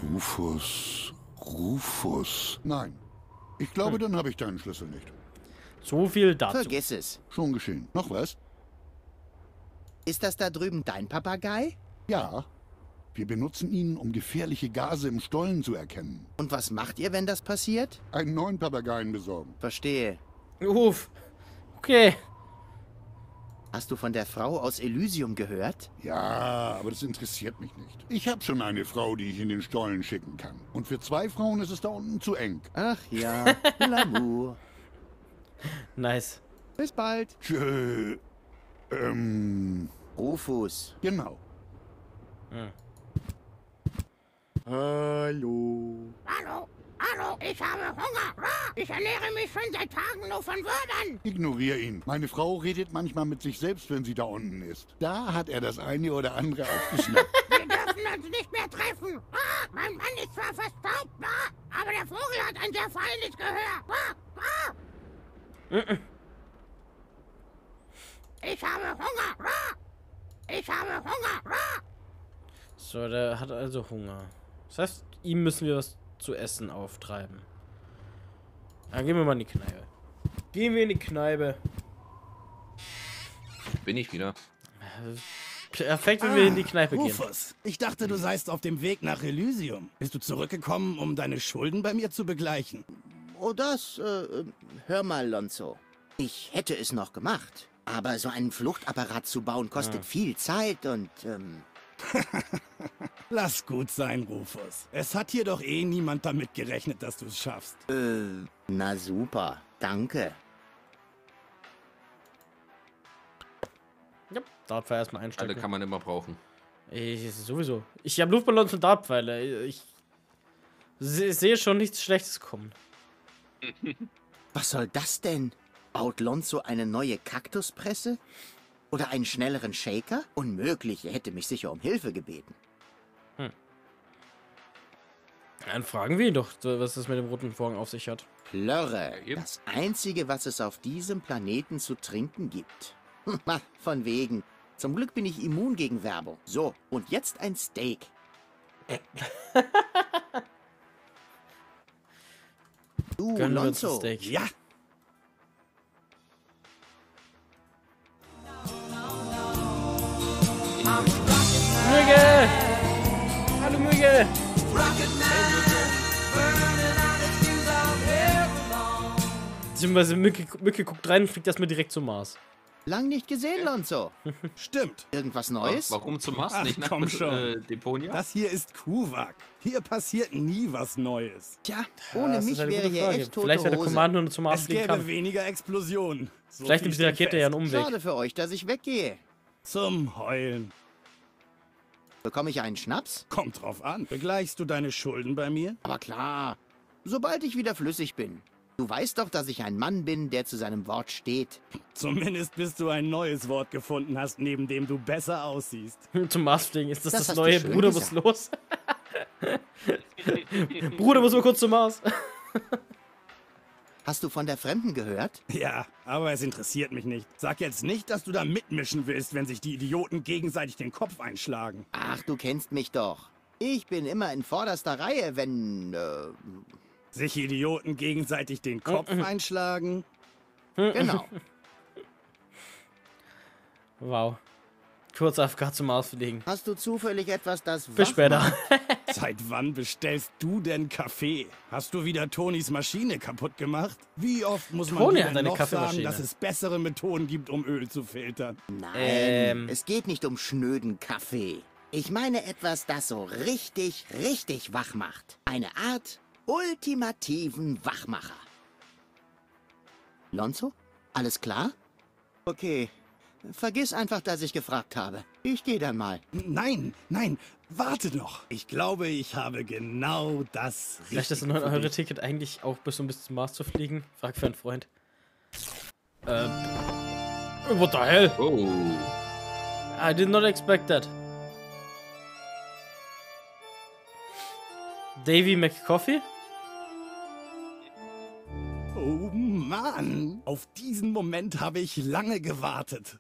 Nein. Ich glaube, dann habe ich deinen Schlüssel nicht. So viel dazu. Vergiss es. Schon geschehen. Noch was? Ist das da drüben dein Papagei? Ja. Wir benutzen ihn, um gefährliche Gase im Stollen zu erkennen. Und was macht ihr, wenn das passiert? Einen neuen Papageien besorgen. Verstehe. Uff. Okay. Hast du von der Frau aus Elysium gehört? Ja, aber das interessiert mich nicht. Ich habe schon eine Frau, die ich in den Stollen schicken kann. Und für 2 Frauen ist es da unten zu eng. Ach ja, L'amour. Nice. Bis bald. Tschö. Rufus. Genau. Hallo. Hallo, ich habe Hunger. Ich ernähre mich schon seit Tagen nur von Würmern. Ignorier ihn. Meine Frau redet manchmal mit sich selbst, wenn sie da unten ist. Da hat er das eine oder andere aufgeschnappt. Wir dürfen uns nicht mehr treffen. Mein Mann ist zwar verstaubt, aber der Vogel hat ein sehr feines Gehör. Ich habe Hunger. Ich habe Hunger. So, der hat also Hunger. Das heißt, ihm müssen wir was zu essen auftreiben. Dann gehen wir mal in die Kneipe. Gehen wir in die Kneipe. Bin ich wieder. Perfekt, wenn wir in die Kneipe gehen. Rufus, ich dachte, du seist auf dem Weg nach Elysium. Bist du zurückgekommen, um deine Schulden bei mir zu begleichen? Oh, hör mal, Lonzo. Ich hätte es noch gemacht. Aber so einen Fluchtapparat zu bauen kostet viel Zeit und, Lass gut sein, Rufus. Es hat hier doch eh niemand damit gerechnet, dass du es schaffst. na super. Danke. Ja, Dartpfeil erstmal einstecken. Alle kann man immer brauchen. Sowieso. Ich habe Luftballons und Dartpfeile. Ich sehe schon nichts Schlechtes kommen. Was soll das denn? Baut Lonzo eine neue Kaktuspresse? Oder einen schnelleren Shaker? Unmöglich, er hätte mich sicher um Hilfe gebeten. Dann fragen wir ihn doch, was das mit dem roten Vorhang auf sich hat. Plörre, das Einzige, was es auf diesem Planeten zu trinken gibt. Von wegen. Zum Glück bin ich immun gegen Werbung. So, und jetzt ein Steak. Du, Gönnen wir uns ein Lonzo. Steak. Ja, Mügge! Hallo Mügge! Beziehungsweise Mücke guckt rein und fliegt erstmal direkt zum Mars. Lang nicht gesehen, Lonzo. stimmt. Irgendwas Neues? Warum zum Mars Ach, nicht nach komm schon. Deponia? Das hier ist Kuwak. Hier passiert nie was Neues. Tja, ohne das ist mich eine wäre gute hier Frage. echt tote Vielleicht wäre der Hose. Commando nur zum Mars Es fliegen gäbe kann. weniger Explosionen. So Vielleicht viel nimmt die Rakete steht ja einen fest. Umweg. Schade für euch, dass ich weggehe. Zum Heulen. Bekomme ich einen Schnaps? Kommt drauf an. Begleichst du deine Schulden bei mir? Aber klar, sobald ich wieder flüssig bin. Du weißt doch, dass ich ein Mann bin, der zu seinem Wort steht. Zumindest bis du ein neues Wort gefunden hast, neben dem du besser aussiehst. Zum Mars fliegen, ist das Das das hast du neue? schön Bruder gesagt. muss los. Bruder muss mal kurz zum Mars. Hast du von der Fremden gehört? Ja, aber es interessiert mich nicht. Sag jetzt nicht, dass du da mitmischen willst, wenn sich die Idioten gegenseitig den Kopf einschlagen. Ach, du kennst mich doch. Ich bin immer in vorderster Reihe, wenn, Sich Idioten gegenseitig den Kopf einschlagen? genau. Wow. Kurz AFK zum Mars fliegen. Hast du zufällig etwas, das Bis wach später. macht? Seit wann bestellst du denn Kaffee? Hast du wieder Tonys Maschine kaputt gemacht? Wie oft muss man Toni dir hat denn eine noch sagen, Kaffeemaschine. dass es bessere Methoden gibt, um Öl zu filtern? Nein, es geht nicht um schnöden Kaffee. Ich meine etwas, das so richtig, richtig wach macht. Eine Art ultimativen Wachmacher. Lonzo? Alles klar? Okay. Vergiss einfach, dass ich gefragt habe. Ich gehe dann mal. Nein, nein, warte noch. Ich glaube, ich habe genau das Vielleicht ist ein Richtige für dich. 9-Euro-Ticket eigentlich auch bis zum Mars zu fliegen? Frag für einen Freund. What the hell? Oh. I did not expect that. Davy McCoffey? Oh Mann, auf diesen Moment habe ich lange gewartet.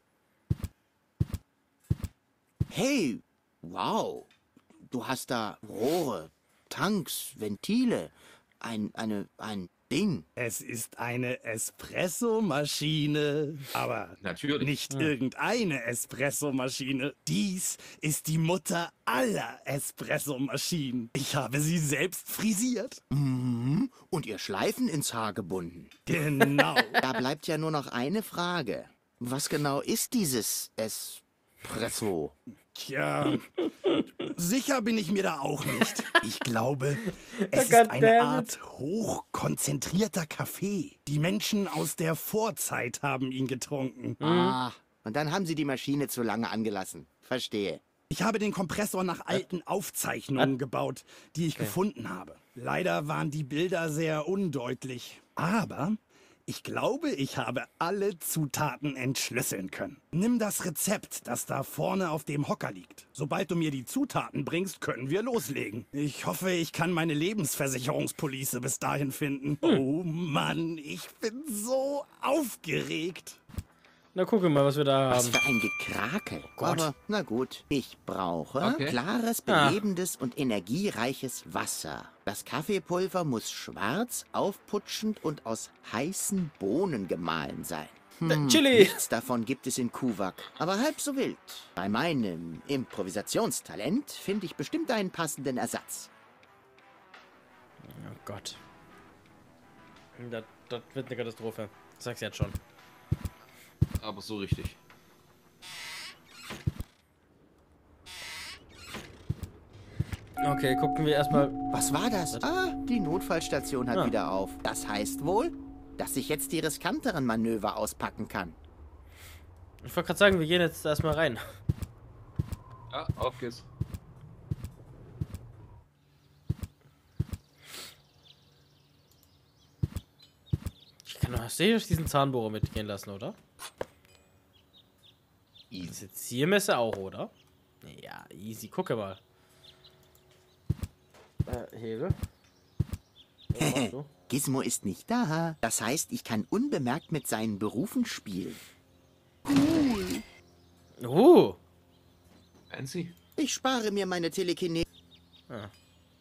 Hey, wow. Du hast da Rohre, Tanks, Ventile, ein Ding. Es ist eine Espressomaschine. Aber Natürlich. nicht irgendeine Espressomaschine. Dies ist die Mutter aller Espressomaschinen. Ich habe sie selbst frisiert. Mhm. Und ihr Schleifen ins Haar gebunden. Genau. Da bleibt ja nur noch eine Frage. Was genau ist dieses Espresso? Tja, sicher bin ich mir da auch nicht. Ich glaube, es ist Goddammit. eine Art hochkonzentrierter Kaffee. Die Menschen aus der Vorzeit haben ihn getrunken. Ah, und dann haben sie die Maschine zu lange angelassen. Verstehe. Ich habe den Kompressor nach alten Aufzeichnungen gebaut, die ich gefunden habe. Leider waren die Bilder sehr undeutlich. Aber ich glaube, ich habe alle Zutaten entschlüsseln können. Nimm das Rezept, das da vorne auf dem Hocker liegt. Sobald du mir die Zutaten bringst, können wir loslegen. Ich hoffe, ich kann meine Lebensversicherungspolice bis dahin finden. Oh Mann, ich bin so aufgeregt. Na, gucken wir mal, was wir da Was haben. für ein Gekrakel. Gott. Aber na gut, ich brauche Okay. klares, belebendes und energiereiches Wasser. Das Kaffeepulver muss schwarz, aufputschend und aus heißen Bohnen gemahlen sein. Chili! Nichts davon gibt es in Kuvak, aber halb so wild. Bei meinem Improvisationstalent finde ich bestimmt einen passenden Ersatz. Oh Gott. Das wird eine Katastrophe. Ich sag's jetzt schon. Aber so richtig. Okay, gucken wir erstmal. Was war das? Ah, die Notfallstation hat wieder auf. Das heißt wohl, dass ich jetzt die riskanteren Manöver auspacken kann. Ich wollte gerade sagen, wir gehen jetzt erstmal rein. Ja, auf geht's. Ich kann doch sicher diesen Zahnbohrer mitgehen lassen, oder? Easy. Das ist Ziermesser auch, oder? Ja, easy. Gucke mal. Hebel. Was machst du? Gizmo ist nicht da. Das heißt, ich kann unbemerkt mit seinen Berufen spielen. Fancy. Ich spare mir meine Telekinese. Ah.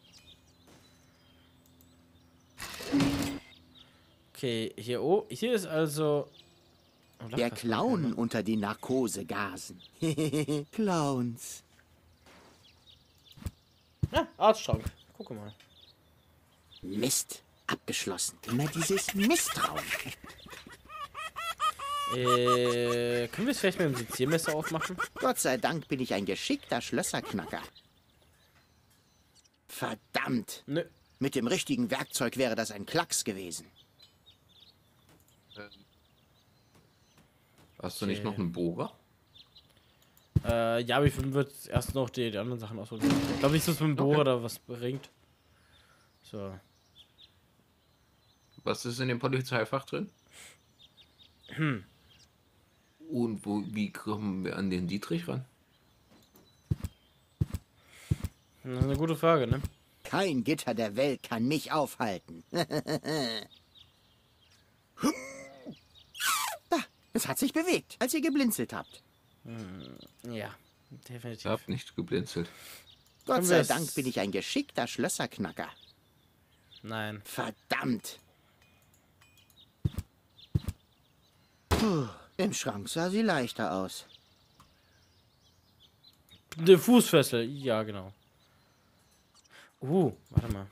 Okay, hier ist also... Oh, Der Clown unter den Narkosegasen. Clowns. Ja, Arztschrank. Guck mal. Mist. Abgeschlossen. Immer dieses Misstrauen. Können wir es vielleicht mit dem Seziermesser aufmachen? Gott sei Dank bin ich ein geschickter Schlösserknacker. Verdammt. Nö. Mit dem richtigen Werkzeug wäre das ein Klacks gewesen. Hast du nicht noch einen Bohrer? Ja, aber ich würde erst noch die anderen Sachen ausholen. Ich glaube nicht, dass mit dem Bohrer da was bringt. So. Was ist in dem Polizeifach drin? Und wie kommen wir an den Dietrich ran? Das ist eine gute Frage, ne? Kein Gitter der Welt kann mich aufhalten. Da, es hat sich bewegt, als ihr geblinzelt habt. Ja, definitiv. Ich hab nicht geblinzelt. Gott sei Dank bin ich ein geschickter Schlösserknacker. Nein. Verdammt. Puh, im Schrank sah sie leichter aus. Der Fußfessel, ja genau. Warte mal.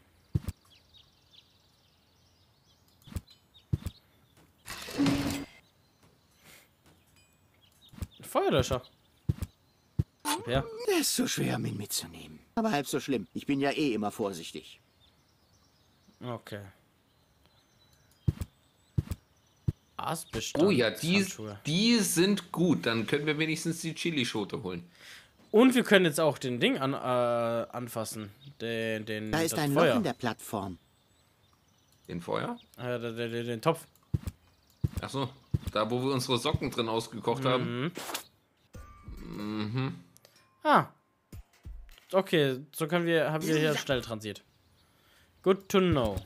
Feuerlöscher. Ja. Der ist so schwer, um ihn mitzunehmen. Aber halb so schlimm. Ich bin ja eh immer vorsichtig. Okay. Asbestand. Oh ja, die sind gut. Dann können wir wenigstens die Chilischote holen. Und wir können jetzt auch den Ding anfassen. Da ist das ein Feuer. Loch in der Plattform. Den Feuer? Den Topf. Ach so, da wo wir unsere Socken drin ausgekocht haben. Mhm. Ah. Okay, so haben wir hier Schnelltransit. Good to know.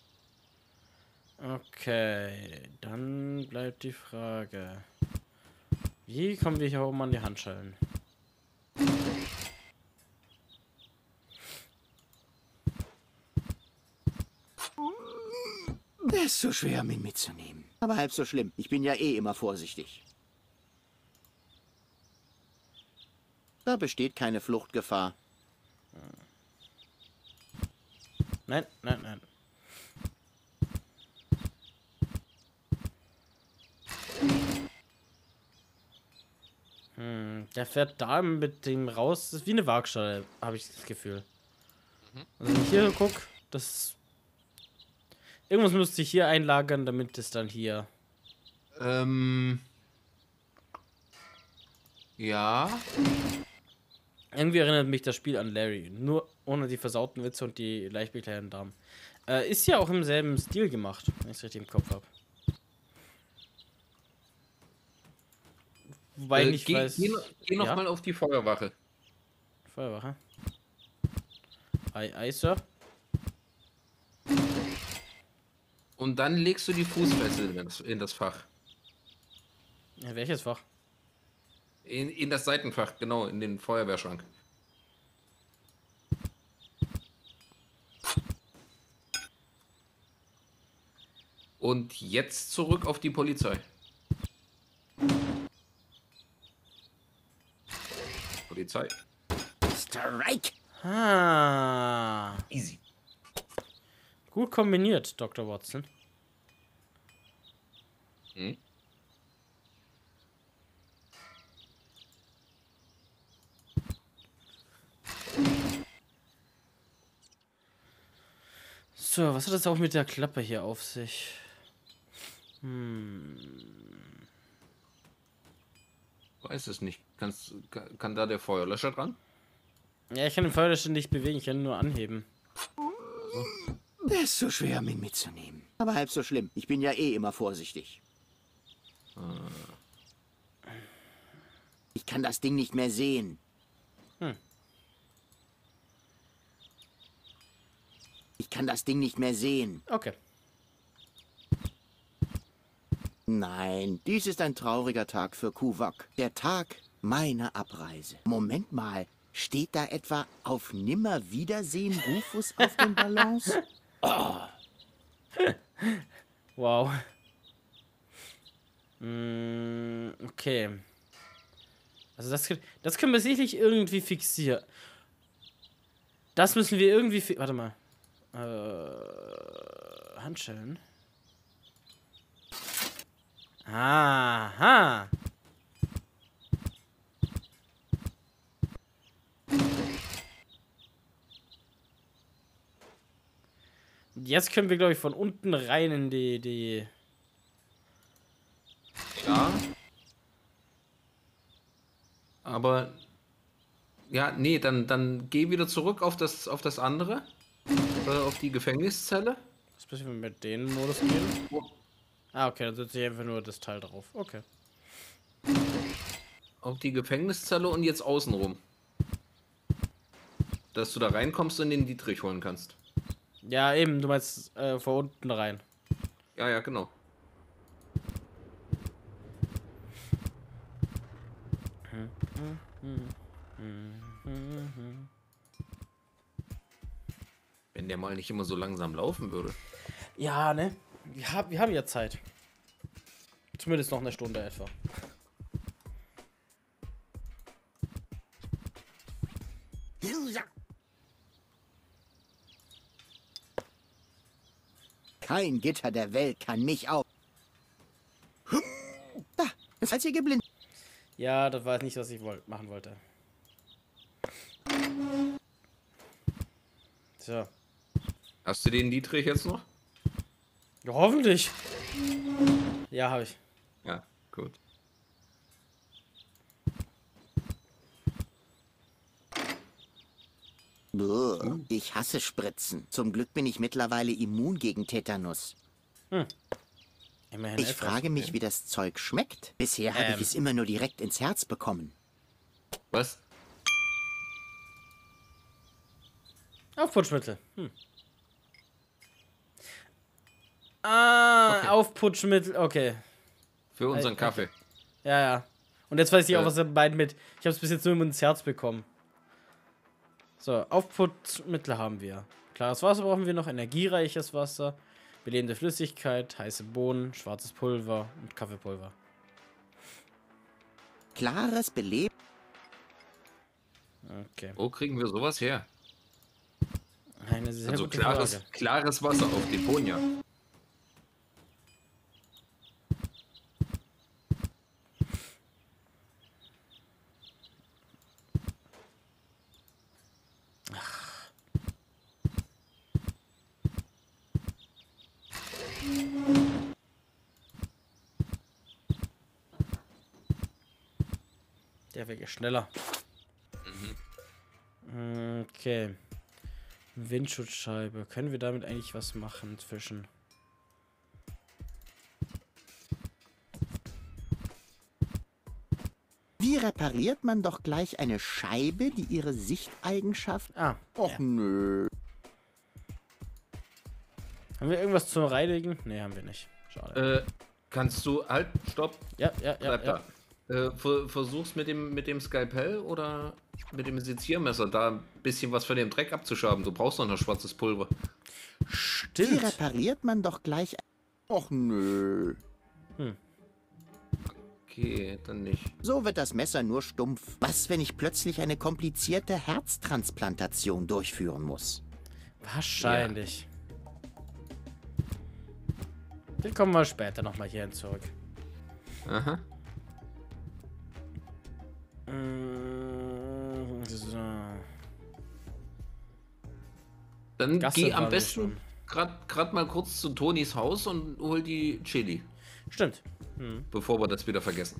Okay, dann bleibt die Frage. Wie kommen wir hier oben an die Handschellen? Der ist so schwer, um ihn mitzunehmen. Aber halb so schlimm. Ich bin ja eh immer vorsichtig. Da besteht keine Fluchtgefahr. Nein, nein, nein. Der fährt da mit dem raus. Das ist wie eine Waagschale, habe ich das Gefühl. Also wenn ich hier gucke, das... Irgendwas müsste ich hier einlagern, damit es dann hier... Ja. Irgendwie erinnert mich das Spiel an Larry. Nur ohne die versauten Witze und die leicht bekleideten Damen. Ist ja auch im selben Stil gemacht, wenn ich es richtig im Kopf habe. Wobei ich nicht weiß... Geh noch mal auf die Feuerwache. Feuerwache. Ei, Sir. Und dann legst du die Fußfessel in das Fach. Ja, welches Fach? In das Seitenfach, genau, in den Feuerwehrschrank. Und jetzt zurück auf die Polizei. Polizei. Strike! Ah. Easy. Gut kombiniert, Dr. Watson. Hm? So, was hat das auch mit der Klappe hier auf sich? Weiß es nicht. Kann da der Feuerlöscher dran? Ja, ich kann den Feuerlöscher nicht bewegen, ich kann ihn nur anheben. Der ist so schwer, um ihn mitzunehmen. Aber halb so schlimm. Ich bin ja eh immer vorsichtig. Ich kann das Ding nicht mehr sehen. Ich kann das Ding nicht mehr sehen. Okay. Nein, dies ist ein trauriger Tag für Kuvok. Der Tag meiner Abreise. Moment mal, steht da etwa auf Nimmerwiedersehen Rufus auf den Ballons? Oh. Wow. Okay. Also das können wir sicherlich irgendwie fixieren. Das müssen wir irgendwie... Warte mal. Handschellen. Aha. Jetzt können wir, glaube ich, von unten rein in die... Ja. Aber... Ja, nee, dann geh wieder zurück auf das andere. Auf die Gefängniszelle. Was müssen wir mit den Modus gehen? Ah, okay, dann setze ich einfach nur das Teil drauf. Okay. Auf die Gefängniszelle und jetzt außenrum. Dass du da reinkommst und den Dietrich holen kannst. Ja, eben, du meinst von unten rein. Ja, ja, genau. Wenn der mal nicht immer so langsam laufen würde. Ja, ne? Wir haben ja Zeit. Zumindest noch eine Stunde etwa. Kein Gitter der Welt kann mich auf. Da, ist als ihr geblindet. Ja, das war nicht, was ich machen wollte. So. Hast du den Dietrich jetzt noch? Ja, hoffentlich. Ja, habe ich. Ja, gut. Ich hasse Spritzen. Zum Glück bin ich mittlerweile immun gegen Tetanus. Immerhin Ich etwas. frage mich, wie das Zeug schmeckt. Bisher habe ich es immer nur direkt ins Herz bekommen. Was? Aufputschmittel. Ah, okay. Aufputschmittel, okay. Für unseren Kaffee. Ja, ja. Und jetzt weiß ich auch, was er meint mit. Ich habe es bis jetzt nur ins Herz bekommen. So, Aufputschmittel haben wir. Klares Wasser brauchen wir noch, energiereiches Wasser, belebende Flüssigkeit, heiße Bohnen, schwarzes Pulver und Kaffeepulver. Klares Beleb. Okay. Wo kriegen wir sowas her? Eine sehr also gute klares Wasser auf Deponia. Der wäre schneller. Okay. Windschutzscheibe. Können wir damit eigentlich was machen zwischen? Wie repariert man doch gleich eine Scheibe, die ihre Sichteigenschaft... Och ja. nö. Haben wir irgendwas zum Reinigen? Ne, haben wir nicht. Schade. Kannst du, halt, stopp. Ja. Bleib da. Versuch's mit dem Skalpell oder mit dem Seziermesser da ein bisschen was von dem Dreck abzuschaben. Du brauchst noch schwarzes Pulver. Die repariert man doch gleich. Och nö. Okay, dann nicht. So wird das Messer nur stumpf. Was, wenn ich plötzlich eine komplizierte Herztransplantation durchführen muss? Wahrscheinlich. Wir kommen mal später nochmal hierhin zurück. Aha. So. Dann Gasse geh am waren wir besten grad mal kurz zu Tonis Haus und hol die Chili. Stimmt. Bevor wir das wieder vergessen.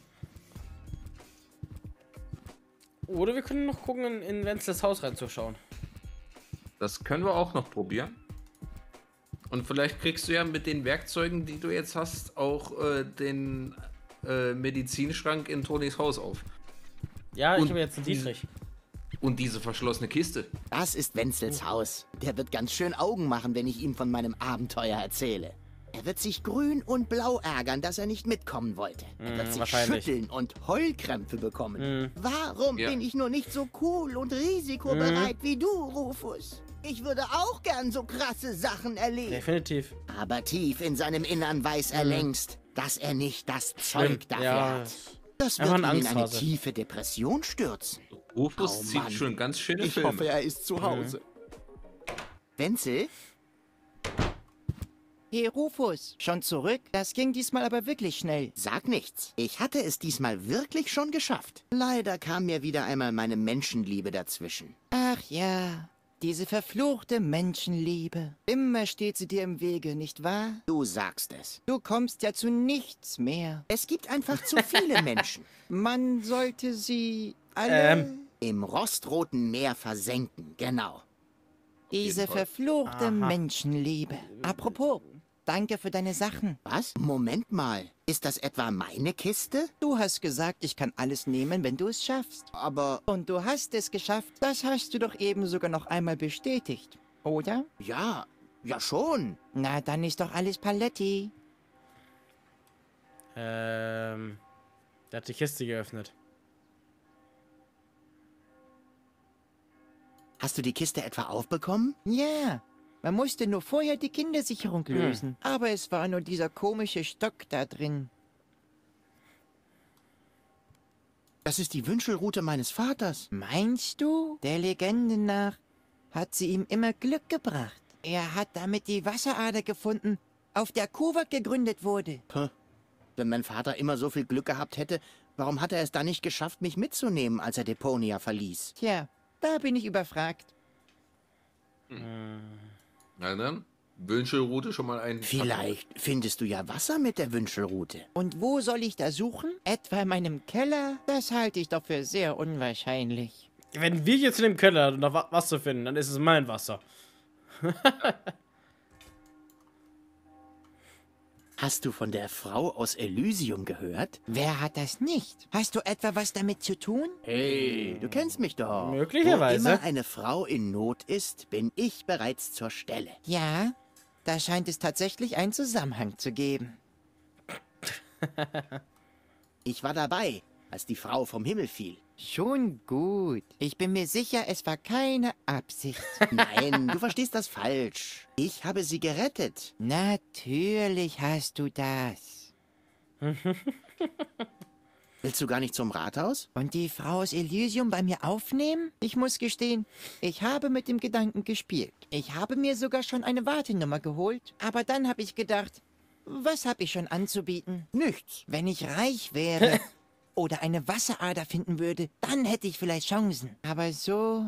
Oder wir können noch gucken, in Wenzels Haus reinzuschauen. Das können wir auch noch probieren. Und vielleicht kriegst du ja mit den Werkzeugen, die du jetzt hast, auch den Medizinschrank in Tonis Haus auf. Ja, ich habe jetzt einen Dietrich. Und diese verschlossene Kiste. Das ist Wenzels Haus. Der wird ganz schön Augen machen, wenn ich ihm von meinem Abenteuer erzähle. Er wird sich grün und blau ärgern, dass er nicht mitkommen wollte. Er wird sich schütteln und Heulkrämpfe bekommen. Warum bin ich nur nicht so cool und risikobereit wie du, Rufus? Ich würde auch gern so krasse Sachen erleben. Definitiv. Aber tief in seinem Innern weiß er längst, dass er nicht das Zeug dafür hat. Das wird ihn in eine tiefe Depression stürzen. Rufus zieht schon ganz schöne Filme. Ich hoffe, er ist zu Hause. Wenzel? Hey Rufus, schon zurück? Das ging diesmal aber wirklich schnell. Sag nichts. Ich hatte es diesmal wirklich schon geschafft. Leider kam mir wieder einmal meine Menschenliebe dazwischen. Ach ja, diese verfluchte Menschenliebe. Immer steht sie dir im Wege, nicht wahr? Du sagst es. Du kommst ja zu nichts mehr. Es gibt einfach zu viele Menschen. Man sollte sie alle im rostroten Meer versenken, genau. Diese verfluchte Menschenliebe. Apropos, danke für deine Sachen. Was? Moment mal. Ist das etwa meine Kiste? Du hast gesagt, ich kann alles nehmen, wenn du es schaffst. Aber... Und du hast es geschafft. Das hast du doch eben sogar noch einmal bestätigt, oder? Ja, ja schon. Na, dann ist doch alles Paletti. Der hat die Kiste geöffnet. Hast du die Kiste etwa aufbekommen? Ja. Man musste nur vorher die Kindersicherung lösen. Aber es war nur dieser komische Stock da drin. Das ist die Wünschelrute meines Vaters. Meinst du? Der Legende nach hat sie ihm immer Glück gebracht. Er hat damit die Wasserader gefunden, auf der Kuwak gegründet wurde. Wenn mein Vater immer so viel Glück gehabt hätte, warum hat er es dann nicht geschafft, mich mitzunehmen, als er Deponia verließ? Tja, da bin ich überfragt. Na dann, Wünschelrute schon mal ein... Vielleicht findest du ja Wasser mit der Wünschelrute. Und wo soll ich da suchen? Etwa in meinem Keller? Das halte ich doch für sehr unwahrscheinlich. Wenn wir jetzt in dem Keller noch Wasser finden, dann ist es mein Wasser. Hast du von der Frau aus Elysium gehört? Wer hat das nicht? Hast du etwa was damit zu tun? Hey, du kennst mich doch. Möglicherweise. Wo immer eine Frau in Not ist, bin ich bereits zur Stelle. Ja, da scheint es tatsächlich einen Zusammenhang zu geben. Ich war dabei, als die Frau vom Himmel fiel. Schon gut. Ich bin mir sicher, es war keine Absicht. Nein, du verstehst das falsch. Ich habe sie gerettet. Natürlich hast du das. Willst du gar nicht zum Rathaus? Und die Frau aus Elysium bei mir aufnehmen? Ich muss gestehen, ich habe mit dem Gedanken gespielt. Ich habe mir sogar schon eine Wartenummer geholt. Aber dann habe ich gedacht, was habe ich schon anzubieten? Nichts. Wenn ich reich wäre... oder eine Wasserader finden würde, dann hätte ich vielleicht Chancen. Aber so...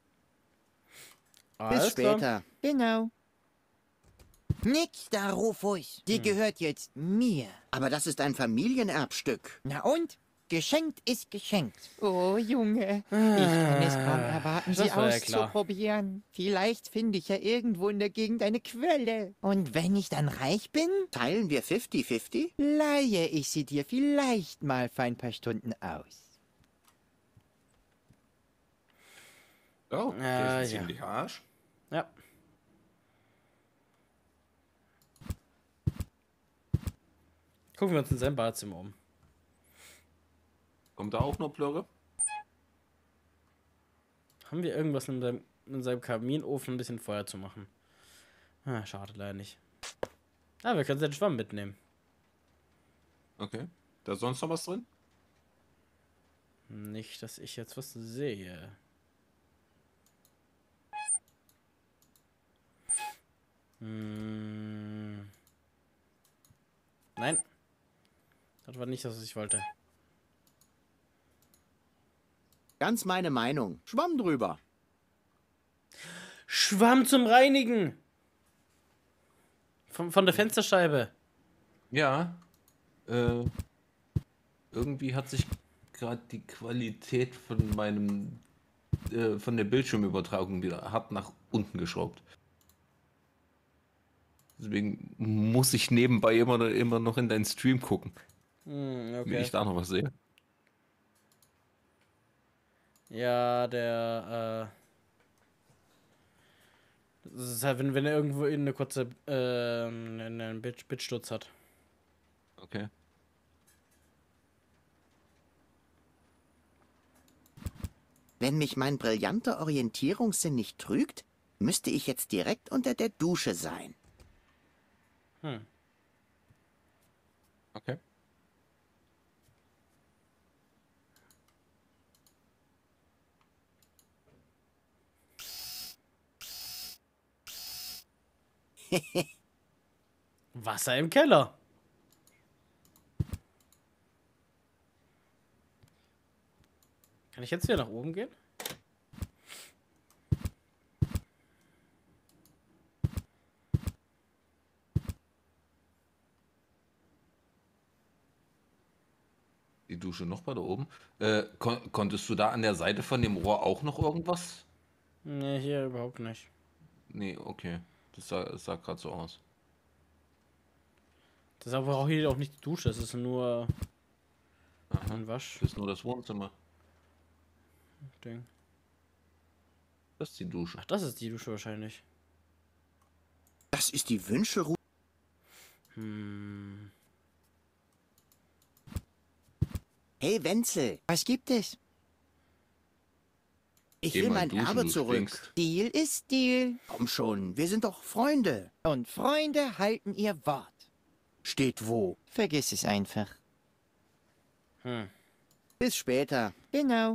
Bis später. Genau. Nix da, Rufus. Die gehört jetzt mir. Aber das ist ein Familienerbstück. Na und? Geschenkt ist geschenkt. Oh, Junge. Ich kann es kaum erwarten, sie auszuprobieren. Vielleicht finde ich ja irgendwo in der Gegend eine Quelle. Und wenn ich dann reich bin... Teilen wir 50-50? Leihe ich sie dir vielleicht mal für ein paar Stunden aus. Oh, der ist ziemlich Arsch. Ja. Gucken wir uns in sein Badezimmer um. Kommt da auch noch Plörre? Haben wir irgendwas in seinem Kaminofen, ein bisschen Feuer zu machen? Ah, schade, leider nicht. Ah, wir können seinen Schwamm mitnehmen. Okay. Da ist sonst noch was drin? Nicht, dass ich jetzt was sehe. Nein. Das war nicht das, was ich wollte. Ganz meine Meinung. Schwamm drüber. Schwamm zum Reinigen! Von der Fensterscheibe. Ja. Irgendwie hat sich gerade die Qualität von von der Bildschirmübertragung wieder hart nach unten geschraubt. Deswegen muss ich nebenbei immer noch in deinen Stream gucken. Okay. Wenn ich da noch was sehe. Ja, das ist halt, wenn er irgendwo eine kurze einen Bitsturz hat. Okay. Wenn mich mein brillanter Orientierungssinn nicht trügt, müsste ich jetzt direkt unter der Dusche sein. Okay. Wasser im Keller. Kann ich jetzt wieder nach oben gehen? Die Dusche noch weiter oben. Konntest du da an der Seite von dem Rohr auch noch irgendwas? Ne, hier überhaupt nicht. Nee, okay. Das sah gerade so aus. Das ist aber auch hier auch nicht die Dusche, es ist nur ein Wasch. Das ist nur das Wohnzimmer. Ding. Das ist die Dusche. Ach, das ist die Dusche wahrscheinlich. Das ist die Wünschelruhe. Hey Wenzel, Was gibt es? ich Geh will mal mein duschen, Erbe du zurück. stinkst. Deal ist Deal. Komm schon, wir sind doch Freunde. Und Freunde halten ihr Wort. Steht wo? Vergiss es einfach. Bis später. Genau.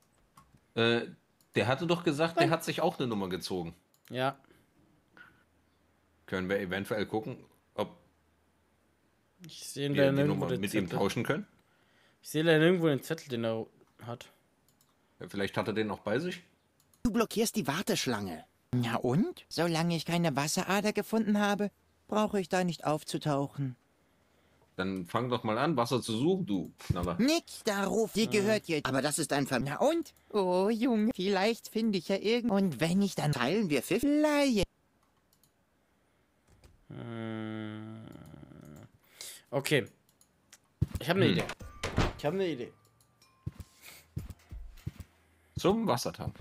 Der hatte doch gesagt, der hat sich auch eine Nummer gezogen. Ja. Können wir eventuell gucken, ob Ich sehe wir da die nirgendwo Nummer den mit ihm Zettel. tauschen können? Ich sehe da nirgendwo den Zettel, den er hat. Ja, vielleicht hat er den auch bei sich. Du blockierst die Warteschlange. Na und? Solange ich keine Wasserader gefunden habe, brauche ich da nicht aufzutauchen. Dann fang doch mal an, Wasser zu suchen, du Knaller. Nix da, Ruf, die gehört jetzt. Aber das ist ein Na und? Oh, Junge, vielleicht finde ich ja irgend... Und wenn ich dann... Teilen wir 50. Laie. Okay. Ich habe eine Idee. Ich habe eine Idee. Zum Wassertank.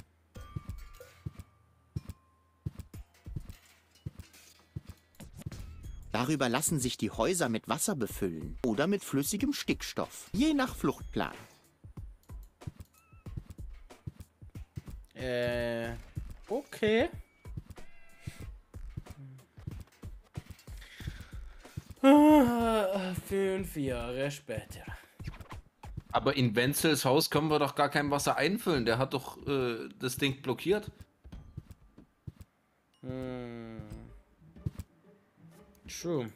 Darüber lassen sich die Häuser mit Wasser befüllen oder mit flüssigem Stickstoff, je nach Fluchtplan. Okay. Ah, 5 Jahre später. Aber in Wenzels Haus können wir doch gar kein Wasser einfüllen. Der hat doch das Ding blockiert. True.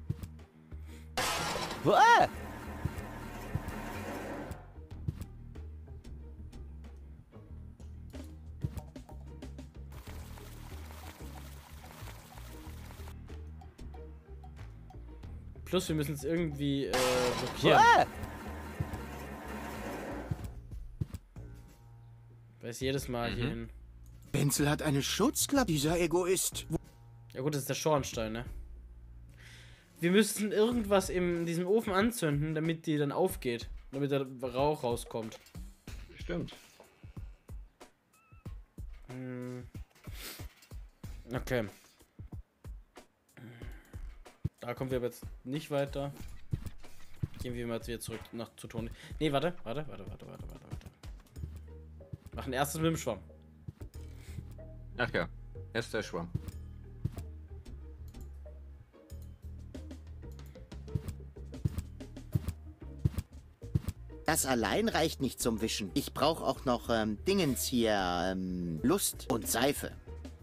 Plus, wir müssen es irgendwie blockieren. Weiß jedes Mal hierhin. Wenzel hat eine Schutzklappe, dieser Egoist. Ja gut, das ist der Schornstein, ne? Wir müssen irgendwas in diesem Ofen anzünden, damit die dann aufgeht. Damit der Rauch rauskommt. Stimmt. Okay. Da kommen wir aber jetzt nicht weiter. Gehen wir mal wieder zurück zu Toni. Nee, warte. Machen erstes mit dem Schwamm. Ach ja, erst der Schwamm. Das allein reicht nicht zum Wischen. Ich brauche auch noch Dingens hier, Lust und Seife.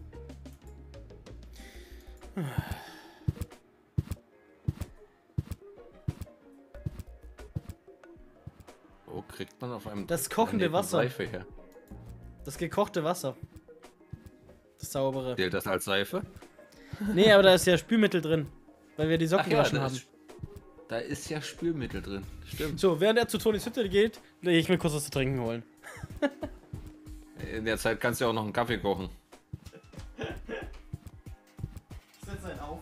Wo kriegt man auf einem Das kochende Wasser. Seife her? Das gekochte Wasser. Das saubere. Zählt das als Seife? Nee, aber da ist ja Spülmittel drin. Weil wir die Socken gewaschen haben. Da ist ja Spülmittel drin. Stimmt. So, während er zu Tonis Hütte geht, will ich mir kurz was zu trinken holen. In der Zeit kannst du ja auch noch einen Kaffee kochen. Setz einen auf.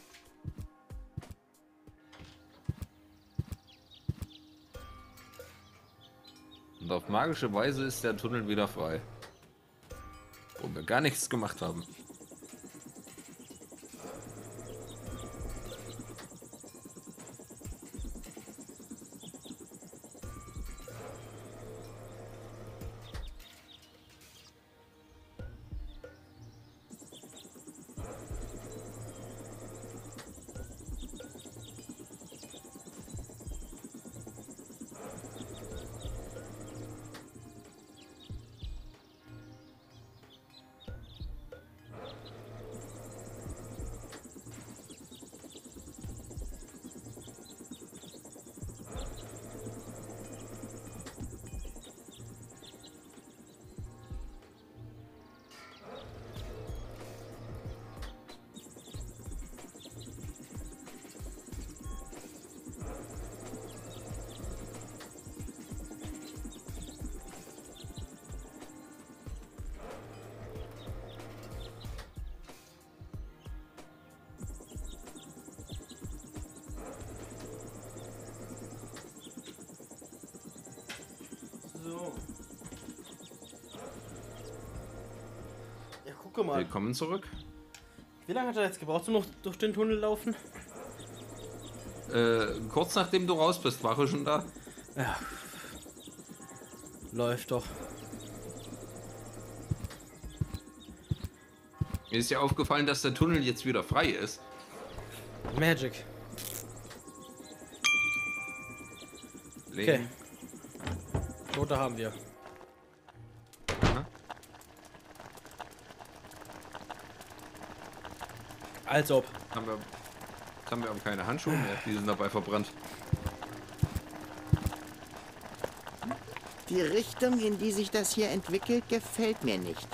Und auf magische Weise ist der Tunnel wieder frei. Wo wir gar nichts gemacht haben. So. Ja, gucke mal. Willkommen zurück. Wie lange hat er jetzt gebraucht, um noch durch den Tunnel laufen? Kurz nachdem du raus bist, war ich schon da. Ja. Läuft doch. Mir ist ja aufgefallen, dass der Tunnel jetzt wieder frei ist. Magic. Leben. Okay. Tote haben wir. Aha. Als ob. Jetzt haben wir aber keine Handschuhe mehr. Die sind dabei verbrannt. Die Richtung, in die sich das hier entwickelt, gefällt mir nicht.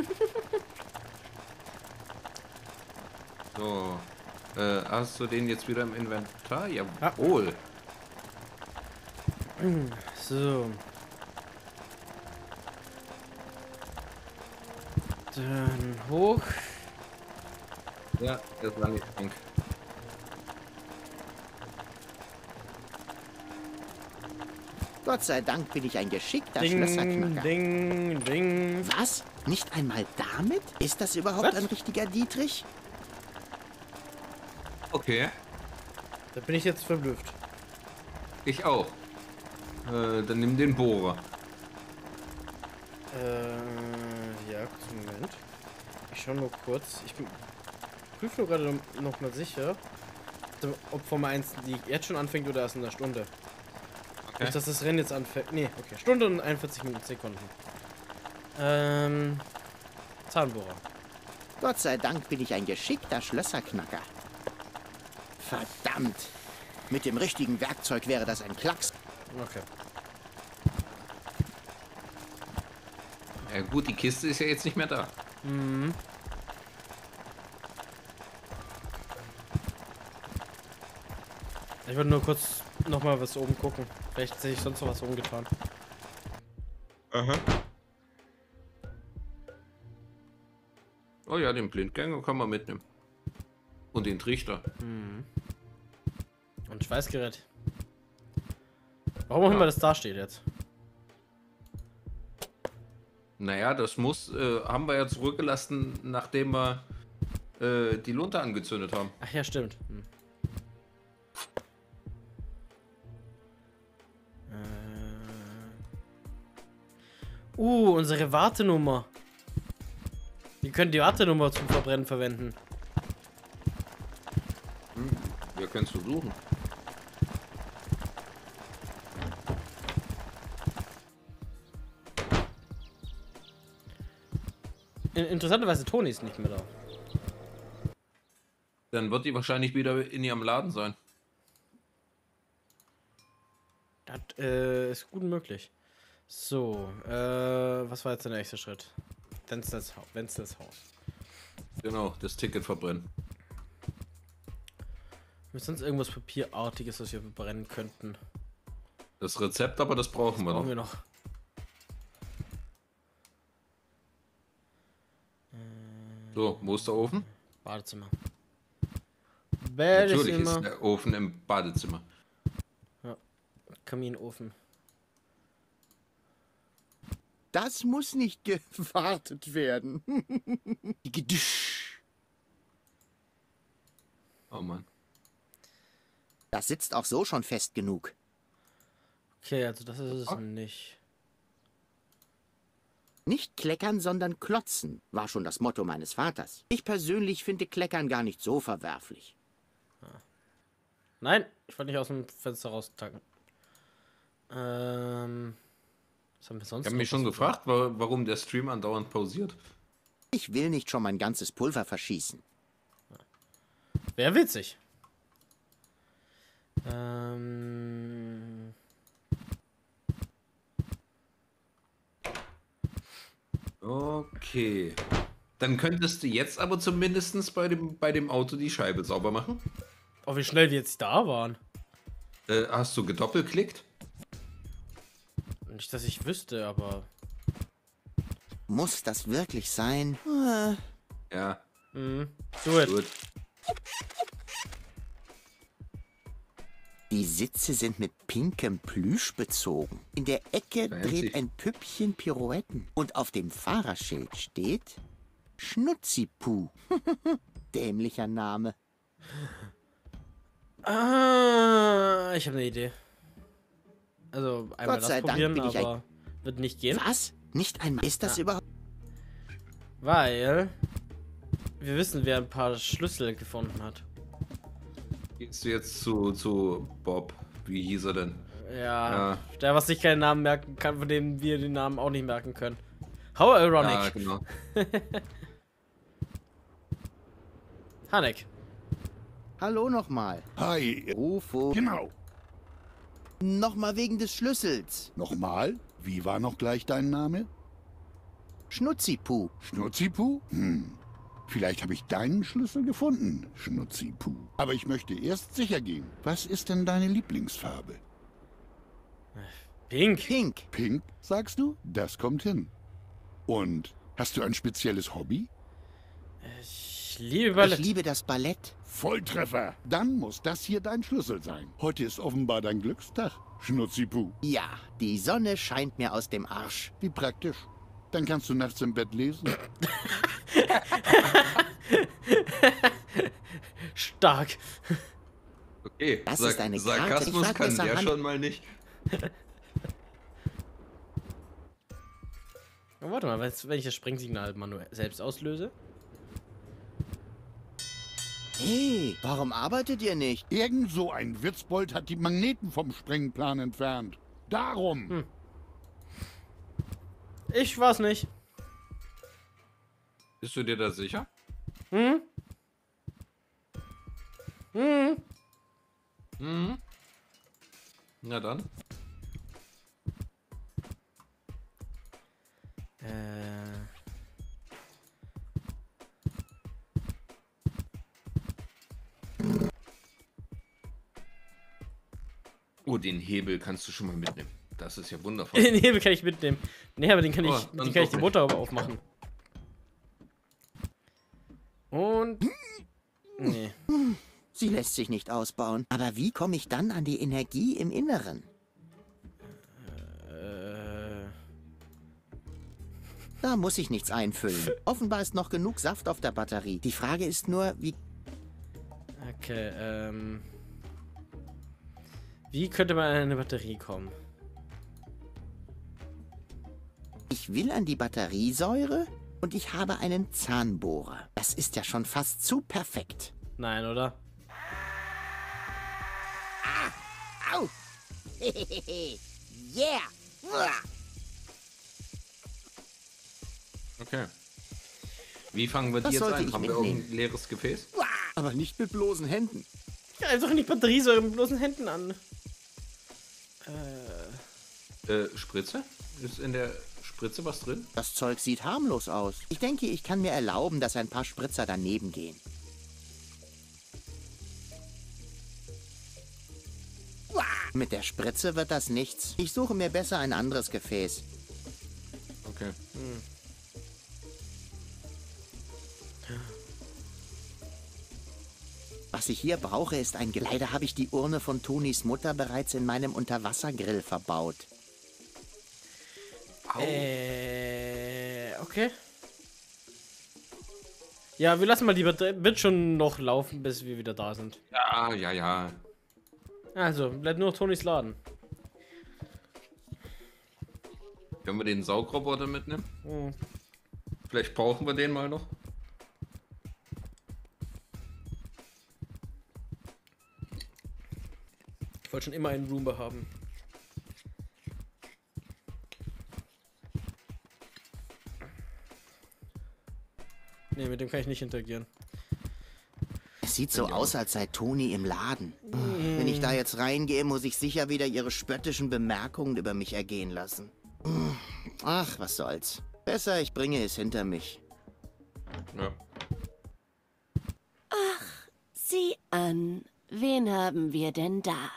So. Hast du den jetzt wieder im Inventar? Jawohl. So. Dann hoch. Ja, das war nicht krank. Gott sei Dank bin ich ein geschickter Ding, Schlösserknacker. ding, ding. Was? Nicht einmal damit? Ist das überhaupt Was? ein richtiger Dietrich? Okay, Da bin ich jetzt verblüfft. ich auch. Dann nimm den Bohrer. Ja, Moment. Ich schau nur kurz. Ich prüfe nur gerade noch mal sicher, ob Formel 1 die jetzt schon anfängt oder erst in einer Stunde. Okay. Nicht, dass das Rennen jetzt anfängt. Nee, okay. Stunde und 41 Sekunden. Zahnbohrer. Gott sei Dank bin ich ein geschickter Schlösserknacker. Verdammt! Mit dem richtigen Werkzeug wäre das ein Klacks. Okay. Ja gut, die Kiste ist ja jetzt nicht mehr da. Mhm. Ich würde nur kurz noch mal was oben gucken. Vielleicht sehe ich sonst noch was oben getan. Aha. Oh ja, den Blindgänger kann man mitnehmen. Und den Trichter. Mhm. Und Schweißgerät. Warum auch immer das da steht jetzt. Naja, das haben wir ja zurückgelassen, nachdem wir die Lunte angezündet haben. Ach ja, stimmt. Unsere Wartenummer. Wir können die Wartenummer zum Verbrennen verwenden. Wir können es versuchen. Interessanterweise Toni ist nicht mehr da. Dann wird die wahrscheinlich wieder in ihrem Laden sein. Das ist gut möglich. So, was war jetzt der nächste Schritt? Wenzels Haus. Genau, das Ticket verbrennen. Ist sonst irgendwas Papierartiges, was wir verbrennen könnten? Das Rezept, aber das brauchen wir Brauchen noch. wir noch. So, wo ist der Ofen? Badezimmer. Natürlich ist der Ofen im Badezimmer. Ja, Kaminofen. Das muss nicht gewartet werden. Oh Mann. Das sitzt auch so schon fest genug. Okay, also das ist es nicht. Nicht kleckern, sondern klotzen, war schon das Motto meines Vaters. Ich persönlich finde Kleckern gar nicht so verwerflich. Nein, ich wollte nicht aus dem Fenster raustacken. Was haben wir sonst? Ich habe mich schon gefragt, warum der Stream andauernd pausiert. Ich will nicht schon mein ganzes Pulver verschießen. Wäre witzig. Okay. Dann könntest du jetzt aber zumindest bei dem Auto die Scheibe sauber machen. Oh, wie schnell wir jetzt da waren. Hast du gedoppelklickt? Nicht, dass ich wüsste, aber... Muss das wirklich sein? Ja. Do it. Gut. Die Sitze sind mit pinkem Plüsch bezogen. In der Ecke dreht ein Püppchen Pirouetten. Und auf dem Fahrerschild steht Schnutzipuh. Dämlicher Name. Ich habe eine Idee. Also einmal Gott sei das probieren, Dank bin ich aber wird nicht gehen. Was? Nicht einmal? Ist das überhaupt... Weil wir wissen, wer ein paar Schlüssel gefunden hat. Gehst du jetzt zu Bob? Wie hieß er denn? Ja, der, was sich keinen Namen merken kann, von dem wir den Namen auch nicht merken können. How ironic. Ja, genau. Hanek. Hallo nochmal. Hi. Rufo. Genau. Nochmal wegen des Schlüssels. Nochmal? Wie war noch gleich dein Name? Schnutzipuh. Schnutzipuh? Vielleicht habe ich deinen Schlüssel gefunden, Schnutzipuh. Aber ich möchte erst sicher gehen. Was ist denn deine Lieblingsfarbe? Pink. Pink. Pink, sagst du? Das kommt hin. Und hast du ein spezielles Hobby? Ich liebe Ballett. Ich liebe das Ballett. Volltreffer. Dann muss das hier dein Schlüssel sein. Heute ist offenbar dein Glückstag, Schnutzipuh. Ja, die Sonne scheint mir aus dem Arsch. Wie praktisch. Dann kannst du nachts im Bett lesen. Stark. Okay, Das ist eine Karte. Sarkasmus Ich frag kann besser der an- schon mal nicht. Oh, warte mal, wenn ich das Sprengsignal manuell selbst auslöse? Hey, warum arbeitet ihr nicht? Irgend so ein Witzbold hat die Magneten vom Sprengplan entfernt. Darum. Ich war's nicht. Bist du dir da sicher? Hm? Na dann. Oh, den Hebel kannst du schon mal mitnehmen. Das ist ja wundervoll. Den Hebel kann ich mitnehmen. Nee, aber den kann Oh, ich, dann die doch Motor aufmachen. Und... Nee. Sie lässt sich nicht ausbauen. Aber wie komme ich dann an die Energie im Inneren? Da muss ich nichts einfüllen. Offenbar ist noch genug Saft auf der Batterie. Die Frage ist nur, wie... Okay, wie könnte man an eine Batterie kommen? Ich Ich will an die Batteriesäure und ich habe einen Zahnbohrer. Das ist ja schon fast zu perfekt. Nein, oder? Au! Yeah! Okay. Wie fangen wir Das die jetzt sollte ein? ich Haben wir mitnehmen. irgendein leeres Gefäß? Aber nicht mit bloßen Händen. Greif doch nicht Batteriesäure mit bloßen Händen an. Spritze? Ist in der Spritze was drin? Das Zeug sieht harmlos aus. Ich denke, ich kann mir erlauben, dass ein paar Spritzer daneben gehen. Mit der Spritze wird das nichts. Ich suche mir besser ein anderes Gefäß. Okay. Was ich hier brauche, ist ein Gel. Leider habe ich die Urne von Tonis Mutter bereits in meinem Unterwassergrill verbaut. Okay. Ja, wir lassen mal die wird schon noch laufen, bis wir wieder da sind. Ja. Also, bleibt nur noch Tonys Laden. Können wir den Saugroboter mitnehmen? Hm. Vielleicht brauchen wir den mal noch. Ich wollte schon immer einen Roomba haben. Ne, mit dem kann ich nicht interagieren. Es sieht so aus, als sei Toni im Laden. Wenn ich da jetzt reingehe, muss ich sicher wieder ihre spöttischen Bemerkungen über mich ergehen lassen. Ach, was soll's. Besser, ich bringe es hinter mich. Ja. Ach, sieh an. Wen haben wir denn da?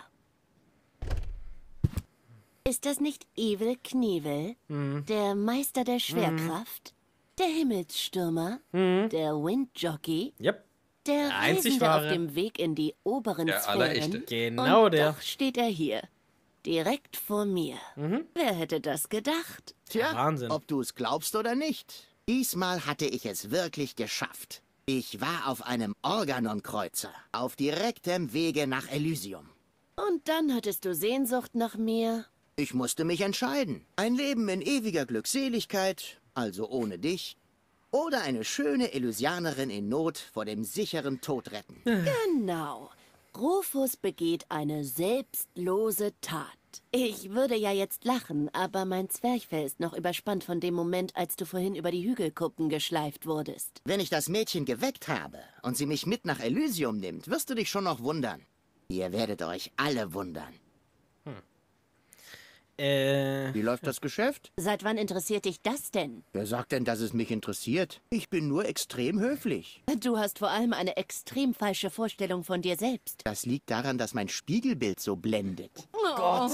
Ist das nicht Evil Knievel? Der Meister der Schwerkraft? Der Himmelsstürmer? Der Windjockey? Yep. Der einzig Reisende auf wahre. dem Weg in die oberen Der Sphären? Allerechte. Genau Und der. doch steht er hier. Direkt vor mir. Wer hätte das gedacht? Tja, Wahnsinn. ob du es glaubst oder nicht. Diesmal hatte ich es wirklich geschafft. Ich war auf einem Organon-Kreuzer, auf direktem Wege nach Elysium. Und dann hattest du Sehnsucht nach mir? Ich musste mich entscheiden. Ein Leben in ewiger Glückseligkeit, also ohne dich, oder eine schöne Elysianerin in Not vor dem sicheren Tod retten. Genau. Rufus begeht eine selbstlose Tat. Ich würde ja jetzt lachen, aber mein Zwerchfell ist noch überspannt von dem Moment, als du vorhin über die Hügelkuppen geschleift wurdest. Wenn ich das Mädchen geweckt habe und sie mich mit nach Elysium nimmt, wirst du dich schon noch wundern. Ihr werdet euch alle wundern. Wie läuft das Geschäft? Seit wann interessiert dich das denn? Wer sagt denn, dass es mich interessiert? Ich bin nur extrem höflich. Du hast vor allem eine extrem falsche Vorstellung von dir selbst. Das liegt daran, dass mein Spiegelbild so blendet. Gott.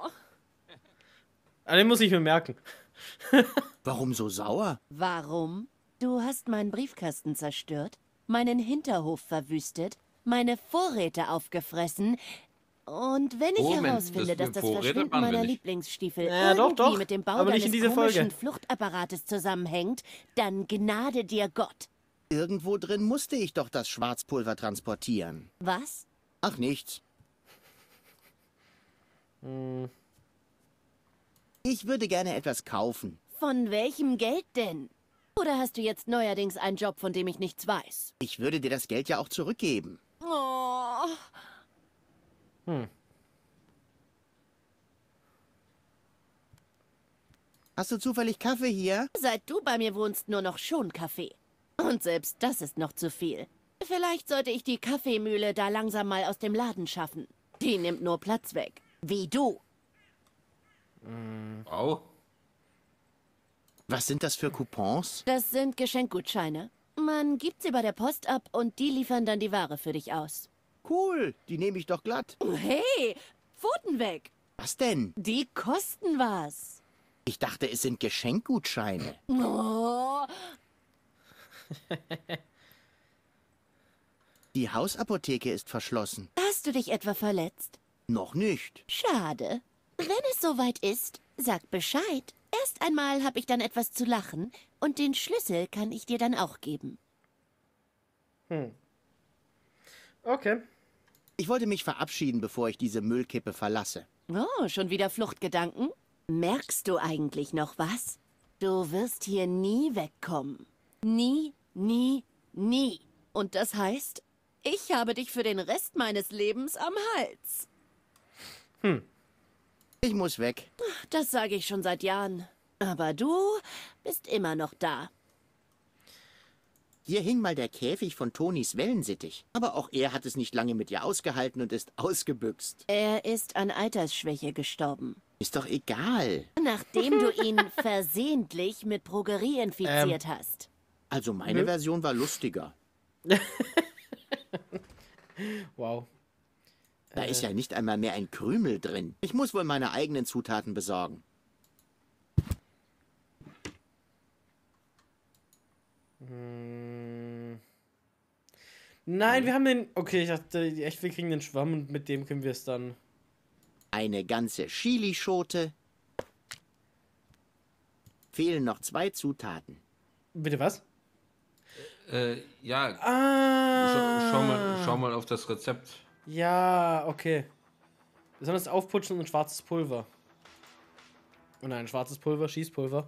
Den muss ich mir merken. Warum so sauer? Warum? Du hast meinen Briefkasten zerstört, meinen Hinterhof verwüstet, meine Vorräte aufgefressen. Und wenn ich Moment, herausfinde, dass mit das Vorräte Verschwinden waren wir meiner nicht. Lieblingsstiefel Ja, doch, irgendwie doch. mit dem Bau Aber nicht deines in dieser komischen Folge. Fluchtapparates zusammenhängt, dann gnade dir Gott. Irgendwo drin musste ich doch das Schwarzpulver transportieren. Was? Ach, nichts. Ich würde gerne etwas kaufen. Von welchem Geld denn? Oder hast du jetzt neuerdings einen Job, von dem ich nichts weiß? Ich würde dir das Geld ja auch zurückgeben. Oh. Hast du zufällig Kaffee hier? Seit du bei mir wohnst, nur noch schon Kaffee. Und selbst das ist noch zu viel. Vielleicht sollte ich die Kaffeemühle da langsam mal aus dem Laden schaffen. Die nimmt nur Platz weg. Wie du. Wow. Was sind das für Coupons? Das sind Geschenkgutscheine. Man gibt sie bei der Post ab und die liefern dann die Ware für dich aus. Cool, die nehme ich doch glatt. Hey, Pfoten weg. Was denn? Die kosten was. Ich dachte, es sind Geschenkgutscheine. Oh. Die Hausapotheke ist verschlossen. Hast du dich etwa verletzt? Noch nicht. Schade. Wenn es soweit ist, sag Bescheid. Erst einmal habe ich dann etwas zu lachen und den Schlüssel kann ich dir dann auch geben. Okay. Ich wollte mich verabschieden, bevor ich diese Müllkippe verlasse. Oh, schon wieder Fluchtgedanken? Merkst du eigentlich noch was? Du wirst hier nie wegkommen. Nie, nie, nie. Und das heißt, ich habe dich für den Rest meines Lebens am Hals. Ich muss weg. Das sage ich schon seit Jahren. Aber du bist immer noch da. Hier hing mal der Käfig von Tonis Wellensittich. Aber auch er hat es nicht lange mit ihr ausgehalten und ist ausgebüxt. Er ist an Altersschwäche gestorben. Ist doch egal. Nachdem du ihn versehentlich mit Progerie infiziert hast. Also meine Version war lustiger. Wow. Da ist ja nicht einmal mehr ein Krümel drin. Ich muss wohl meine eigenen Zutaten besorgen. Nein, wir haben den... Okay, ich dachte echt, wir kriegen den Schwamm und mit dem können wir es dann... Eine ganze Chilischote. Fehlen noch 2 Zutaten. Bitte was? Ja. Schau mal auf das Rezept. Ja, okay. Besonders aufputschen und schwarzes Pulver. Oh nein, schwarzes Pulver, Schießpulver.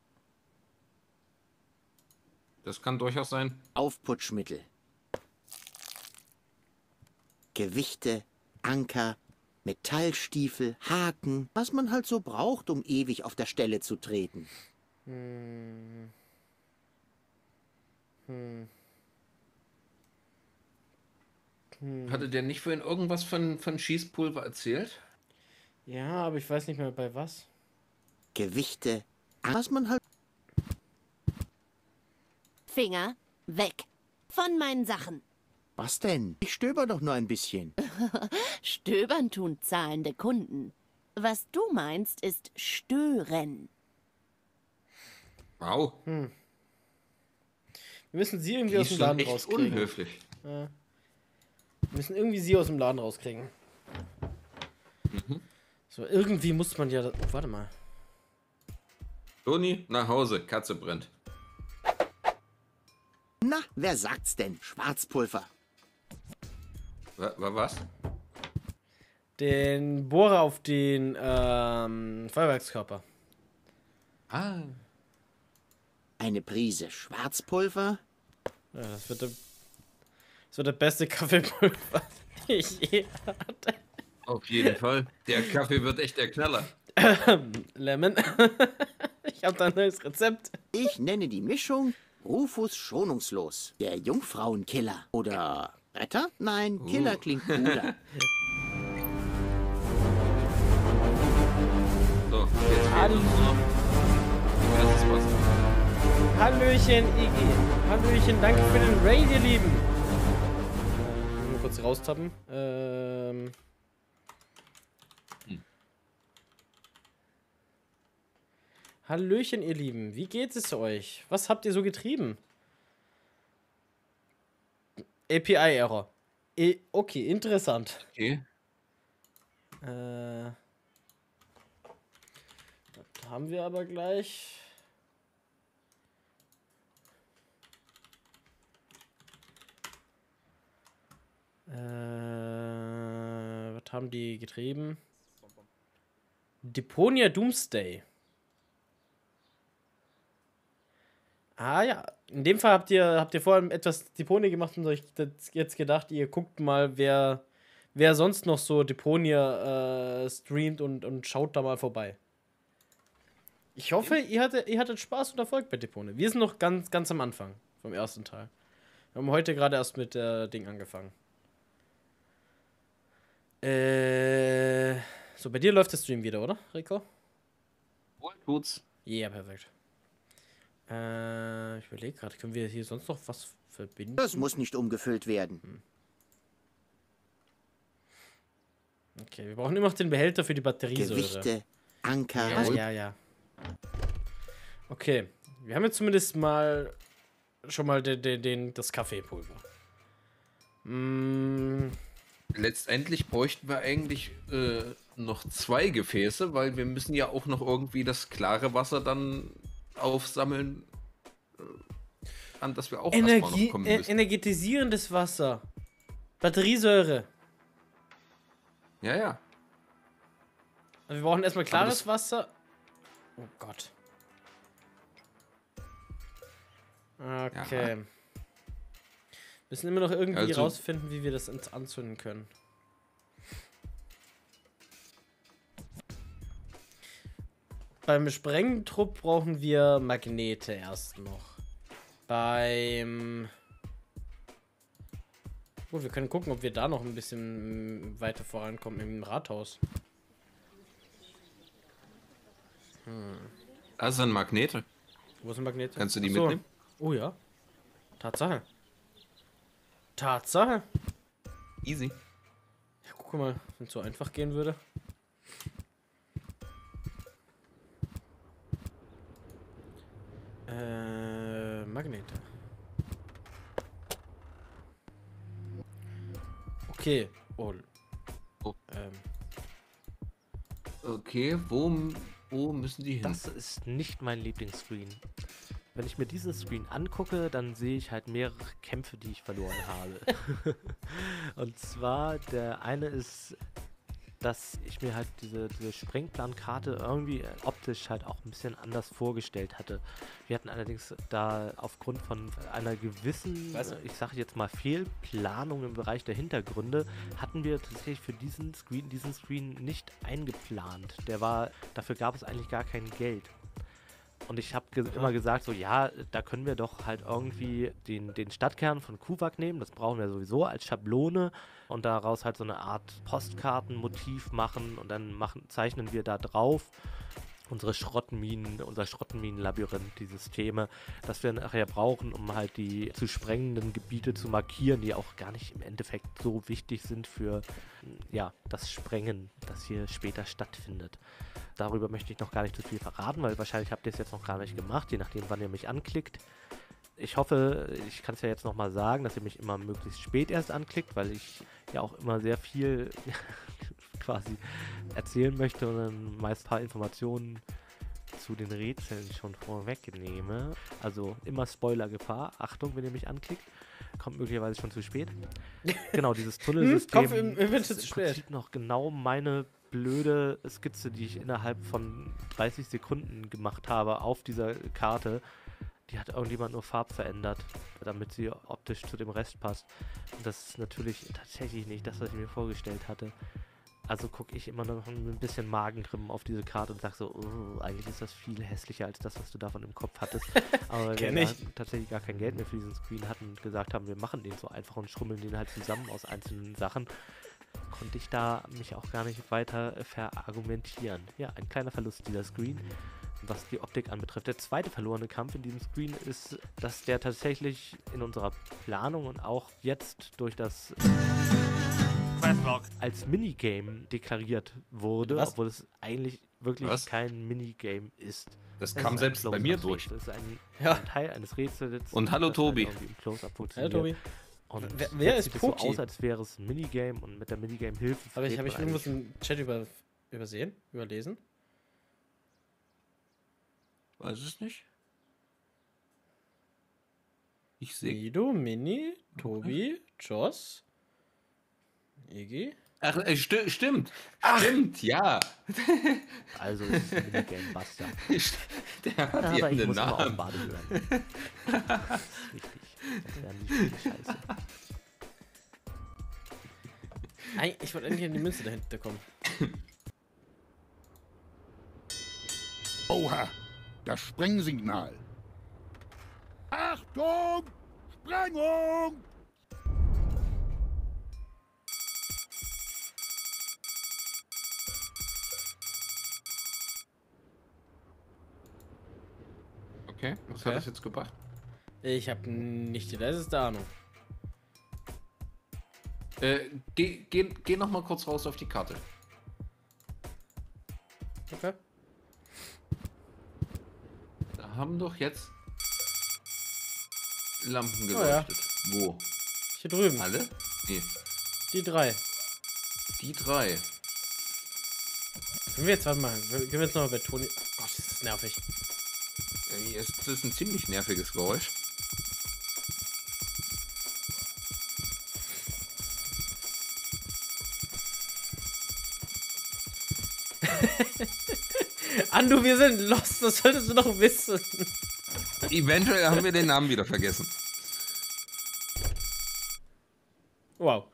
Das kann durchaus sein. Aufputschmittel. Gewichte, Anker, Metallstiefel, Haken. Was man halt so braucht, um ewig auf der Stelle zu treten. Hatte der nicht vorhin irgendwas von Schießpulver erzählt? Ja, aber ich weiß nicht mehr bei was. Gewichte, was man halt... Finger weg von meinen Sachen. Was denn? Ich stöber doch nur ein bisschen. Stöbern tun zahlende Kunden. Was du meinst, ist stören. Wow. Wir müssen sie irgendwie Die aus ist dem schon Laden echt rauskriegen. unhöflich. Ja. Wir müssen irgendwie sie aus dem Laden rauskriegen. So, irgendwie muss man ja... Oh, warte mal. Toni, nach Hause. Katze brennt. Na, wer sagt's denn? Schwarzpulver. Was? Den Bohrer auf den Feuerwerkskörper. Ah. Eine Prise Schwarzpulver. Ja, das wird der beste Kaffeepulver, den ich je hatte. Auf jeden Fall. Der Kaffee wird echt der Knaller. Lemon. Ich habe da ein neues Rezept. Ich nenne die Mischung Rufus schonungslos. Der Jungfrauenkiller. Oder Retter? Nein, Killer klingt cooler. So, jetzt fehlt uns noch ein ganzes Wasser. Hallöchen, Iggy. Hallöchen, danke für den Raid, ihr Lieben. Nur kurz raustappen. Hallöchen, ihr Lieben. Wie geht es euch? Was habt ihr so getrieben? API-Error. Okay, interessant. Okay. Das haben wir aber gleich. Was haben die getrieben? Deponia Doomsday. Ah ja, in dem Fall habt ihr vorher etwas Deponia gemacht und euch jetzt gedacht, ihr guckt mal, wer sonst noch so Deponia streamt und schaut da mal vorbei. Ich hoffe, ihr hattet Spaß und Erfolg bei Deponia. Wir sind noch ganz am Anfang vom ersten Teil. Wir haben heute gerade erst mit der Ding angefangen. So, bei dir läuft der Stream wieder, oder, Rico? Tut's. Ja, perfekt. Ich überlege gerade, können wir hier sonst noch was verbinden? Das muss nicht umgefüllt werden. Okay, wir brauchen immer noch den Behälter für die Batteriesäure. Gewichte, Anker. Ja. Okay, wir haben jetzt zumindest schon mal das Kaffeepulver. Letztendlich bräuchten wir eigentlich noch 2 Gefäße, weil wir müssen ja auch noch irgendwie das klare Wasser dann aufsammeln, an das wir auch erstmal noch kommen müssen. Energetisierendes Wasser. Batteriesäure. Ja. Also wir brauchen erstmal klares Wasser. Oh Gott. Okay. Ja. Müssen immer noch irgendwie Also- rausfinden, wie wir das anzünden können. Beim Sprengtrupp brauchen wir Magnete erst noch. Gut, wir können gucken, ob wir da noch ein bisschen weiter vorankommen im Rathaus. Das sind Magnete. Wo sind Magnete? Kannst du die Ach so. mitnehmen? Oh ja. Tatsache. Tatsache. Easy. Ja, guck mal, wenn es so einfach gehen würde. Magnete. Okay. Oh. Okay, wo müssen die hin? Das ist nicht mein Lieblingsscreen. Wenn ich mir diesen Screen angucke, dann sehe ich halt mehrere Kämpfe, die ich verloren habe. Und zwar, der eine ist, dass ich mir halt diese Sprengplankarte irgendwie optisch halt auch ein bisschen anders vorgestellt hatte. Wir hatten allerdings da aufgrund von einer gewissen, ich sage jetzt mal Fehlplanung im Bereich der Hintergründe, hatten wir tatsächlich für diesen Screen nicht eingeplant. Dafür gab es eigentlich gar kein Geld. Und ich habe immer gesagt, so ja, da können wir doch halt irgendwie den Stadtkern von Kuvak nehmen, das brauchen wir sowieso als Schablone und daraus halt so eine Art Postkartenmotiv machen und dann zeichnen wir da drauf unser Schrottenminenlabyrinth, die Systeme, das wir nachher brauchen, um halt die zu sprengenden Gebiete zu markieren, die auch gar nicht im Endeffekt so wichtig sind für ja, das Sprengen, das hier später stattfindet. Darüber möchte ich noch gar nicht zu viel verraten, weil wahrscheinlich habt ihr es jetzt noch gar nicht gemacht, je nachdem, wann ihr mich anklickt. Ich hoffe, ich kann es ja jetzt nochmal sagen, dass ihr mich immer möglichst spät erst anklickt, weil ich ja auch immer sehr viel quasi erzählen möchte und dann meist ein paar Informationen zu den Rätseln schon vorwegnehme. Also immer Spoilergefahr. Achtung, wenn ihr mich anklickt. Kommt möglicherweise schon zu spät. Genau, dieses Tunnelsystem ist im Prinzip noch genau meine blöde Skizze, die ich innerhalb von 30 Sekunden gemacht habe auf dieser Karte. Die hat irgendjemand nur Farb verändert, damit sie optisch zu dem Rest passt. Und das ist natürlich tatsächlich nicht das, was ich mir vorgestellt hatte. Also gucke ich immer noch ein bisschen Magengrimmen auf diese Karte und sage so, oh, eigentlich ist das viel hässlicher als das, was du davon im Kopf hattest. Aber wenn wir tatsächlich gar kein Geld mehr für diesen Screen hatten und gesagt haben, wir machen den so einfach und schrummeln den halt zusammen aus einzelnen Sachen, konnte ich da mich auch gar nicht weiter verargumentieren. Ja, ein kleiner Verlust dieser Screen, was die Optik anbetrifft. Der zweite verlorene Kampf in diesem Screen ist, dass der tatsächlich in unserer Planung und auch jetzt durch das als Minigame deklariert wurde, obwohl es eigentlich wirklich kein Minigame ist. Das kam selbst bei mir durch. Das ist ein Teil eines Rätsels. Und hallo Tobi. Hallo Tobi. Und wer ist Poki? Poki? So aus, als wäre es ein Minigame und mit der Minigame-Hilfe. Aber habe ich irgendwas im Chat überlesen? Weiß es nicht. Ich sehe. Guido, Mini, Tobi, Joss, Iggy. Ach, stimmt. Stimmt, ja. Also ist es ein Minigame-Buster. Der hat hier einen Namen. Das ist richtig. Das wäre nicht richtig scheiße. Ich wollte endlich an die Münze dahinter kommen. Oha, das Sprengsignal. Achtung! Sprengung! Okay, was hat das jetzt gebracht? Ich habe nicht die leiseste Ahnung. Geh noch mal kurz raus auf die Karte. Okay. Da haben doch jetzt Lampen geleuchtet. Wo? Hier drüben. Alle? Nee. Die 3. Die 3. Können wir jetzt was machen? Gehen wir jetzt noch bei Toni. Gott, das ist nervig. Das ist ein ziemlich nerviges Geräusch. Andu, wir sind lost, das solltest du doch wissen. Eventuell haben wir den Namen wieder vergessen. Wow.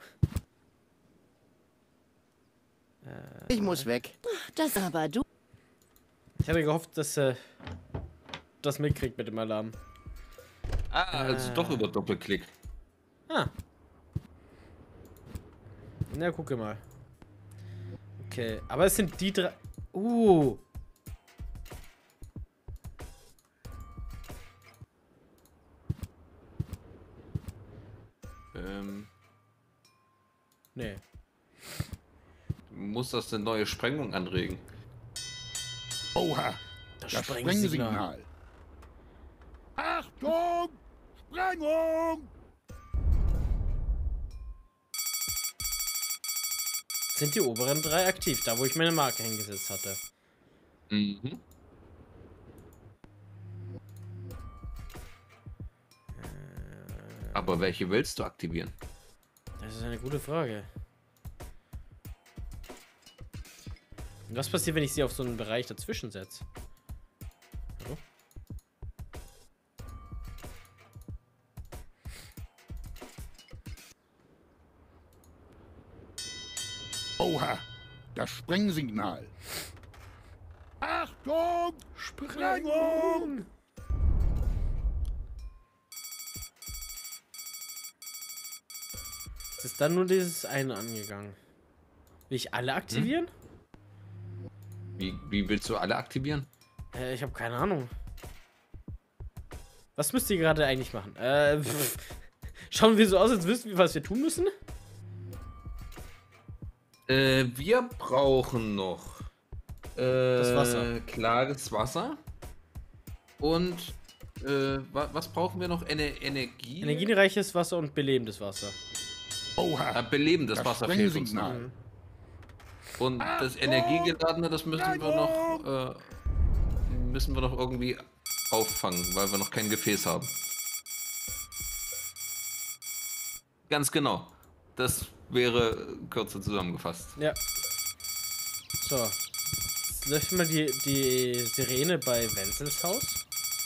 Ich muss weg. Das aber du. Ich hatte gehofft, dass das mitkriegt mit dem Alarm. Also doch über Doppelklick. Na, gucke mal. Okay, aber es sind die 3. Nee. Muss das eine neue Sprengung anregen? Oha, das Sprengsignal. Achtung! Sprengung! Sind die oberen 3 aktiv, da wo ich meine Marke hingesetzt hatte. Mhm. Aber welche willst du aktivieren? Das ist eine gute Frage. Und was passiert, wenn ich sie auf so einen Bereich dazwischen setze? Hallo? Oha, das Sprengsignal. Achtung! Sprengung! Es ist dann nur dieses eine angegangen. Will ich alle aktivieren? Wie willst du alle aktivieren? Ich habe keine Ahnung. Was müsst ihr gerade eigentlich machen? Schauen wir so aus, als wüssten wir, was wir tun müssen? Wir brauchen noch das Wasser. Klares Wasser. Und was brauchen wir noch? Energie? Energiereiches Wasser und belebendes Wasser. Oha, belebendes Wasser fehlt uns noch. Und das Energiegeladene, das müssen wir noch irgendwie auffangen, weil wir noch kein Gefäß haben. Ganz genau. Das wäre kürzer zusammengefasst. Ja. So. Jetzt läuft mal die Sirene bei Wenzels Haus.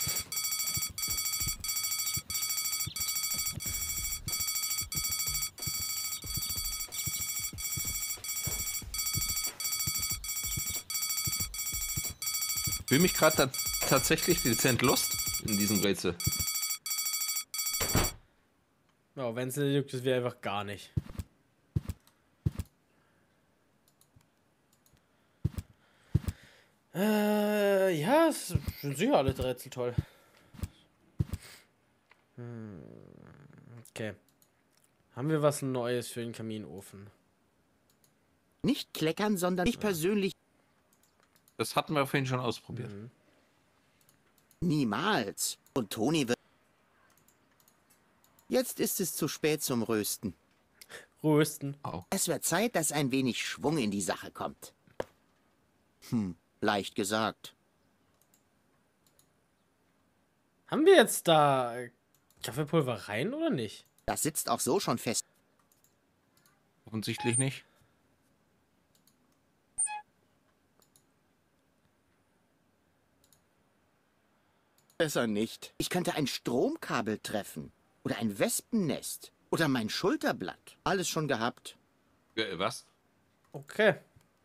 Ich fühle mich gerade tatsächlich dezent lost in diesem Rätsel. Ja, Wenzel juckt es wie einfach gar nicht. Ja, es sind sicher alle Rätsel toll. Okay. Haben wir was Neues für den Kaminofen? Nicht kleckern, sondern ich persönlich. Das hatten wir vorhin schon ausprobiert. Niemals. Und Toni wird... Jetzt ist es zu spät zum Rösten. Rösten? Es wird Zeit, dass ein wenig Schwung in die Sache kommt. Leicht gesagt. Haben wir jetzt da Kaffeepulver rein oder nicht? Das sitzt auch so schon fest. Offensichtlich nicht. Besser nicht. Ich könnte ein Stromkabel treffen. Oder ein Wespennest. Oder mein Schulterblatt. Alles schon gehabt. Was? Okay.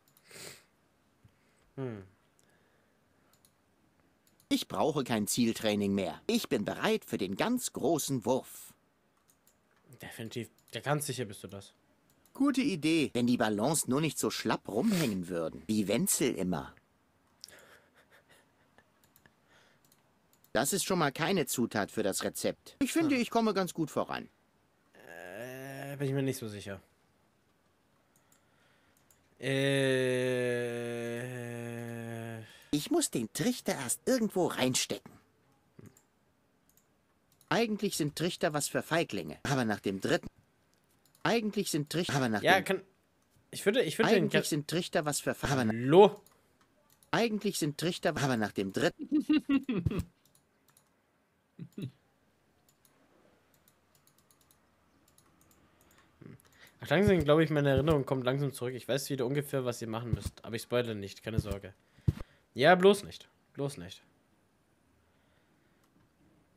Ich brauche kein Zieltraining mehr. Ich bin bereit für den ganz großen Wurf. Definitiv. Ja, ganz sicher bist du das. Gute Idee, wenn die Ballons nur nicht so schlapp rumhängen würden. Wie Wenzel immer. Das ist schon mal keine Zutat für das Rezept. Ich finde, ich komme ganz gut voran. Bin ich mir nicht so sicher. Ich muss den Trichter erst irgendwo reinstecken. Eigentlich sind Trichter was für Feiglinge. Aber nach dem dritten... Eigentlich sind Trichter... Aber nach ja, dem... Ich würde Eigentlich sind Trichter was für... Hallo? Eigentlich sind Trichter... Aber nach dem dritten... Ach, langsam, glaube ich, meine Erinnerung kommt langsam zurück. Ich weiß wieder ungefähr, was ihr machen müsst. Aber ich spoilere nicht, keine Sorge. Ja, bloß nicht. Bloß nicht.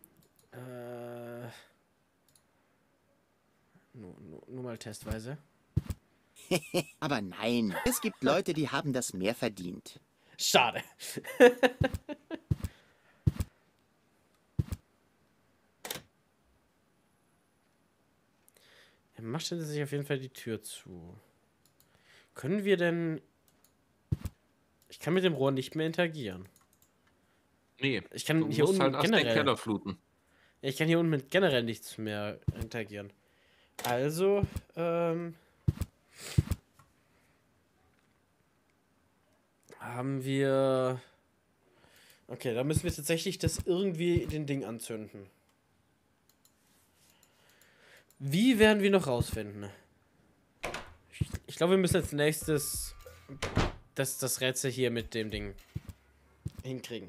nur mal testweise. Aber nein, es gibt Leute, die haben das mehr verdient. Schade. Er macht sich auf jeden Fall die Tür zu. Können wir denn... Ich kann mit dem Rohr nicht mehr interagieren. Nee, ich kann du hier musst unten halt erst den generell... Keller fluten. Ich kann hier unten mit generell nichts mehr interagieren. Also, haben wir... Okay, da müssen wir tatsächlich das irgendwie den Ding anzünden. Wie werden wir noch rausfinden? Ich glaube, wir müssen als nächstes das Rätsel hier mit dem Ding hinkriegen.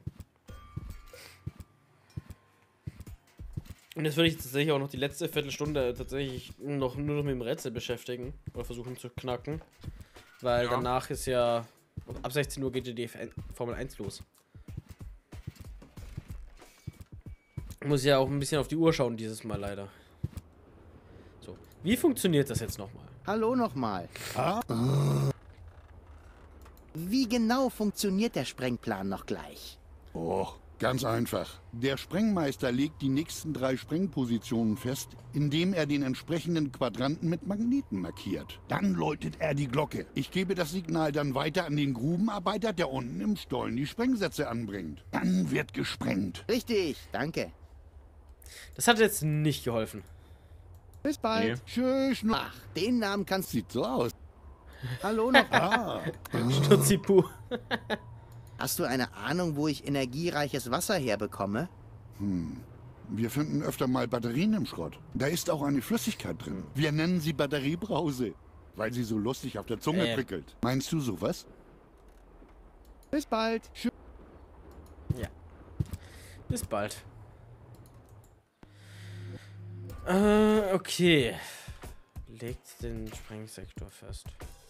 Und jetzt würde ich tatsächlich auch noch die letzte Viertelstunde tatsächlich nur noch mit dem Rätsel beschäftigen. Oder versuchen zu knacken. Weil danach ist ja... Ab 16 Uhr geht die Formel 1 los. Ich muss ja auch ein bisschen auf die Uhr schauen dieses Mal leider. So, wie funktioniert das jetzt nochmal? Hallo nochmal. Wie genau funktioniert der Sprengplan noch gleich? Oh, ganz einfach. Der Sprengmeister legt die nächsten 3 Sprengpositionen fest, indem er den entsprechenden Quadranten mit Magneten markiert. Dann läutet er die Glocke. Ich gebe das Signal dann weiter an den Grubenarbeiter, der unten im Stollen die Sprengsätze anbringt. Dann wird gesprengt. Richtig, danke. Das hat jetzt nicht geholfen. Bis bald. Nee. Tschüss. Ach, den Namen kannst du... Sieht so aus. Hallo noch. Stutzipu. Hast du eine Ahnung, wo ich energiereiches Wasser herbekomme? Wir finden öfter mal Batterien im Schrott. Da ist auch eine Flüssigkeit drin. Wir nennen sie Batteriebrause, weil sie so lustig auf der Zunge prickelt. Meinst du sowas? Bis bald. Ja. Bis bald. Okay. Legt den Sprengsektor fest.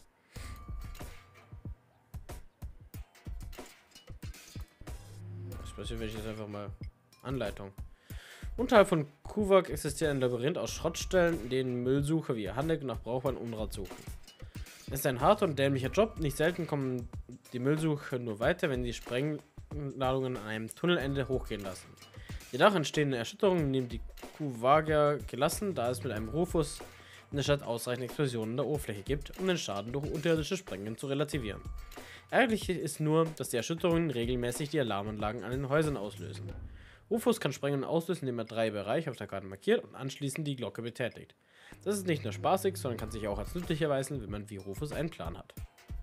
Was passiert, wenn ich jetzt einfach mal... Anleitung. Unterhalb von Kuvak existiert ein Labyrinth aus Schrottstellen, in denen Müllsucher wie Hannek nach brauchbarem Unrat suchen. Es ist ein harter und dämlicher Job. Nicht selten kommen die Müllsucher nur weiter, wenn die Sprengladungen an einem Tunnelende hochgehen lassen. Jedoch entstehen Erschütterungen, nehmen die Kuwager gelassen, da es mit einem Rufus in der Stadt ausreichend Explosionen in der Oberfläche gibt, um den Schaden durch unterirdische Sprengen zu relativieren. Ärgerlich ist nur, dass die Erschütterungen regelmäßig die Alarmanlagen an den Häusern auslösen. Rufus kann Sprengen auslösen, indem er 3 Bereiche auf der Karte markiert und anschließend die Glocke betätigt. Das ist nicht nur spaßig, sondern kann sich auch als nützlich erweisen, wenn man wie Rufus einen Plan hat.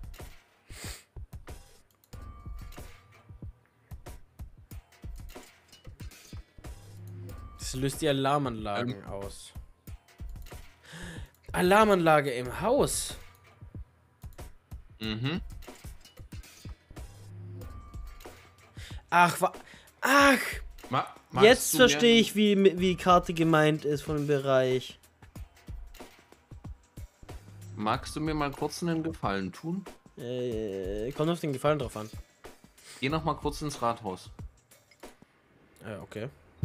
Das löst die Alarmanlagen aus. Alarmanlage im Haus. Mhm. Ach, ach! Jetzt verstehe ich, wie die Karte gemeint ist von dem Bereich. Magst du mir mal kurz einen Gefallen tun? Kommt auf den Gefallen drauf an. Geh noch mal kurz ins Rathaus. Okay.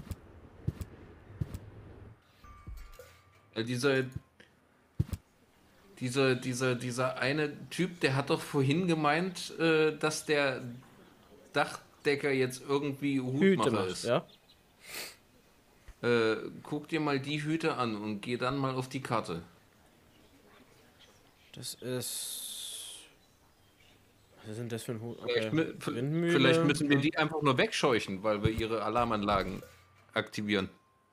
Dieser eine Typ, der hat doch vorhin gemeint, dass der Dachdecker jetzt irgendwie Hutmacher ist. Ja? Guck dir mal die Hüte an und geh dann mal auf die Karte. Das ist... Was ist denn das für ein Hut? Okay. Vielleicht müssen wir die einfach nur wegscheuchen, weil wir ihre Alarmanlagen aktivieren.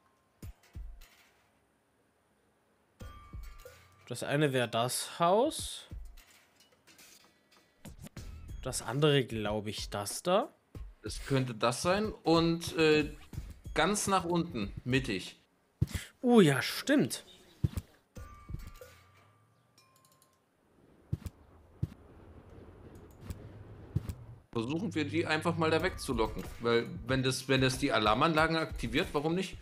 Das eine wäre das Haus. Das andere, glaube ich, das da. Das könnte das sein. Und ganz nach unten, mittig. Ja, stimmt. Versuchen wir die einfach mal da wegzulocken. Weil wenn das die Alarmanlagen aktiviert, warum nicht?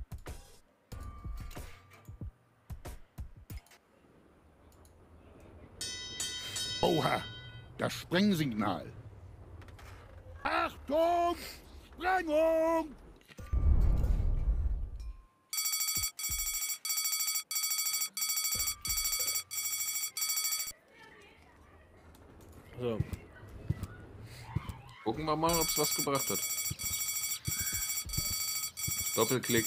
Oha, das Sprengsignal. Achtung! Sprengung! So. Gucken wir mal, ob es was gebracht hat. Doppelklick.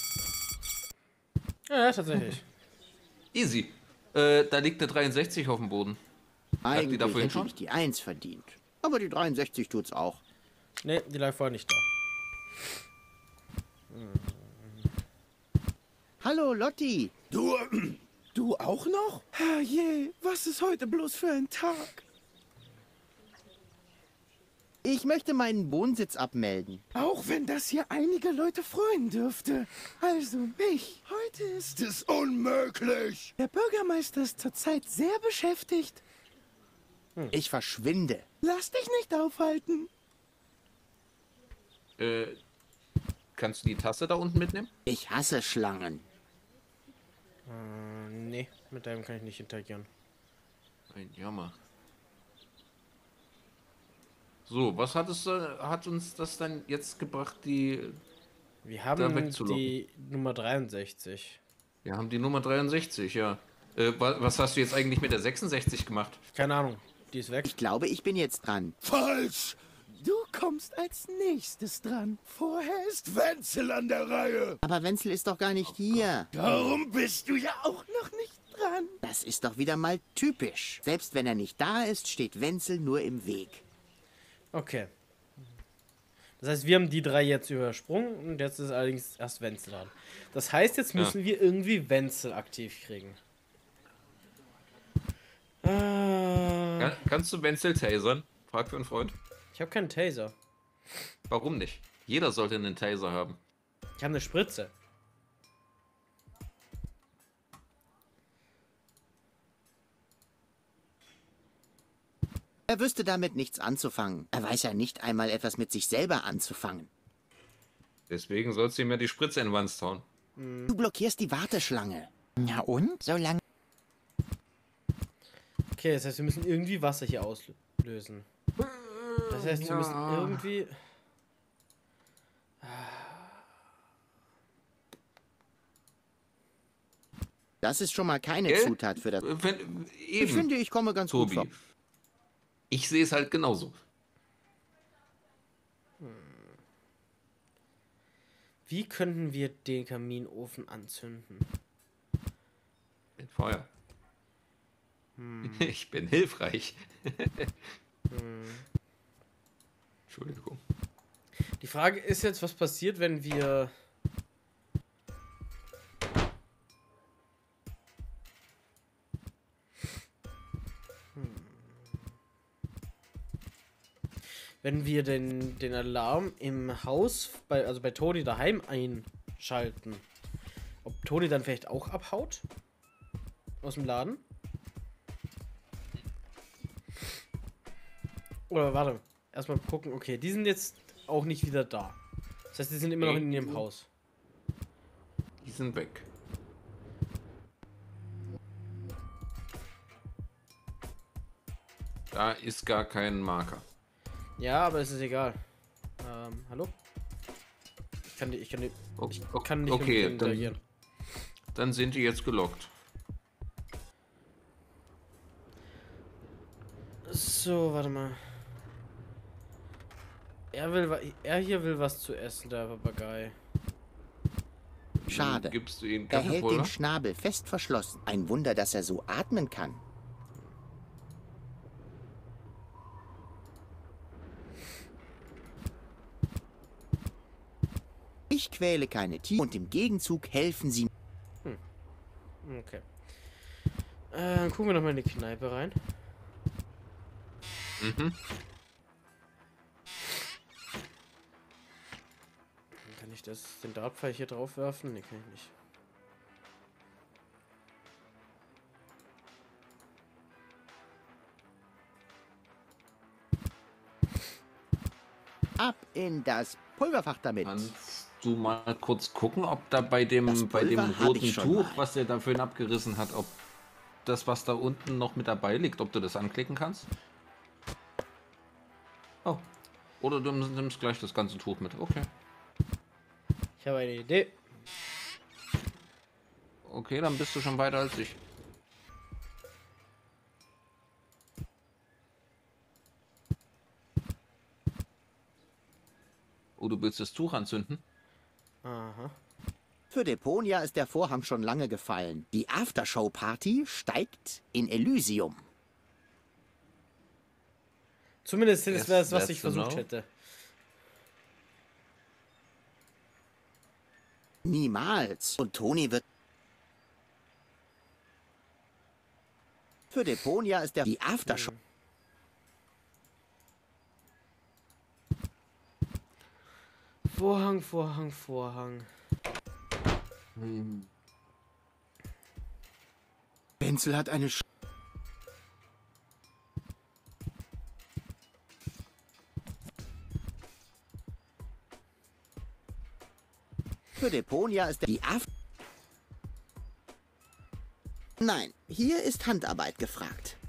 Ja, tatsächlich. Easy. Da liegt eine 63 auf dem Boden. Lag die da Eigentlich vorhin hätte ich die 1 verdient. Aber die 63 tut's auch. Ne, die lag vorher nicht da. Hallo, Lotti. Du auch noch? Herrje, was ist heute bloß für ein Tag? Ich möchte meinen Wohnsitz abmelden. Auch wenn das hier einige Leute freuen dürfte. Also mich. Heute ist es unmöglich. Der Bürgermeister ist zurzeit sehr beschäftigt. Ich verschwinde. Lass dich nicht aufhalten. Kannst du die Tasse da unten mitnehmen? Ich hasse Schlangen. Nee, mit deinem kann ich nicht interagieren. Ein Jammer. So, was hat uns das dann jetzt gebracht, die... Wir haben die Nummer 63. Wir haben die Nummer 63, ja. Was hast du jetzt eigentlich mit der 66 gemacht? Keine Ahnung, die ist weg. Ich glaube, ich bin jetzt dran. Falsch! Du kommst als nächstes dran. Vorher ist Wenzel an der Reihe. Aber Wenzel ist doch gar nicht hier. Darum bist du ja auch noch nicht dran. Das ist doch wieder mal typisch. Selbst wenn er nicht da ist, steht Wenzel nur im Weg. Okay. Das heißt, wir haben die 3 jetzt übersprungen und jetzt ist allerdings erst Wenzel dran. Das heißt, jetzt müssen wir irgendwie Wenzel aktiv kriegen. Kannst du Wenzel tasern? Frag für einen Freund. Ich habe keinen Taser. Warum nicht? Jeder sollte einen Taser haben. Ich habe eine Spritze. Er wüsste damit nichts anzufangen. Er weiß ja nicht einmal etwas mit sich selber anzufangen. Deswegen sollst du ihm ja die Spritze in den Wanst hauen. Du blockierst die Warteschlange. Na und? Solange... Okay, das heißt, wir müssen irgendwie Wasser hier auslösen. Das heißt, wir müssen irgendwie... Das ist schon mal keine Zutat für das... Ich finde, ich komme ganz gut vor. Ich sehe es halt genauso. Wie könnten wir den Kaminofen anzünden? Mit Feuer. Ich bin hilfreich. Entschuldigung. Die Frage ist jetzt, was passiert, wenn wir... Wenn wir den Alarm im Haus, also bei Toni daheim einschalten. Ob Toni dann vielleicht auch abhaut? Aus dem Laden? Oder warte, erstmal gucken, okay, die sind jetzt auch nicht wieder da. Das heißt, die sind immer noch in ihrem Haus. Die sind weg. Da ist gar kein Marker. Ja, aber es ist egal. Hallo? Ich kann nicht okay, interagieren. Dann sind die jetzt gelockt. So, warte mal. Er hier will was zu essen, der Papagei. Schade. Gibst du ihm Er hält Kaffeepuller? den Schnabel fest verschlossen. Ein Wunder, dass er so atmen kann. Ich quäle keine Tiere und im Gegenzug helfen sie. Okay. Dann gucken wir noch mal in die Kneipe rein. Mhm. Kann ich den Dartpfeil hier drauf werfen? Ne, kann ich nicht. Ab in das Pulverfach damit. Kannst du mal kurz gucken, ob da bei dem roten Tuch, was der da vorhin abgerissen hat, ob das, was da unten noch mit dabei liegt, ob du das anklicken kannst? Oh. Oder du nimmst gleich das ganze Tuch mit. Okay. Ich habe eine Idee. Okay, dann bist du schon weiter als ich. Oh, du willst das Tuch anzünden? Aha. Für Deponia ist der Vorhang schon lange gefallen. Die Aftershow-Party steigt in Elysium. Zumindest das Yes, wäre es, was that's ich versucht enough. hätte. Niemals. Und Toni wird... Für Deponia ist die Aftershow... Vorhang, Vorhang, Vorhang. Wenzel hat eine... Für Deponia ist die After... Nein, hier ist Handarbeit gefragt.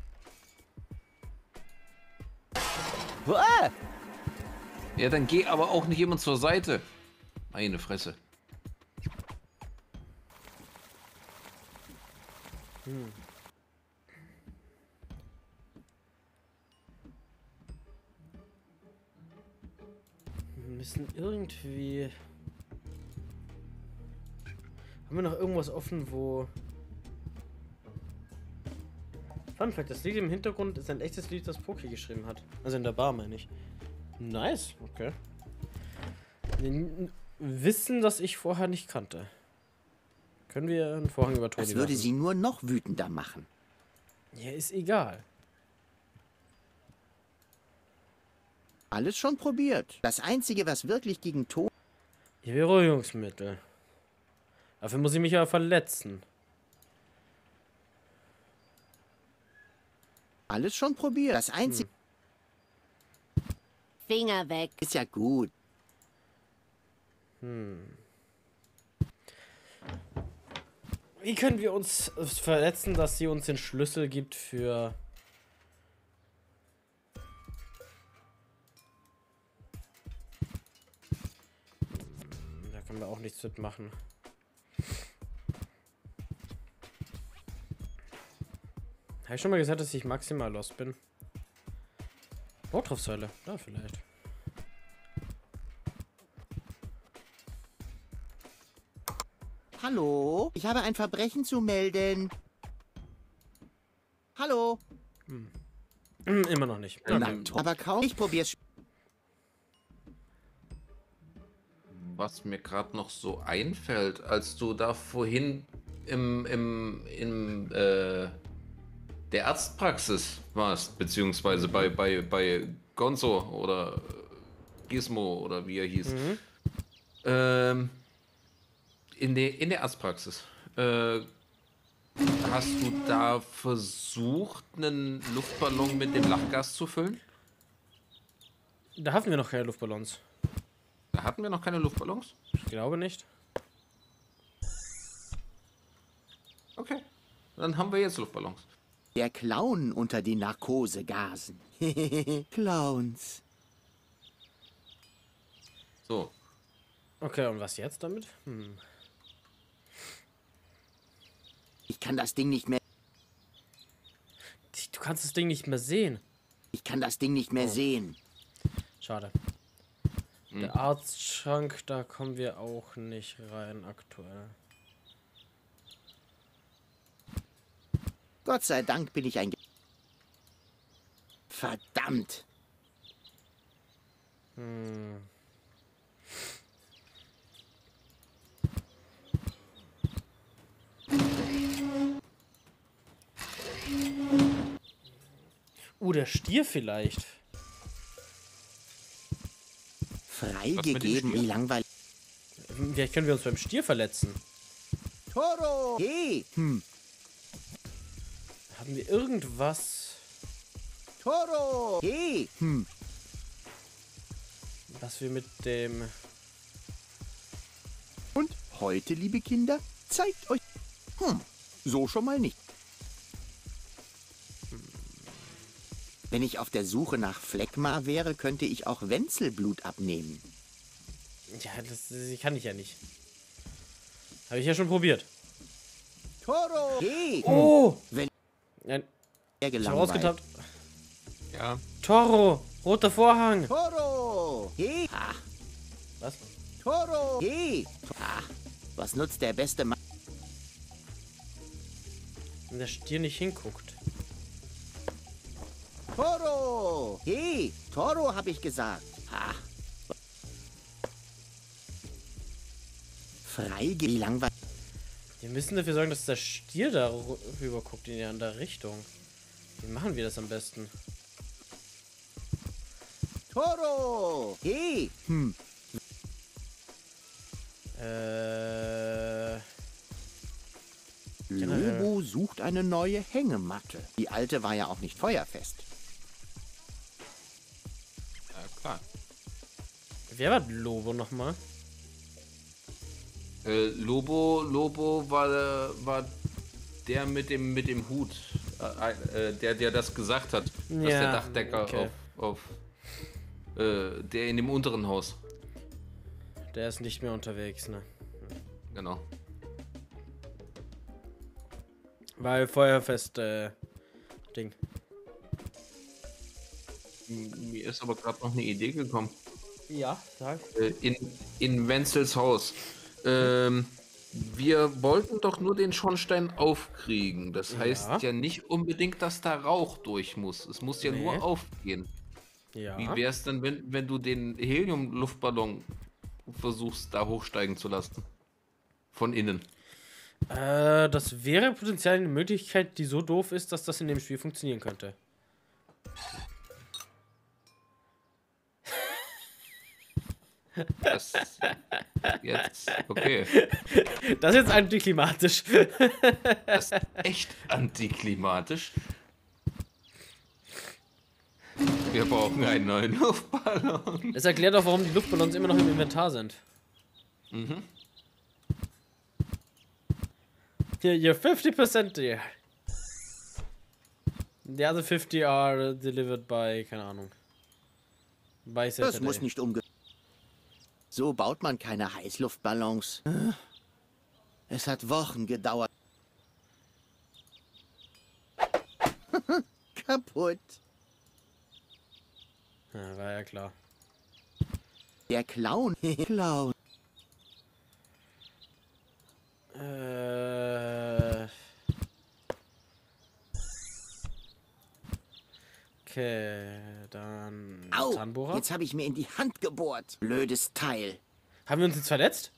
Ja, dann geh aber auch nicht jemand zur Seite. Meine Fresse. Wir müssen irgendwie... Haben wir noch irgendwas offen, wo... Fun Fact, das Lied im Hintergrund ist ein echtes Lied, das Poki geschrieben hat. Also in der Bar, meine ich. Nice, okay. Wissen, das ich vorher nicht kannte. Können wir einen Vorhang über Toni Das würde werfen? sie nur noch wütender machen. Ja, ist egal. Alles schon probiert. Das Einzige, was wirklich gegen Toni... Ihr Beruhigungsmittel. Dafür muss ich mich aber verletzen. Alles schon probiert. Das Einzige... Finger weg. Ist ja gut. Wie können wir uns verletzen, dass sie uns den Schlüssel gibt für... Da können wir auch nichts mitmachen. Habe ich schon mal gesagt, dass ich maximal lost bin? Bautraufsäule, da vielleicht. Hallo? Ich habe ein Verbrechen zu melden. Hallo? Immer noch nicht. Na, aber kaum. Ich probier's. Was mir gerade noch so einfällt, als du da vorhin in der Arztpraxis warst, beziehungsweise bei Gonzo oder Gizmo oder wie er hieß. In der Arztpraxis. Hast du da versucht, einen Luftballon mit dem Lachgas zu füllen? Da hatten wir noch keine Luftballons. Da hatten wir noch keine Luftballons? Ich glaube nicht. Okay. Dann haben wir jetzt Luftballons. Der Clown unter den Narkosegasen. Clowns. So. Okay, und was jetzt damit? Ich kann das Ding nicht mehr... Du kannst das Ding nicht mehr sehen. Ich kann das Ding nicht mehr sehen. Schade. Der Arztschrank, da kommen wir auch nicht rein aktuell. Gott sei Dank bin ich ein... Verdammt. Der Stier vielleicht. Freigegeben, wie langweilig. Vielleicht können wir uns beim Stier verletzen. Toro! Hey! Haben wir irgendwas, Toro! Hey! was wir mit dem... Und heute, liebe Kinder, zeigt euch... So schon mal nicht. Wenn ich auf der Suche nach Phlegma wäre, könnte ich auch Wenzelblut abnehmen. Ja, das kann ich ja nicht. Habe ich ja schon probiert. Toro! Hey! Oh! Wenn Nein. er Ich habe gelangweilt. rausgetappt. Ja. Toro! Roter Vorhang! Toro! Hey! Was? Toro! Hey! Ah, was nutzt der beste Mann? Wenn der Stier nicht hinguckt. Toro! Hey! Toro, habe ich gesagt. Ah. Wie langweilig. Wir müssen dafür sorgen, dass der Stier da rüber guckt in die andere Richtung. Wie machen wir das am besten? Toro! Hey! Lobo sucht eine neue Hängematte. Die alte war ja auch nicht feuerfest. Ja, klar. Wer war Lobo nochmal? Lobo war der mit dem Hut. Der das gesagt hat. Dass der Dachdecker okay. der in dem unteren Haus. Der ist nicht mehr unterwegs, ne? Genau. Weil Feuerfest, Ding. Mir ist aber gerade noch eine Idee gekommen. Ja, sag. In Wenzels Haus. Wir wollten doch nur den Schornstein aufkriegen. Das heißt ja nicht unbedingt, dass da Rauch durch muss. Es muss ja nur aufgehen. Ja. Wie wäre es dann, wenn du den Helium-Luftballon versuchst, da hochsteigen zu lassen? Von innen. Das wäre potenziell eine Möglichkeit, die so doof ist, dass das in dem Spiel funktionieren könnte. Das jetzt, okay. Das ist jetzt antiklimatisch. Das ist echt antiklimatisch. Wir brauchen einen neuen Luftballon. Das erklärt auch, warum die Luftballons immer noch im Inventar sind. Mhm. You're 50% there. The other 50 are delivered by, keine Ahnung. By Saturday. Das muss nicht So baut man keine Heißluftballons. Es hat Wochen gedauert. Kaputt. Ja, war ja klar. Der Clown. Clown. Okay, dann Au, Zahnbohrer. jetzt habe ich mir in die Hand gebohrt. Blödes Teil. Haben wir uns jetzt verletzt?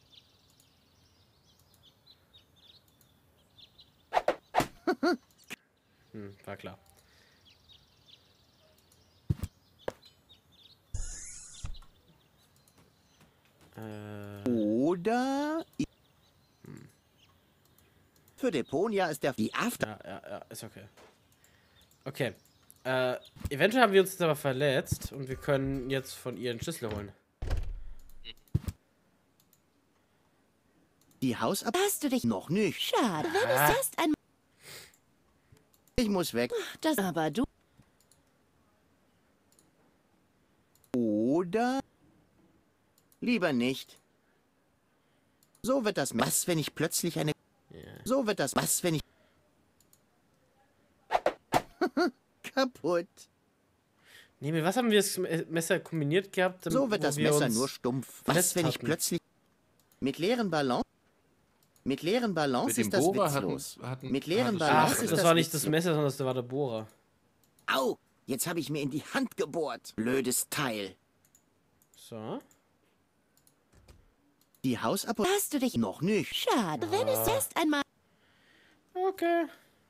War klar. Oder... Für Deponia ist der... Die After... Ja, ist okay. Okay. Eventuell haben wir uns jetzt aber verletzt und wir können jetzt von ihr einen Schlüssel holen. Die Hausab... Hast du dich Noch nicht. Schade, wenn es erst einmal... Ich muss weg. Das aber du... Oder... Lieber nicht. So wird das... Was, wenn ich plötzlich eine... So wird das... Was, wenn ich... Kaputt. Nee, mit was haben wir das Messer kombiniert gehabt? So wird das Messer nur stumpf. Was, wenn ich hatten? plötzlich... Mit leeren Ballons? Mit leeren Ballons Mit dem ist das Bohrer witzlos. hatten- Mit leeren hattest du- Ballons Ach, ist das war nicht witzlos. das Messer, sondern das war der Bohrer. Au! Jetzt habe ich mir in die Hand gebohrt. Blödes Teil. So. Die Hausapotheke... Hast du dich... Noch nicht. Schade, wenn es erst einmal... Okay.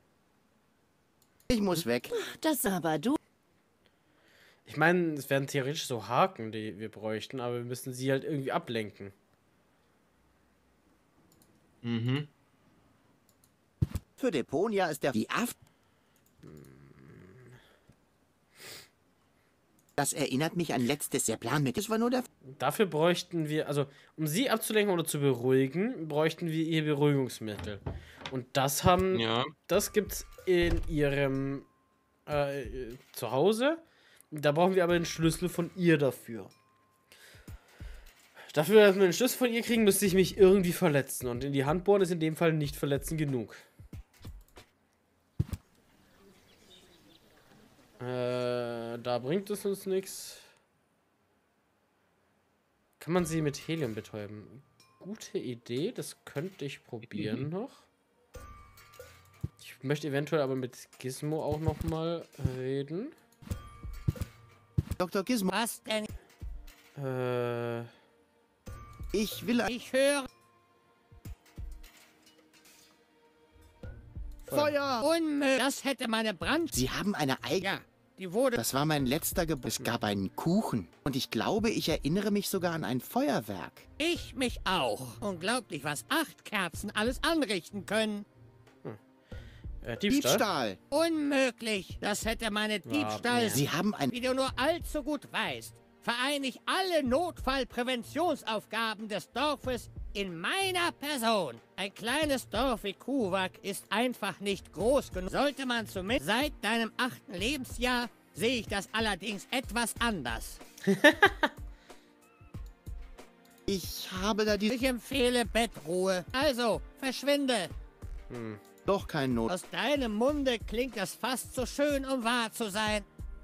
Ich muss weg. Das aber du... Ich meine, es wären theoretisch so Haken, die wir bräuchten, aber wir müssen sie halt irgendwie ablenken. Mhm. Für Deponia ist der... Die Aft... Das erinnert mich an letztes Jahr Plan mit. Das war nur der... Dafür bräuchten wir, also um sie abzulenken oder zu beruhigen, bräuchten wir ihr Beruhigungsmittel. Und das haben, das gibt's in ihrem Zuhause. Da brauchen wir aber einen Schlüssel von ihr dafür. Dafür, dass wir einen Schlüssel von ihr kriegen, müsste ich mich irgendwie verletzen. Und in die Hand bohren ist in dem Fall nicht verletzen genug. Da bringt es uns nichts. Kann man sie mit Helium betäuben? Gute Idee, das könnte ich probieren noch. Ich möchte eventuell aber mit Gizmo auch noch mal reden. Dr. Gizmo. Was denn? Ich will... Ich höre... Feuer! Unmöglich. Das hätte meine Brand... Sie haben eine eigene... Ja, die wurde... Das war mein letzter Es gab einen Kuchen. Und ich glaube, ich erinnere mich sogar an ein Feuerwerk. Ich mich auch. Unglaublich, was 8 Kerzen alles anrichten können. Diebstahl? Unmöglich. Das hätte meine Diebstahl... Sie haben ein... Wie du nur allzu gut weißt, vereine ich alle Notfallpräventionsaufgaben des Dorfes in meiner Person. Ein kleines Dorf wie Kuwak ist einfach nicht groß genug. Sollte man zumindest... Seit deinem 8. Lebensjahr sehe ich das allerdings etwas anders. Ich habe da die... Ich empfehle Bettruhe. Also, verschwinde. Doch kein Not. Aus deinem Munde klingt das fast zu schön, um wahr zu sein.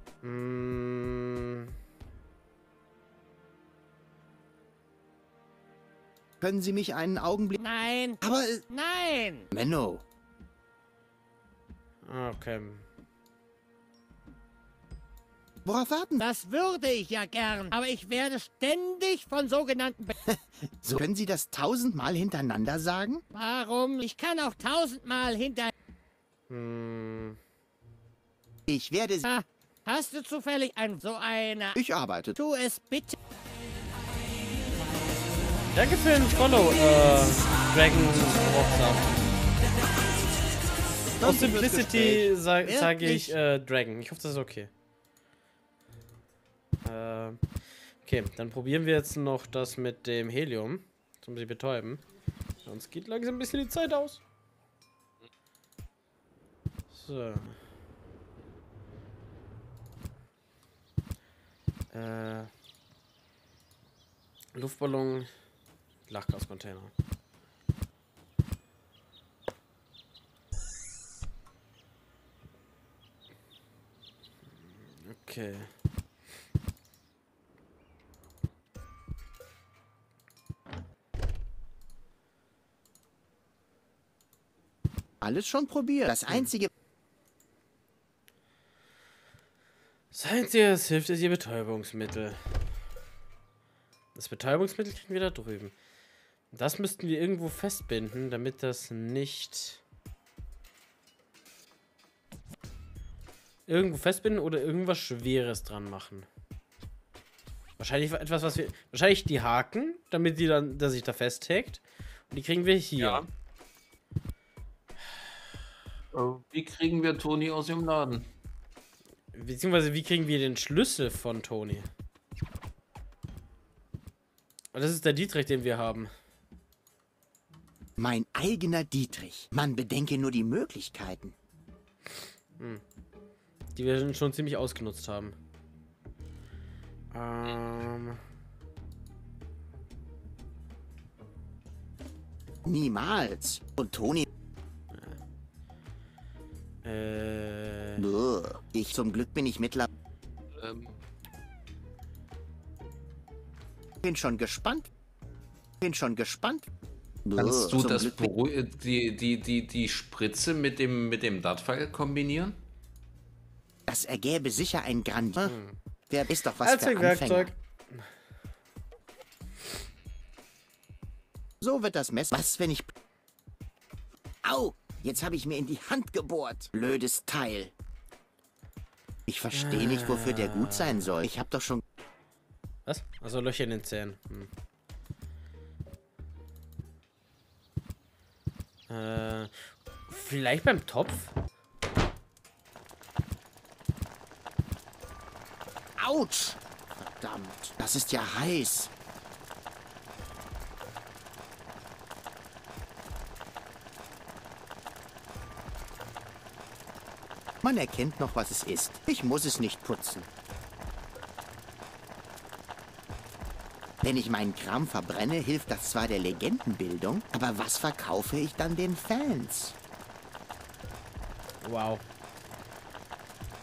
Können Sie mich einen Augenblick... Nein. Aber... Nein. Menno. Okay. Worauf warten? Das würde ich ja gern, aber ich werde ständig von sogenannten... So können Sie das 1000-mal hintereinander sagen? Warum? Ich kann auch 1000-mal hinter... Ich werde... Hast du zufällig so eine... Ich arbeite. Tu es bitte. Danke für den Follow, Dragon Rockstar. Aus Simplicity sage ich Dragon. Ich hoffe, das ist okay. Okay, dann probieren wir jetzt noch das mit dem Helium. Zum sie betäuben. Sonst geht langsam ein bisschen die Zeit aus. So. Luftballon. Lachgascontainer. Okay. Alles schon probiert. Das Einzige... Das Einzige, was hilft, ist ihr Betäubungsmittel. Das Betäubungsmittel kriegen wir da drüben. Das müssten wir irgendwo festbinden, damit das nicht... Irgendwo festbinden oder irgendwas Schweres dran machen. Wahrscheinlich etwas, was wir... Wahrscheinlich die Haken, damit die dann, dass sich da festhängt. Und die kriegen wir hier. Ja. Wie kriegen wir Toni aus dem Laden? Beziehungsweise, wie kriegen wir den Schlüssel von Toni? Das ist der Dietrich, den wir haben. Mein eigener Dietrich. Man bedenke nur die Möglichkeiten. Die wir schon ziemlich ausgenutzt haben. Niemals. Und Toni... Ich zum Glück bin ich mittlerweile... Bin schon gespannt. Kannst du das die Spritze mit dem Dartpfeil kombinieren? Das ergäbe sicher ein Wer ist doch was für Anfänger. So wird das Messer... Was, wenn ich... Au! Jetzt habe ich mir in die Hand gebohrt. Blödes Teil. Ich verstehe nicht, wofür der gut sein soll. Ich habe doch schon... Was? Also Löcher in den Zähnen. Vielleicht beim Topf? Autsch! Verdammt, das ist ja heiß. Man erkennt noch, was es ist. Ich muss es nicht putzen. Wenn ich meinen Kram verbrenne, hilft das zwar der Legendenbildung, aber was verkaufe ich dann den Fans? Wow.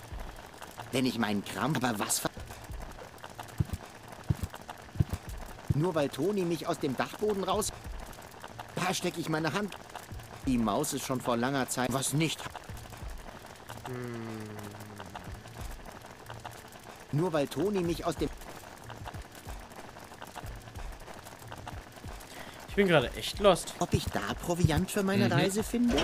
Wenn ich meinen Kram... Aber was... Nur weil Toni mich aus dem Dachboden raus... Da stecke ich meine Hand. Die Maus ist schon vor langer Zeit was nicht... Nur weil Toni mich aus dem... Ich bin gerade echt lost. Ob ich da Proviant für meine Reise finde?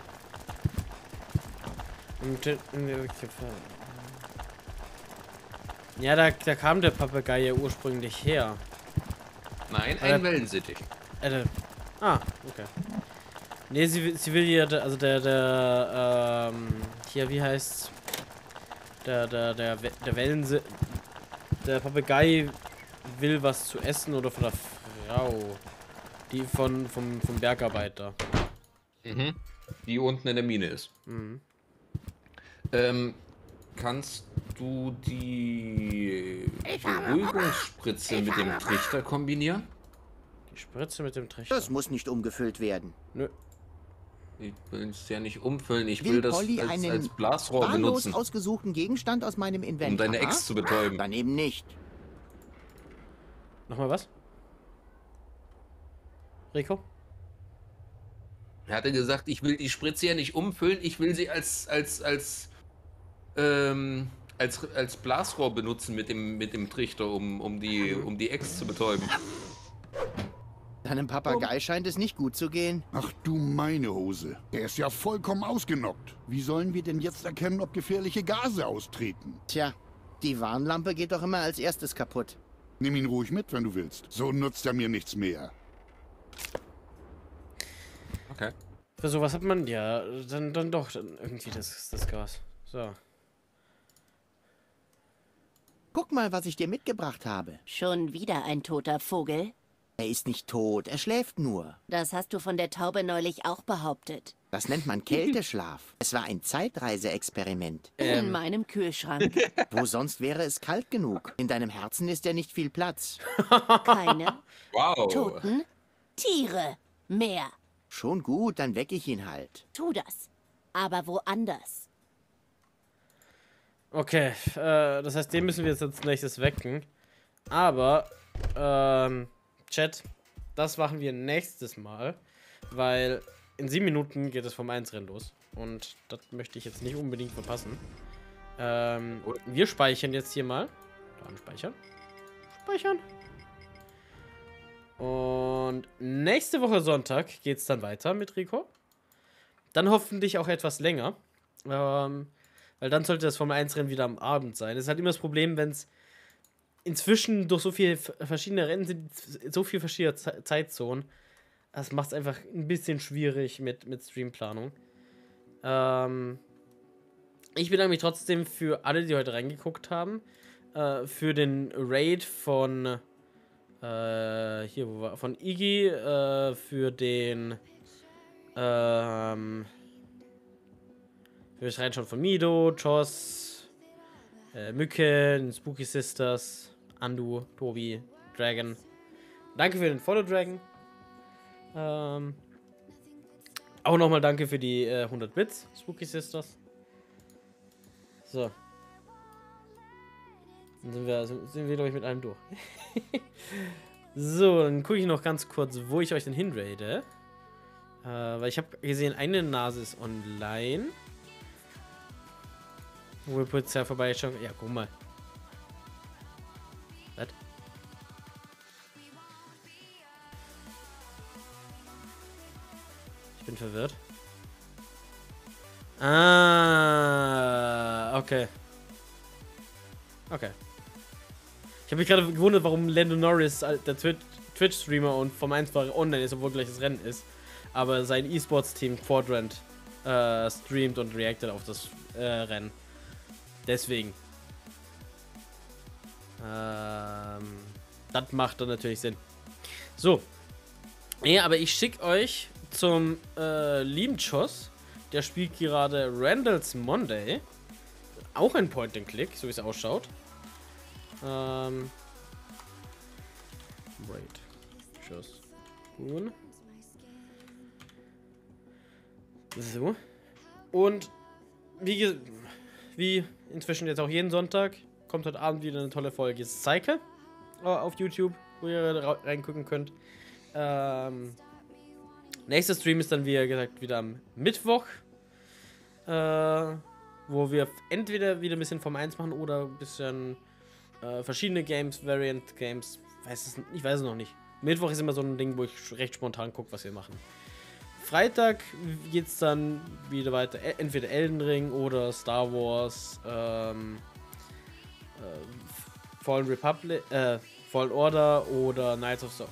Ja, da kam der Papagei ja ursprünglich her. Nein, ein Wellensittich. Okay. Nee, sie will hier, also hier, wie heißt's? Der Papagei will was zu essen oder von der Frau. Die vom Bergarbeiter. Mhm. Die unten in der Mine ist. Mhm. Kannst du die Beruhigungsspritze mit dem Trichter kombinieren? Die Spritze mit dem Trichter? Das muss nicht umgefüllt werden. Nö. Ich will es ja nicht umfüllen. Ich will das Polly als Blasrohr wahllos benutzen. Ausgesuchten Gegenstand aus meinem Inventar. Um deine Ex zu betäuben. Dann eben nicht. Nochmal was? Rico? Er hatte gesagt, ich will die Spritze ja nicht umfüllen, ich will sie als Blasrohr benutzen mit dem Trichter, um die Ex zu betäuben. Deinem Papagei scheint es nicht gut zu gehen. Ach du meine Hose. Der ist ja vollkommen ausgenockt. Wie sollen wir denn jetzt erkennen, ob gefährliche Gase austreten? Tja, die Warnlampe geht doch immer als erstes kaputt. Nimm ihn ruhig mit, wenn du willst. So nutzt er mir nichts mehr. Okay. Für sowas hat man ja dann doch irgendwie das Gas. So. Guck mal, was ich dir mitgebracht habe. Schon wieder ein toter Vogel? Er ist nicht tot, er schläft nur. Das hast du von der Taube neulich auch behauptet. Das nennt man Kälteschlaf. Es war ein Zeitreise-Experiment. In meinem Kühlschrank. Wo sonst wäre es kalt genug? In deinem Herzen ist ja nicht viel Platz. Keine Wow. toten Tiere mehr. Schon gut, dann wecke ich ihn halt. Tu das. Aber woanders. Okay, das heißt, den müssen wir jetzt als nächstes wecken. Aber, Chat, das machen wir nächstes Mal, weil in 7 Minuten geht es vom 1-Rennen los. Und das möchte ich jetzt nicht unbedingt verpassen. Wir speichern jetzt hier mal. Dann speichern. Speichern. Und nächste Woche Sonntag geht es dann weiter mit Rico. Dann hoffentlich auch etwas länger. Weil dann sollte das Formel 1 Rennen wieder am Abend sein. Das ist halt immer das Problem, wenn es inzwischen durch so viele verschiedene Rennen sind, so viele verschiedene Zeitzonen. Das macht es einfach ein bisschen schwierig mit Streamplanung. Ich bedanke mich trotzdem für alle, die heute reingeguckt haben. Für den Raid von hier, wo war, von Iggy, für den für das Reinschauen von Mido, Joss, Mücke, Spooky Sisters, Andu, Tobi, Dragon. Danke für den Follow Dragon. Auch nochmal danke für die 100 Bits, Spooky Sisters. So. Dann sind wir glaube ich, mit allem durch. So, dann gucke ich noch ganz kurz, wo ich euch denn hinrate. Weil ich habe gesehen, eine Nase ist online. Wo wir kurz ja vorbeischauen. Ja, guck mal. Was? Ich bin verwirrt. Ah, okay. Okay. Ich habe mich gerade gewundert, warum Lando Norris, der Twitch-Streamer und vom 1 online ist, obwohl gleich das Rennen ist. Aber sein E-Sports-Team Quadrant streamt und reactet auf das Rennen. Deswegen. Das macht dann natürlich Sinn. So. Ja, aber ich schicke euch zum lieben Joss. Der spielt gerade Randall's Monday. Auch ein Point-and-Click, so wie es ausschaut. Wait. Joss. So. Und wie inzwischen jetzt auch jeden Sonntag kommt heute Abend wieder eine tolle Folge Cycle auf YouTube wo ihr reingucken könnt. Nächster Stream ist dann, wie gesagt, wieder am Mittwoch. Wo wir entweder wieder ein bisschen Form 1 machen oder ein bisschen verschiedene Games, Variant Games. Ich weiß es noch nicht. Mittwoch ist immer so ein Ding, wo ich recht spontan gucke, was wir machen. Freitag geht es dann wieder weiter. Entweder Elden Ring oder Star Wars, Fallen Order oder Knights of the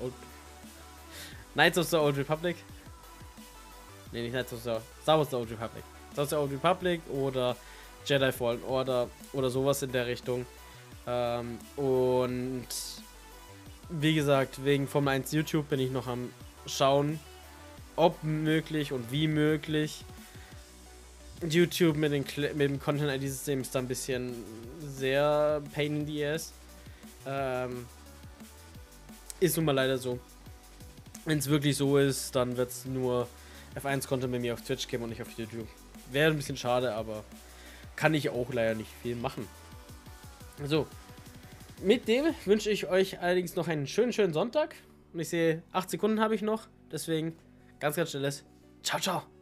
Old Republic. Nee, nicht Knights of the Star Wars The Old Republic. Star Wars The Old Republic oder Jedi Fallen Order oder sowas in der Richtung. Und wie gesagt, wegen Formel 1 YouTube bin ich noch am Schauen, ob möglich und wie möglich. YouTube mit dem Content-ID-System ist da ein bisschen sehr pain in the ass. Ist nun mal leider so. Wenn es wirklich so ist, dann wird es nur F1-Content bei mir auf Twitch geben und nicht auf YouTube. Wäre ein bisschen schade, aber kann ich auch leider nicht viel machen. So, mit dem wünsche ich euch allerdings noch einen schönen Sonntag. Und ich sehe, 8 Sekunden habe ich noch. Deswegen ganz schnelles Ciao, ciao.